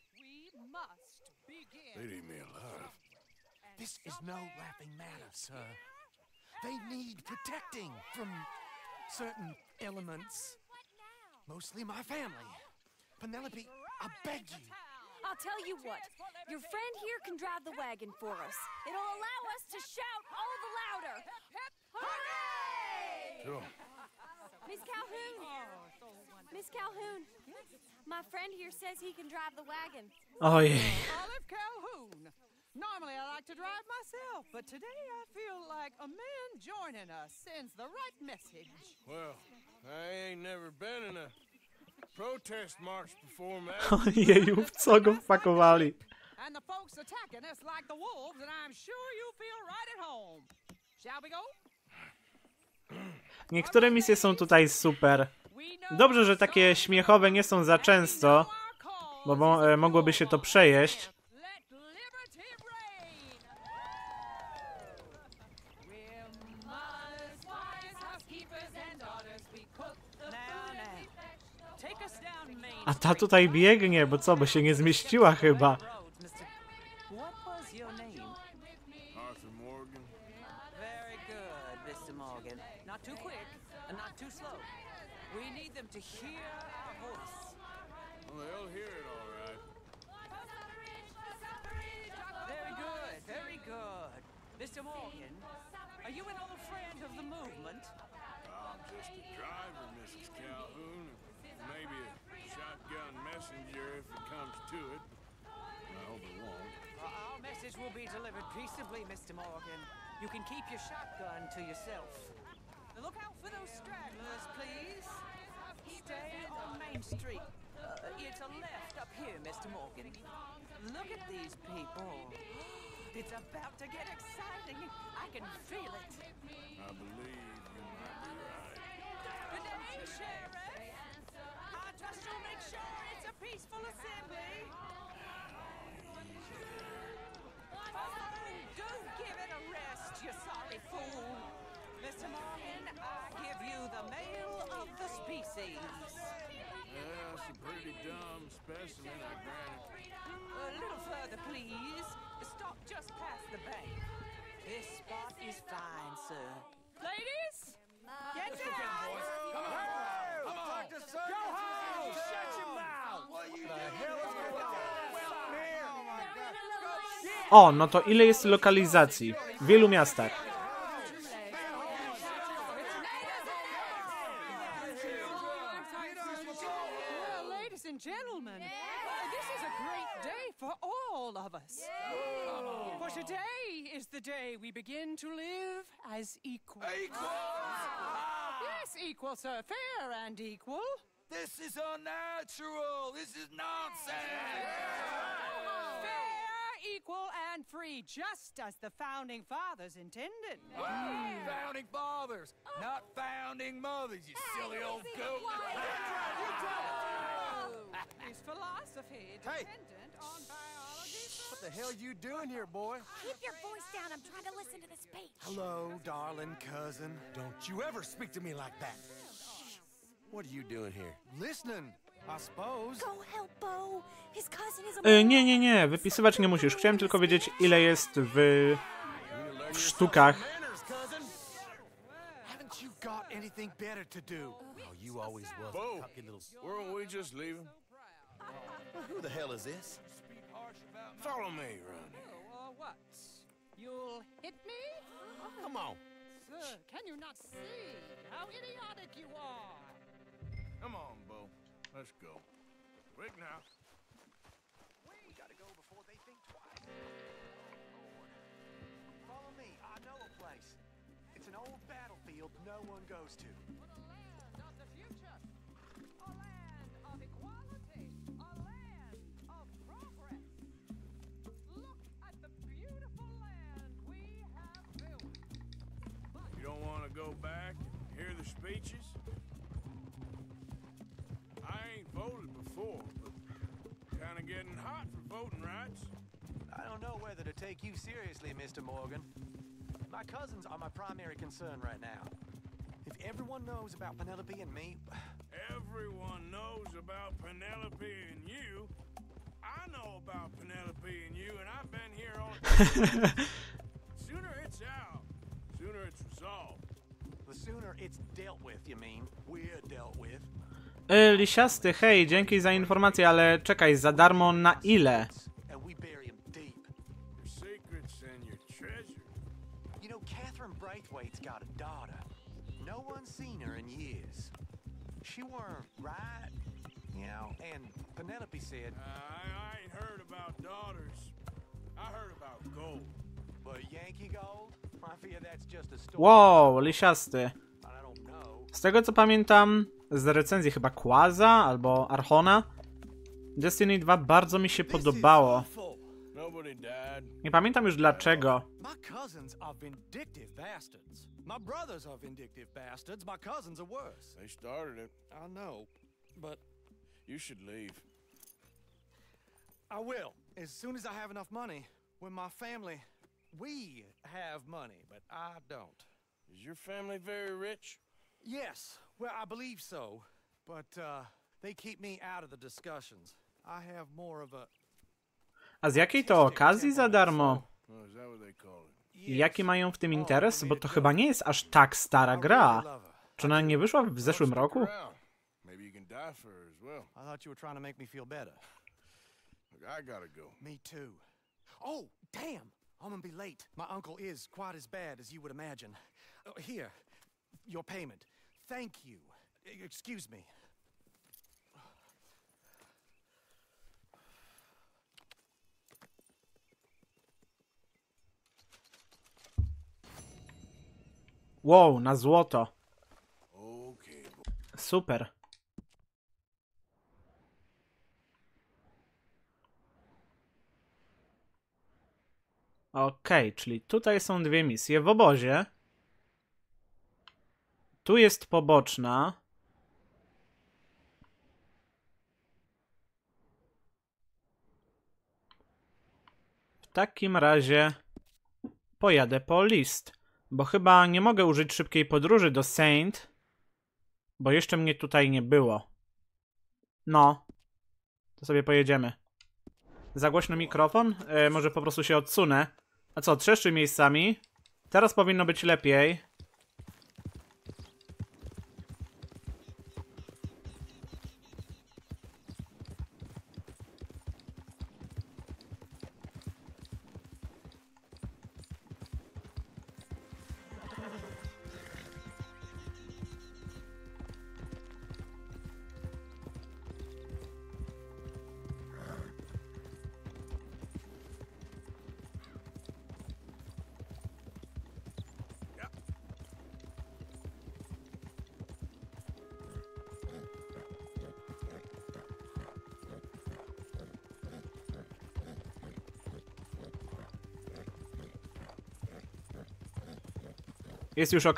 [SPEAKER 3] They'd eat me alive.
[SPEAKER 14] This is no laughing matter, sir. They need protecting from certain elements. Mostly my family. Penelope, I beg you.
[SPEAKER 19] I'll tell you what. Your friend here can drive the wagon for us. It'll allow us to shout all the louder. Hooray!
[SPEAKER 3] Sure.
[SPEAKER 19] Miss Calhoun! Miss Calhoun! My friend here says he can drive the wagon.
[SPEAKER 1] Oh yeah.
[SPEAKER 21] Olive Calhoun. Normally I like to drive myself, but today I feel like a man joining us sends the right message.
[SPEAKER 3] Well, I ain't never been in a protest march before, man.
[SPEAKER 1] Ojeju, w co go wpakowali?
[SPEAKER 21] And the folks attacking us like the wolves, and I'm sure you feel right at home. Shall we go?
[SPEAKER 1] Niektóre misje są tutaj super. Dobrze, że takie śmiechowe nie są za często, bo mogłoby się to przejeść. A ta tutaj biegnie, bo co, bo się nie zmieściła chyba.
[SPEAKER 2] What was your name?
[SPEAKER 3] Arthur Morgan?
[SPEAKER 21] Very good, Mr. Morgan. Not too quick and not too slow. We need them to hear our voice.
[SPEAKER 3] Well, they'll hear it all right.
[SPEAKER 21] Very good, very good. Mr. Morgan, are you an old friend of the movement?
[SPEAKER 3] I'm just a driver, Mrs. Calhoun. Maybe a shotgun messenger if it comes to it. I hope it won't.
[SPEAKER 21] Our message will be delivered peaceably, Mr. Morgan. You can keep your shotgun to yourself. Look out for those stragglers, please. Stay on Main Street. It's a left up here, Mr. Morgan. Look at these people. It's about to get exciting. I can feel it.
[SPEAKER 3] I believe you might be right.
[SPEAKER 21] Good day, Sheriff. I trust you'll make sure it's a peaceful assembly. Do give it a rest, you sorry fool. Mr. Morgan, I give you the male of the species.
[SPEAKER 3] Yeah, that's a pretty dumb specimen, I grant it.
[SPEAKER 21] A little further, please. Stop just past the bank. This spot is fine, sir. Ladies, get down!
[SPEAKER 10] Come on! Come on! Go home! Shut your mouth! What the hell is going on?
[SPEAKER 1] O, no to ile jest lokalizacji? W wielu miastach.
[SPEAKER 21] Well, ladies and gentlemen, this is a great day for all of us. For today is the day we begin to live as equals. Yes, equal, sir. Fair and equal.
[SPEAKER 10] This is unnatural! This is nonsense!
[SPEAKER 21] Fair, equal, and free, just as the Founding Fathers intended.
[SPEAKER 10] Founding fathers, not founding mothers, you silly old goat!
[SPEAKER 21] Is philosophy dependent on biology?
[SPEAKER 10] What the hell you doing here, boy?
[SPEAKER 20] Keep your voice down. I'm trying to listen to the speech.
[SPEAKER 10] Hello, darling cousin. Don't you ever speak to me like that. What are you doing here? Listening, I suppose.
[SPEAKER 20] Go help Bo. His cousin is a...
[SPEAKER 1] Nie. Wypisywać nie musisz. Chciałem tylko wiedzieć, ile jest w sztukach.
[SPEAKER 10] Haven't you got anything better to do? Oh, you always was
[SPEAKER 3] Bo,
[SPEAKER 10] a cocky little...
[SPEAKER 3] weren't we just leaving?
[SPEAKER 10] Who the hell is this?
[SPEAKER 3] Follow me, Ronnie.
[SPEAKER 21] What? You'll hit me?
[SPEAKER 10] Come on.
[SPEAKER 21] Sir, can you not see how idiotic you are?
[SPEAKER 3] Come on, Bo. Let's go. Quick now.
[SPEAKER 10] We gotta go before they think twice. Follow me. I know a place. It's an old battlefield no one goes to.
[SPEAKER 21] A land of the future. A land of equality. A land of progress. Look at the beautiful land we have built.
[SPEAKER 3] You don't want to go back and hear the speeches? I ain't voted before, but kind of getting hot for voting rights.
[SPEAKER 22] I don't know whether to take you seriously, Mr. Morgan. My cousins are my primary concern right now. If everyone knows about Penelope and me...
[SPEAKER 3] Everyone knows about Penelope and you. I know about Penelope and you, and I've been here all day. Sooner it's out, sooner it's resolved.
[SPEAKER 22] The sooner it's dealt with, you mean? We're dealt with.
[SPEAKER 1] Lisiasty, hej, dzięki za informację, ale czekaj, za darmo na ile?
[SPEAKER 22] And we bury him deep.
[SPEAKER 3] Your secrets and your treasure.
[SPEAKER 22] You know, Catherine Braithwaite's got a daughter. No one's seen her in years. She weren't right, you know, and Penelope said...
[SPEAKER 3] I ain't heard about daughters. I heard about gold.
[SPEAKER 22] But Yankee gold? I fear that's just a story.
[SPEAKER 1] Wow, lisiasty.
[SPEAKER 22] I don't know.
[SPEAKER 1] Z tego co pamiętam, z recenzji chyba Quaza albo Archona, Destiny 2 bardzo mi się podobało. Nie pamiętam już dlaczego.
[SPEAKER 12] My cousins are vindictive bastards. My brothers are vindictive bastards. My cousins are worse.
[SPEAKER 3] They started it.
[SPEAKER 12] I know, but
[SPEAKER 3] You should leave.
[SPEAKER 12] I will. As soon as I have enough money. When my family... We have money, but I don't.
[SPEAKER 3] Is your family very rich?
[SPEAKER 12] Yes. Well, I believe so. But, they keep me out of the discussions. I have more of a...
[SPEAKER 1] A z jakiej to okazji za darmo?
[SPEAKER 3] Oh, is that what they call it?
[SPEAKER 1] Jaki mają w tym interes? Bo to chyba nie jest aż tak stara gra. Czy ona nie wyszła w zeszłym roku?
[SPEAKER 3] Maybe you can die for her as well.
[SPEAKER 14] I thought you were trying to make me feel better.
[SPEAKER 3] Look, I gotta go.
[SPEAKER 14] Me too. Oh, damn! I'm gonna be late. My uncle is quite as bad as you would imagine. Here, your payment. Thank you. Excuse me.
[SPEAKER 1] Wow, na złoto. Super. Okej, czyli tutaj są dwie misje w obozie. Tu jest poboczna. W takim razie pojadę po list, bo chyba nie mogę użyć szybkiej podróży do Saint, bo jeszcze mnie tutaj nie było. No, to sobie pojedziemy. Za głośno mikrofon? Może po prostu się odsunę. A co, trzeszczy miejscami? Teraz powinno być lepiej. Jest już ok?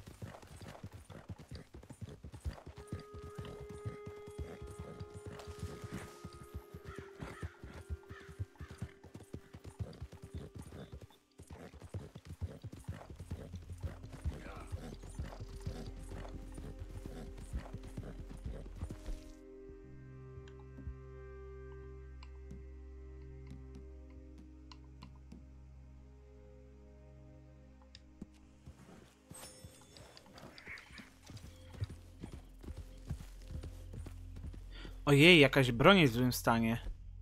[SPEAKER 1] Ojej, jakaś broń jest w złym stanie.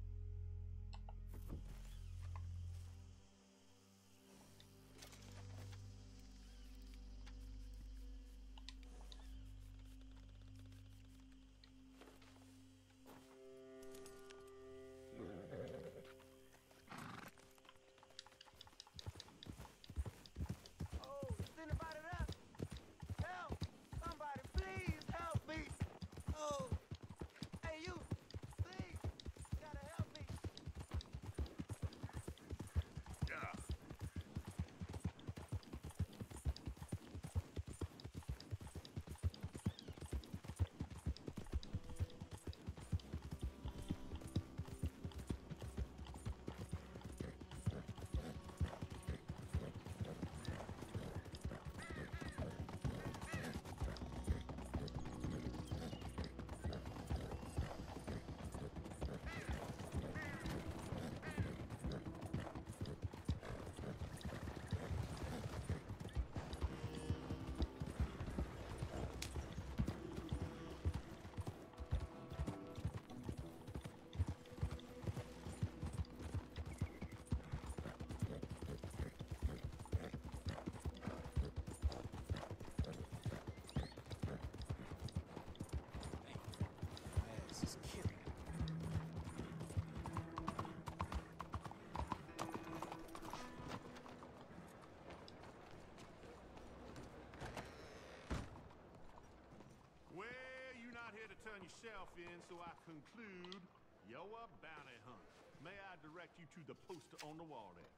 [SPEAKER 7] Turn yourself in, so I conclude you're a bounty hunter. May I direct you to the poster on the wall there?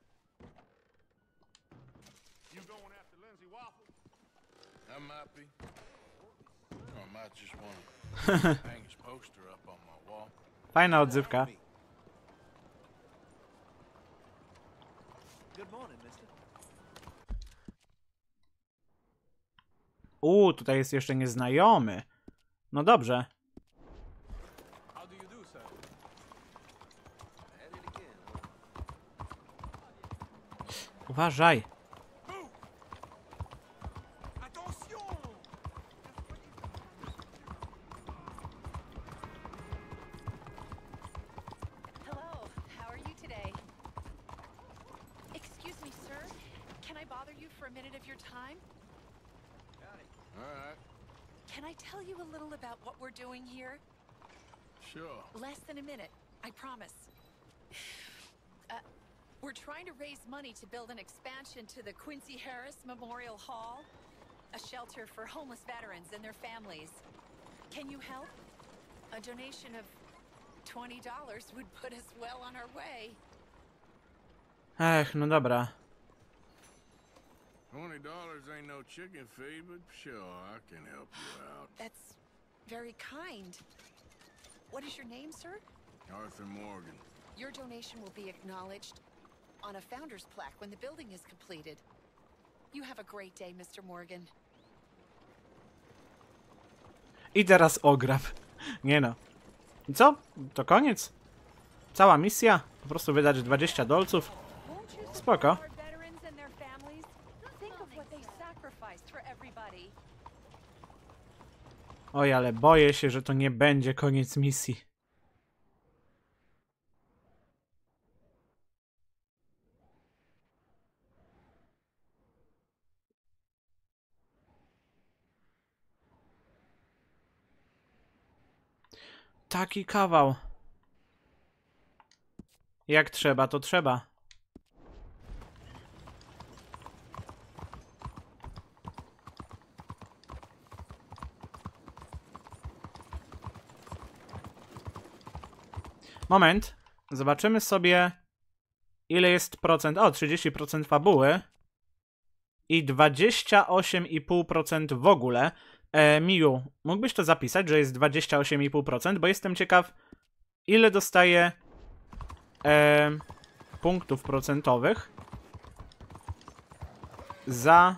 [SPEAKER 7] You going after Lindsay Waffle?
[SPEAKER 3] I might be. Or I might just want to hang his poster up on my wall.
[SPEAKER 1] Fajna odzywka.
[SPEAKER 22] Good morning, mister.
[SPEAKER 1] Tutaj jest jeszcze nieznajomy. No dobrze. Uważaj.
[SPEAKER 4] bother you for a minute of your time?
[SPEAKER 3] All right.
[SPEAKER 4] Can I tell you a little about what we're doing here?
[SPEAKER 3] Sure.
[SPEAKER 4] Less than a minute, I promise. We're trying to raise money to build an expansion to the Quincy Harris Memorial Hall, a shelter for homeless veterans and their families. Can you help? A donation of $20 would put us well on our way.
[SPEAKER 1] Ech, no dobra.
[SPEAKER 3] $20 ain't no chicken feed, but sure, I can help you out.
[SPEAKER 4] That's very kind. What is your name, sir?
[SPEAKER 3] Arthur Morgan.
[SPEAKER 4] Your donation will be acknowledged on a founder's plaque when the building is completed. You have a great day, Mr. Morgan.
[SPEAKER 1] I teraz ograb. Nie no. I co? To koniec. Cała misja. Po prostu wydać $20. Spoko. Oj, ale boję się, że to nie będzie koniec misji. Taki kawał. Jak trzeba, to trzeba. Moment. Zobaczymy sobie, ile jest procent. O, 30% fabuły. I 28,5% w ogóle. Miu, mógłbyś to zapisać, że jest 28,5%, bo jestem ciekaw, ile dostaje punktów procentowych za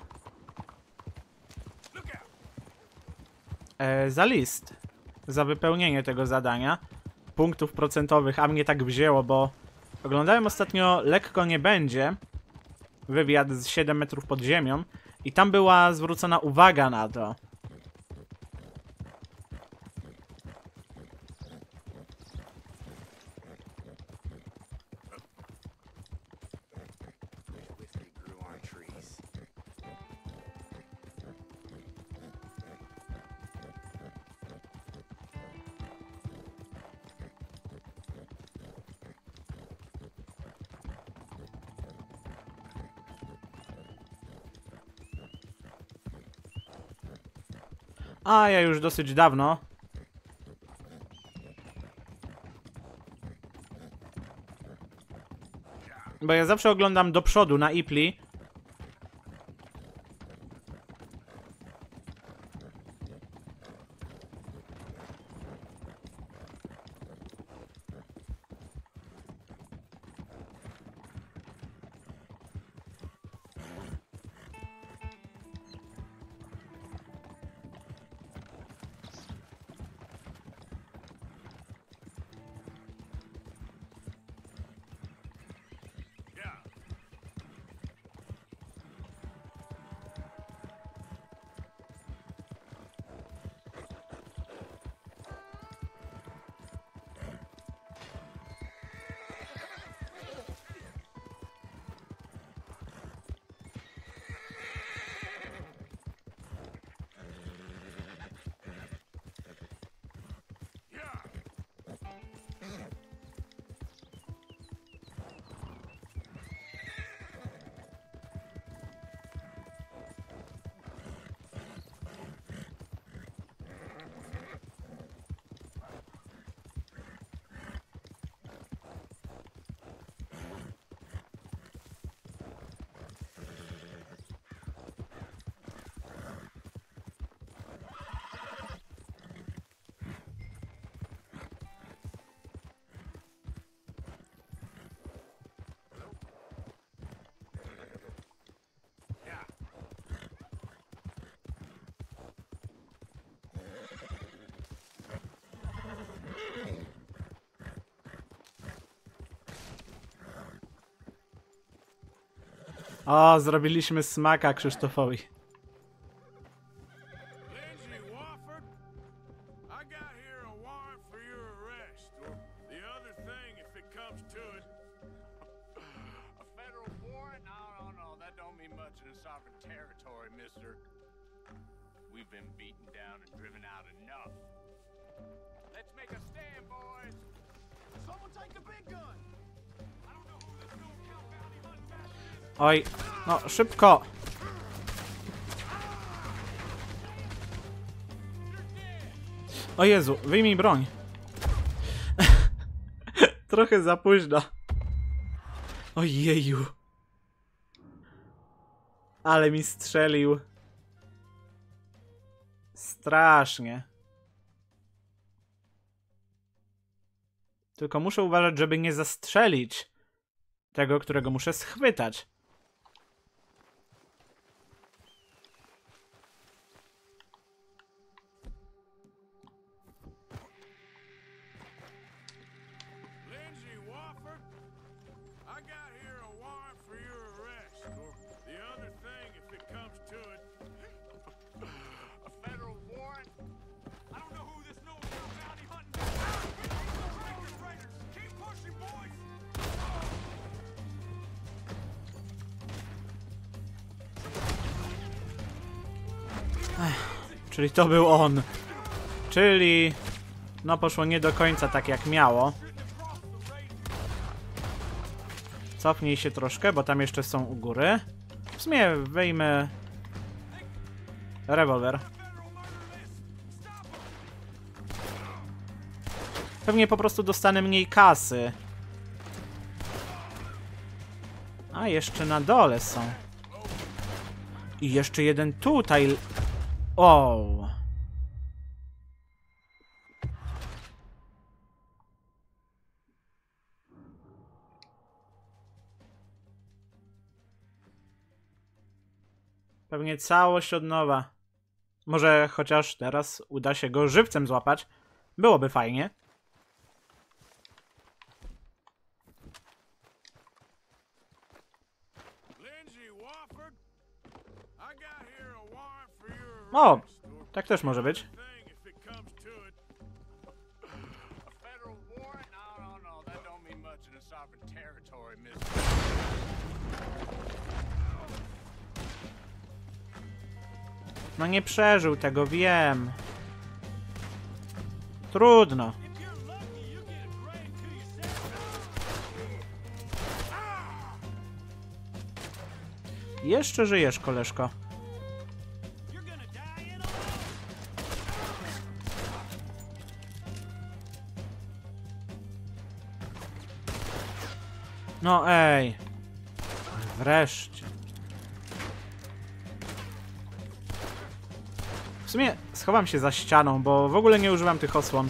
[SPEAKER 1] list, za wypełnienie tego zadania. Punktów procentowych, a mnie tak wzięło, bo oglądałem ostatnio Lekko nie będzie wywiad z 7 metrów pod ziemią i tam była zwrócona uwaga na to. A ja już dosyć dawno. Bo ja zawsze oglądam do przodu na Ipli. O, zrobiliśmy smaka Krzysztofowi.
[SPEAKER 3] Lindsay Wofford, I got here a warrant for your arrest, or the other thing if it comes to it. A federal warrant? No, that don't mean much much in a sovereign territory, mister. We've been beaten down and driven out enough. Let's make a stand, boys.
[SPEAKER 10] Someone take the big gun. I don't know who this no-count bounty hunt bastard is.
[SPEAKER 1] Oj, no szybko. O Jezu, wyjmij broń. Trochę za późno. Ojeju. Ale mi strzelił. Strasznie. Tylko muszę uważać, żeby nie zastrzelić tego, którego muszę schwytać.
[SPEAKER 3] Lindsay Wofford, I got here a warrant for your arrest, or the other thing if it comes to it. A federal warrant? I don't know who this no-count bounty hunting is. Traitors, keep pushing, boys!
[SPEAKER 1] Czyli to był on. Czyli... no poszło nie do końca tak jak miało. Cofnij się troszkę, bo tam jeszcze są u góry. W sumie wyjmę... rewolwer. Pewnie po prostu dostanę mniej kasy. A jeszcze na dole są. I jeszcze jeden tutaj. O. Pewnie całość od nowa. Może chociaż teraz uda się go żywcem złapać. Byłoby fajnie. O, tak też może być. No nie przeżył tego, wiem. Trudno. Jeszcze żyjesz, koleżko. No ej. Wreszcie. W sumie schowam się za ścianą, bo w ogóle nie używam tych osłon.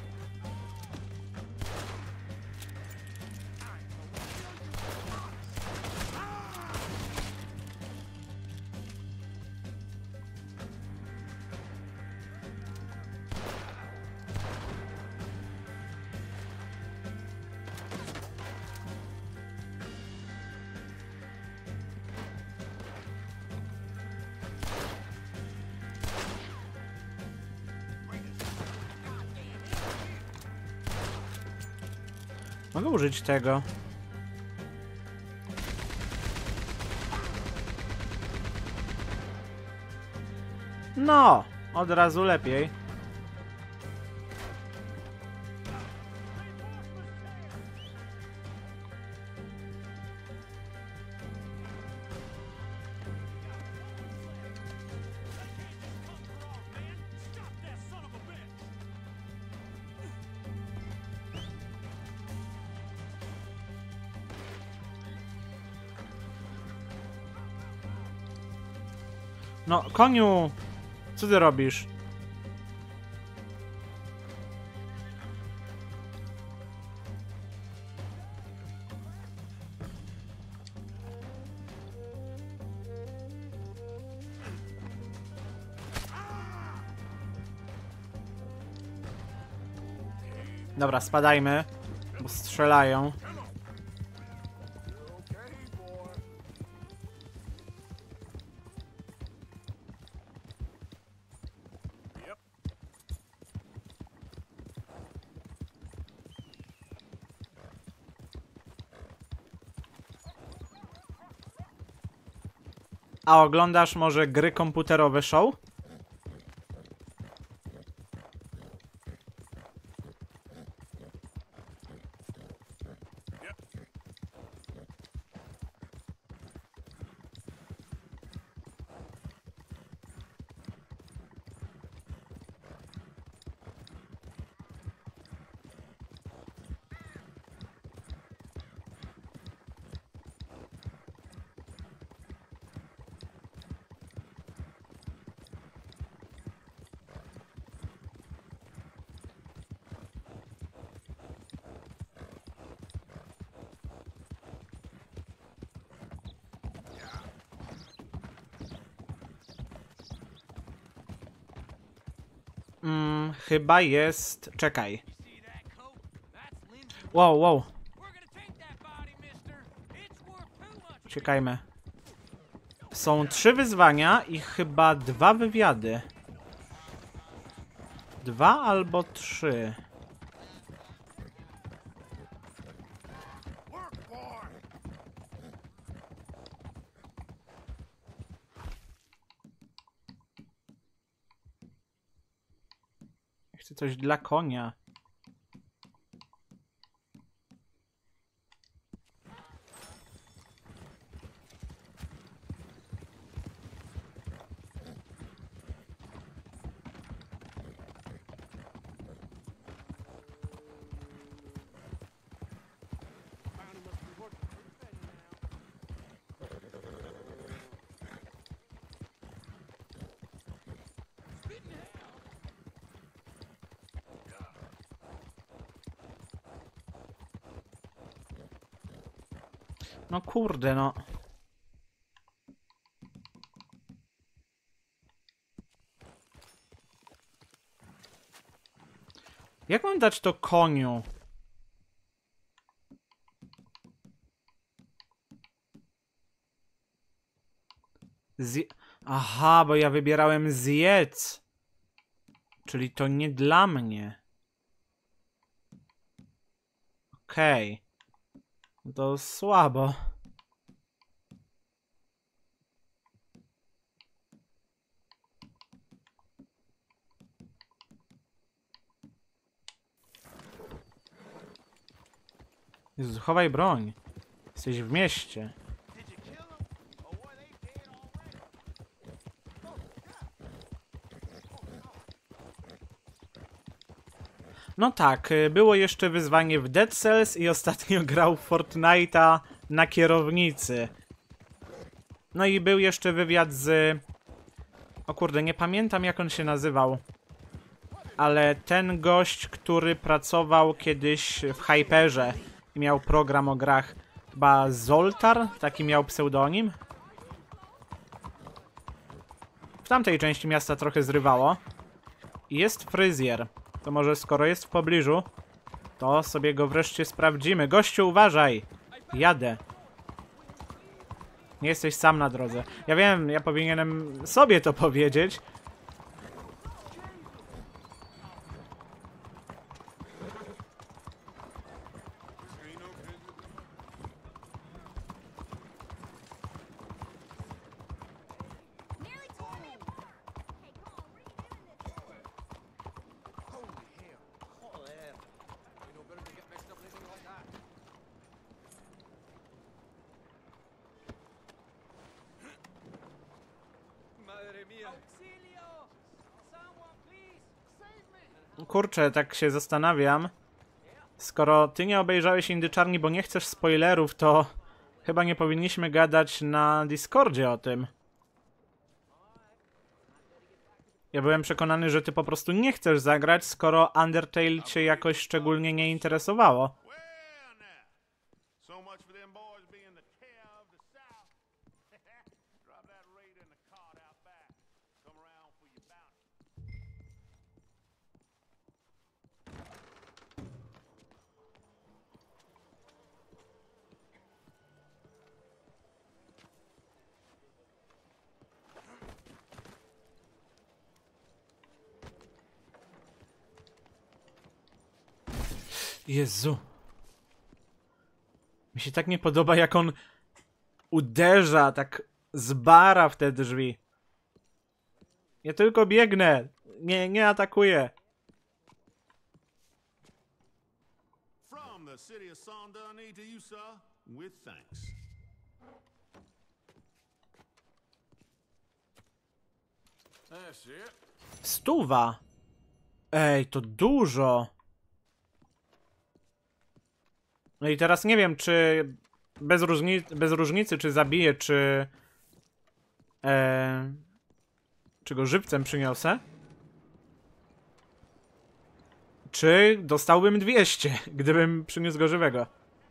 [SPEAKER 1] Mogę użyć tego. No, od razu lepiej. No, koniu! Co ty robisz? Dobra, spadajmy, bo strzelają. A oglądasz może gry komputerowe show? Chyba jest... Czekaj. Wow, wow. Uciekajmy. Są 3 wyzwania i chyba 2 wywiady. 2 albo 3. Chcę coś dla konia. No kurde, no. Jak mam dać to koniu? Aha, bo ja wybierałem zjedz. Czyli to nie dla mnie. Okej. To słabo. Jezu, chowaj broń. Jesteś w mieście. No tak, było jeszcze wyzwanie w Dead Cells i ostatnio grał w Fortnite'a na kierownicy. No i był jeszcze wywiad z... O kurde, nie pamiętam jak on się nazywał. Ale ten gość, który pracował kiedyś w Hyperze i miał program o grach. Chyba Zoltar? Taki miał pseudonim. W tamtej części miasta trochę zrywało. I jest fryzjer. To może skoro jest w pobliżu, to sobie go wreszcie sprawdzimy. Gościu, uważaj! Jadę. Nie jesteś sam na drodze. Ja wiem, ja powinienem sobie to powiedzieć. Kurczę, tak się zastanawiam. Skoro ty nie obejrzałeś Indyczarni, bo nie chcesz spoilerów, to chyba nie powinniśmy gadać na Discordzie o tym. Ja byłem przekonany, że ty po prostu nie chcesz zagrać, skoro Undertale cię jakoś szczególnie nie interesowało. Jezu. Mi się tak nie podoba, jak on uderza tak Zbara w te drzwi. Ja tylko biegnę. Nie atakuję.
[SPEAKER 7] From the city of Sondani to you, sir, with thanks.
[SPEAKER 3] That's it.
[SPEAKER 1] 100. Ej, to dużo. No i teraz nie wiem, czy bez różnicy, czy zabiję, czy go żywcem przyniosę. Czy dostałbym 200, gdybym przyniósł go żywego.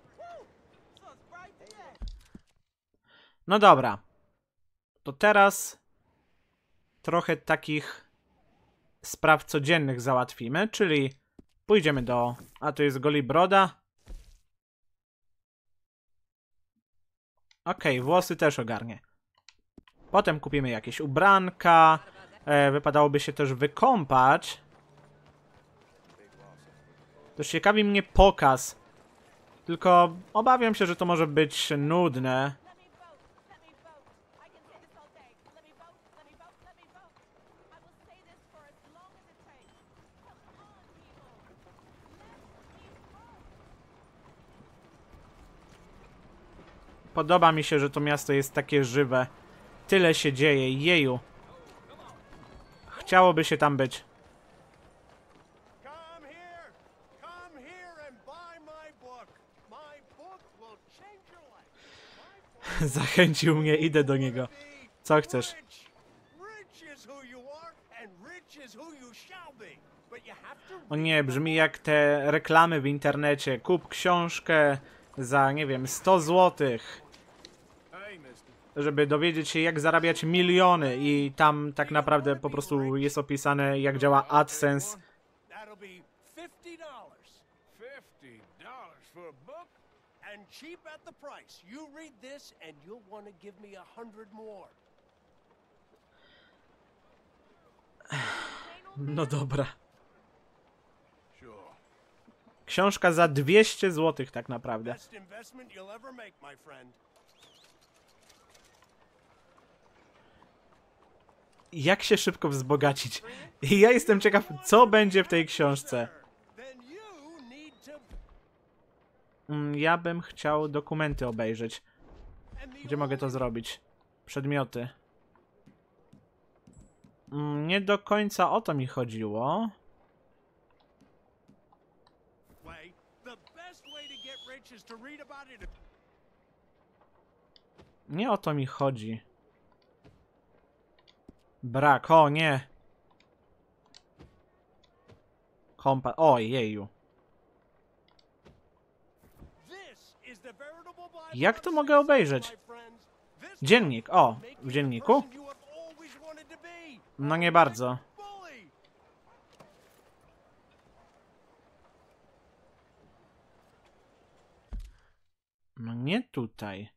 [SPEAKER 1] No dobra. To teraz trochę takich spraw codziennych załatwimy, czyli pójdziemy do... A, to jest Golibroda. Okej, włosy też ogarnie. Potem kupimy jakieś ubranka. Wypadałoby się też wykąpać. Też ciekawi mnie pokaz. Tylko obawiam się, że to może być nudne. Podoba mi się, że to miasto jest takie żywe. Tyle się dzieje, jeju. Chciałoby się tam być. Zachęcił mnie, idę do niego. Co chcesz? O nie, brzmi jak te reklamy w internecie. Kup książkę za, nie wiem, 100 złotych. Żeby dowiedzieć się, jak zarabiać miliony. I tam tak naprawdę po prostu jest opisane, jak działa AdSense.
[SPEAKER 2] Cheap at the price. You read this and you'll want to give me 100 more.
[SPEAKER 1] No dobra. Książka za 200 zł tak naprawdę.
[SPEAKER 2] Best investment you'll ever make, my friend.
[SPEAKER 1] Jak się szybko wzbogacić? I ja jestem ciekaw, co będzie w tej książce. Ja bym chciał dokumenty obejrzeć. Gdzie mogę to zrobić? Przedmioty. Nie do końca o to mi chodziło. Nie o to mi chodzi. Brak, o nie. Kompas, ojeju. Jak to mogę obejrzeć? Dziennik, o, w dzienniku? No nie bardzo. No nie tutaj.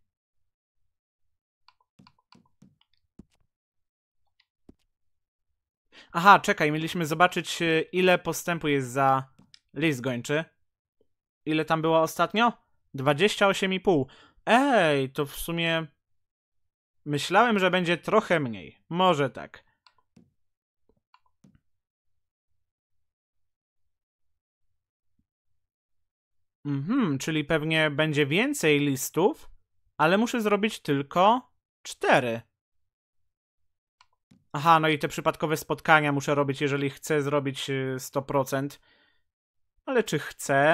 [SPEAKER 1] Aha, czekaj, mieliśmy zobaczyć, ile postępu jest za list gończy. Ile tam było ostatnio? 28,5. Ej, to w sumie... Myślałem, że będzie trochę mniej. Może tak. Czyli pewnie będzie więcej listów, ale muszę zrobić tylko 4. Aha, no i te przypadkowe spotkania muszę robić, jeżeli chcę zrobić 100%. Ale czy chcę?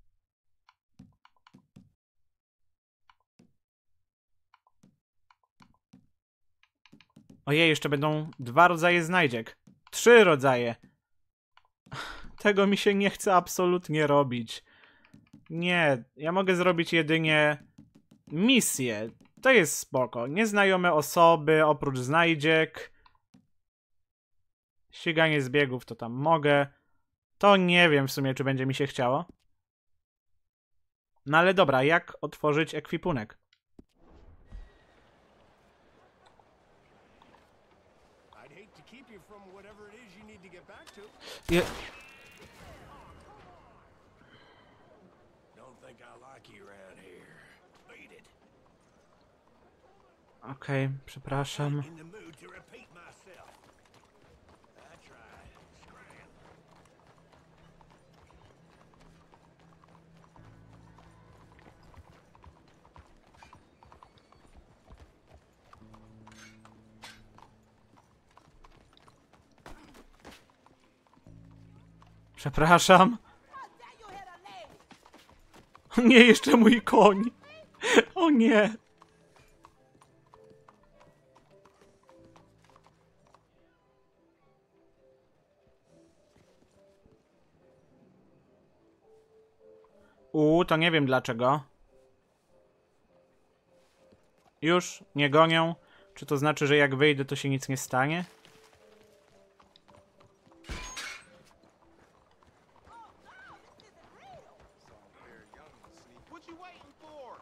[SPEAKER 1] Ojej, jeszcze będą 2 rodzaje znajdziek. 3 rodzaje. Tego mi się nie chce absolutnie robić. Nie, ja mogę zrobić jedynie misję. To jest spoko. Nieznajome osoby, oprócz znajdziek. Ściganie zbiegów to tam mogę. To nie wiem w sumie, czy będzie mi się chciało. No ale dobra, jak otworzyć ekwipunek? Je... Okej, przepraszam.
[SPEAKER 9] In the mood to repeat myself. I tried. Scram.
[SPEAKER 1] Przepraszam. Nie, jeszcze mój koń. O nie. To nie wiem dlaczego. Już nie gonią. Czy to znaczy, że jak wyjdę, to się nic nie stanie?
[SPEAKER 7] What you waiting for?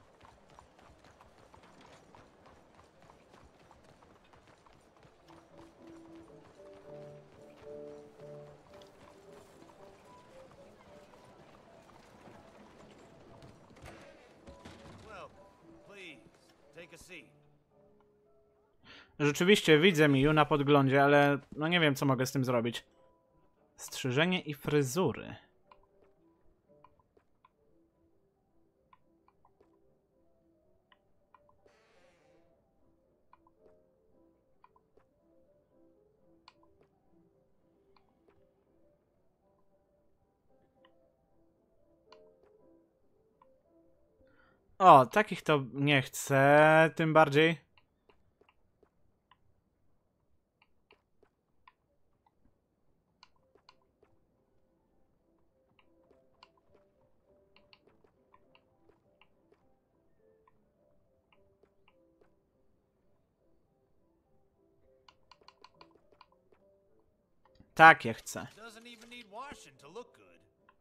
[SPEAKER 9] Well, please, take a seat.
[SPEAKER 1] Rzeczywiście widzę Miu na podglądzie, ale no nie wiem, co mogę z tym zrobić. Strzyżenie i fryzury. O, takich to nie chcę, tym bardziej. Takie chcę.
[SPEAKER 9] Doesn't even need washing to look good.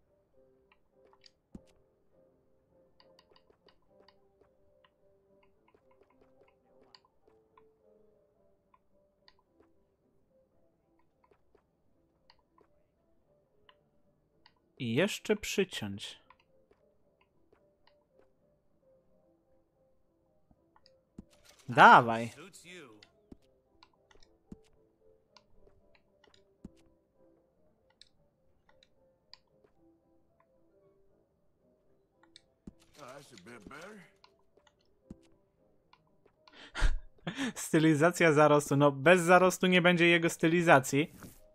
[SPEAKER 1] I jeszcze przyciąć. Dawaj.
[SPEAKER 9] Suits you.
[SPEAKER 3] Oh, that's a bit better.
[SPEAKER 1] Stylizacja zarostu. No, bez zarostu nie będzie jego stylizacji.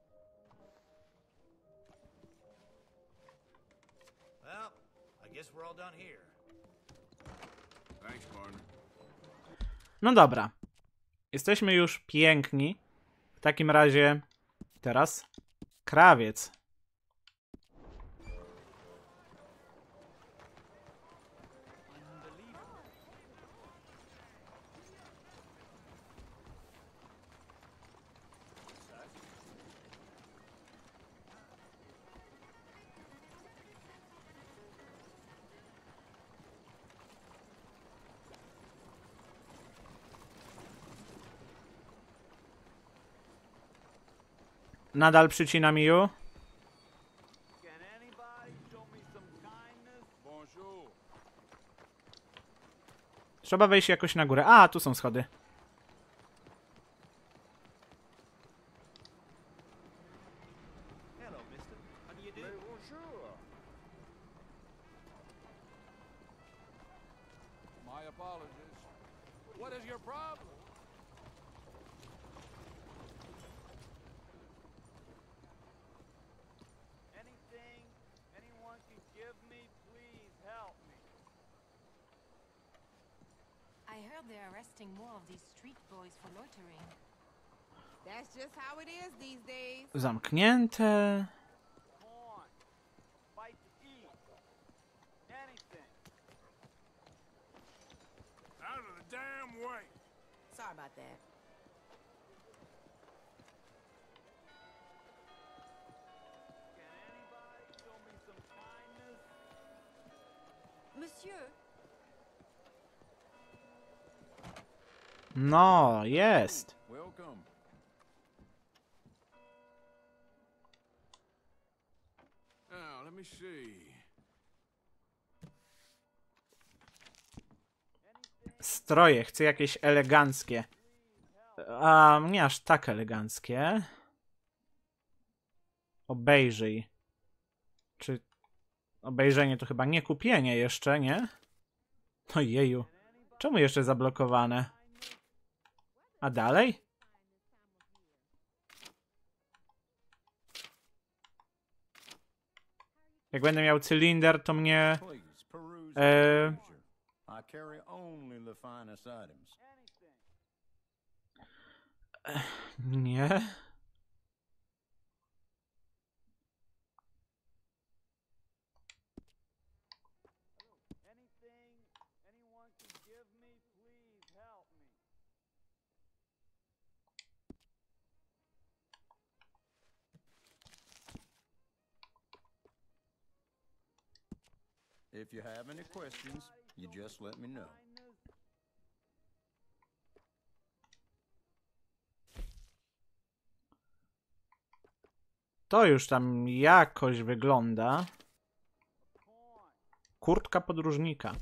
[SPEAKER 9] Well, I guess we're all done here.
[SPEAKER 3] Thanks, partner.
[SPEAKER 1] No dobra. Jesteśmy już piękni. W takim razie teraz krawiec. Nadal przycina Miu. Trzeba wejść jakoś na górę. A, tu są schody.
[SPEAKER 9] Hello, mister. How do you do? Bonjour.
[SPEAKER 6] My apologies. What is your problem?
[SPEAKER 18] Anything anyone can give me, please help me.
[SPEAKER 4] I heard they're arresting more of these street boys for loitering.
[SPEAKER 11] That's just how it is these days.
[SPEAKER 1] Zamknięte.
[SPEAKER 18] Corn, bite to eat, anything.
[SPEAKER 3] Out of the damn way.
[SPEAKER 11] Sorry about that.
[SPEAKER 18] Can anybody show me some kindness?
[SPEAKER 20] Monsieur,
[SPEAKER 1] No, jest.
[SPEAKER 3] Welcome. Now, let me see.
[SPEAKER 1] Stroje, chcę jakieś eleganckie. A nie aż tak eleganckie. Obejrzyj. Czy obejrzenie to chyba nie kupienie jeszcze, nie? Ojeju. Czemu jeszcze zablokowane? A dalej? Jak będę miał cylinder, to mnie... Nie.
[SPEAKER 5] If you have any questions, you just let me know.
[SPEAKER 1] To już tam jakoś wygląda. Kurtka podróżnika.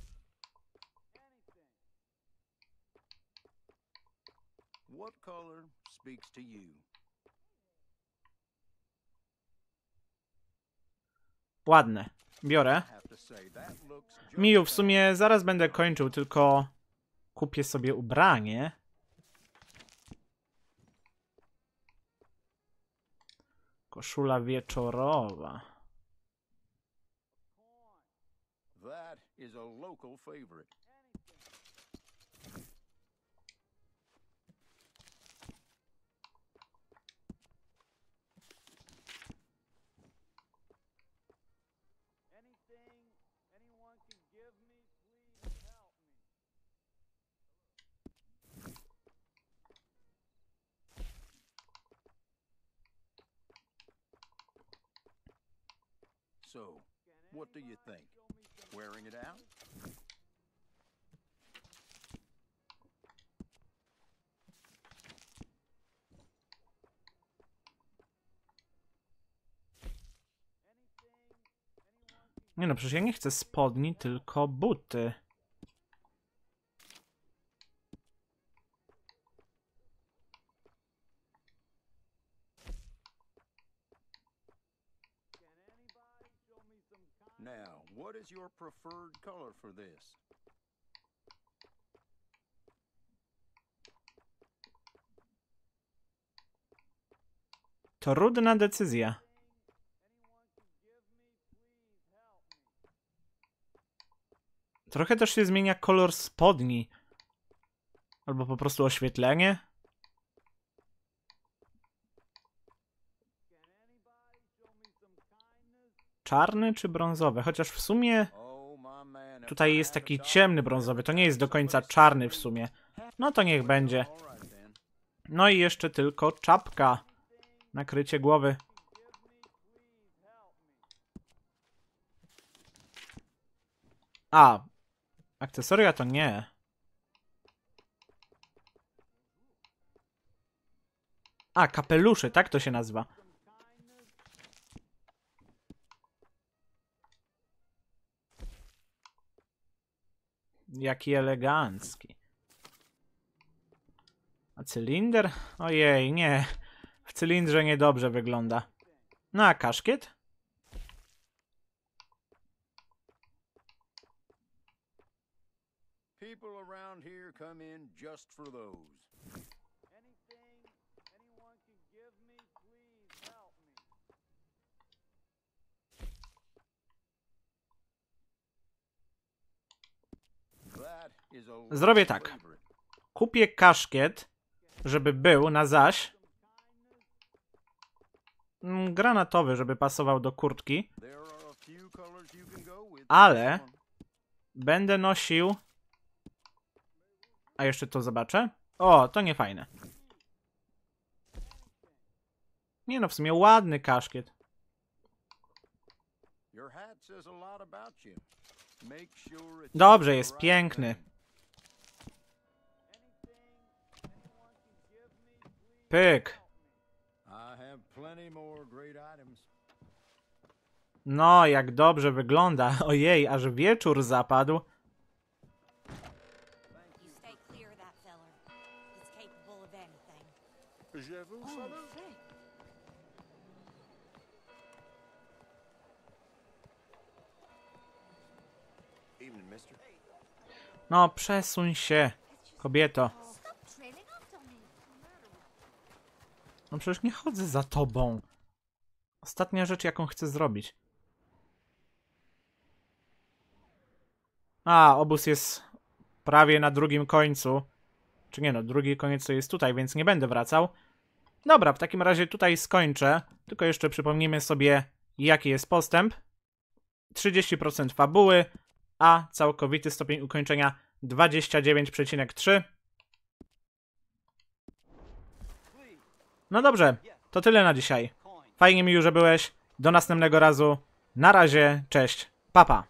[SPEAKER 5] What color speaks to you?
[SPEAKER 1] Ładne. Biorę. Miju, w sumie zaraz będę kończył, tylko kupię sobie ubranie. Koszula wieczorowa.
[SPEAKER 5] That is a local favorite. So, what do you think? Wearing it out?
[SPEAKER 1] Nie no, przecież ja nie chcę spodni, tylko buty.
[SPEAKER 5] Now, what is your preferred color for this?
[SPEAKER 1] Trudna decyzja. Trochę też się zmienia kolor spodni. Albo po prostu oświetlenie. Czarny czy brązowy? Chociaż w sumie tutaj jest taki ciemny brązowy. To nie jest do końca czarny w sumie. No to niech będzie. No i jeszcze tylko czapka. Nakrycie głowy. A, akcesoria to nie. A, kapelusze, tak to się nazywa. Jaki elegancki. A cylinder? Ojej, nie. W cylindrze niedobrze wygląda. No a kaszkiet?
[SPEAKER 5] People around here come in just for those.
[SPEAKER 1] Zrobię tak. Kupię kaszkiet, żeby był na zaś. Granatowy, żeby pasował do kurtki. Ale będę nosił... A jeszcze to zobaczę. O, to nie fajne. Nie no, w sumie ładny kaszkiet. Dobrze, jest piękny. Pyk. No, jak dobrze wygląda. Ojej, aż wieczór zapadł.
[SPEAKER 7] Je vous salue.
[SPEAKER 22] Evening, mister.
[SPEAKER 1] No, przesuń się, kobieto. No przecież nie chodzę za tobą. Ostatnia rzecz, jaką chcę zrobić. A, obóz jest prawie na drugim końcu. Czy nie no, drugi koniec to jest tutaj, więc nie będę wracał. Dobra, w takim razie tutaj skończę. Tylko jeszcze przypomnijmy sobie, jaki jest postęp. 30% fabuły, a całkowity stopień ukończenia 29,3. No dobrze, to tyle na dzisiaj. Fajnie mi, że byłeś. Do następnego razu. Na razie, cześć, papa.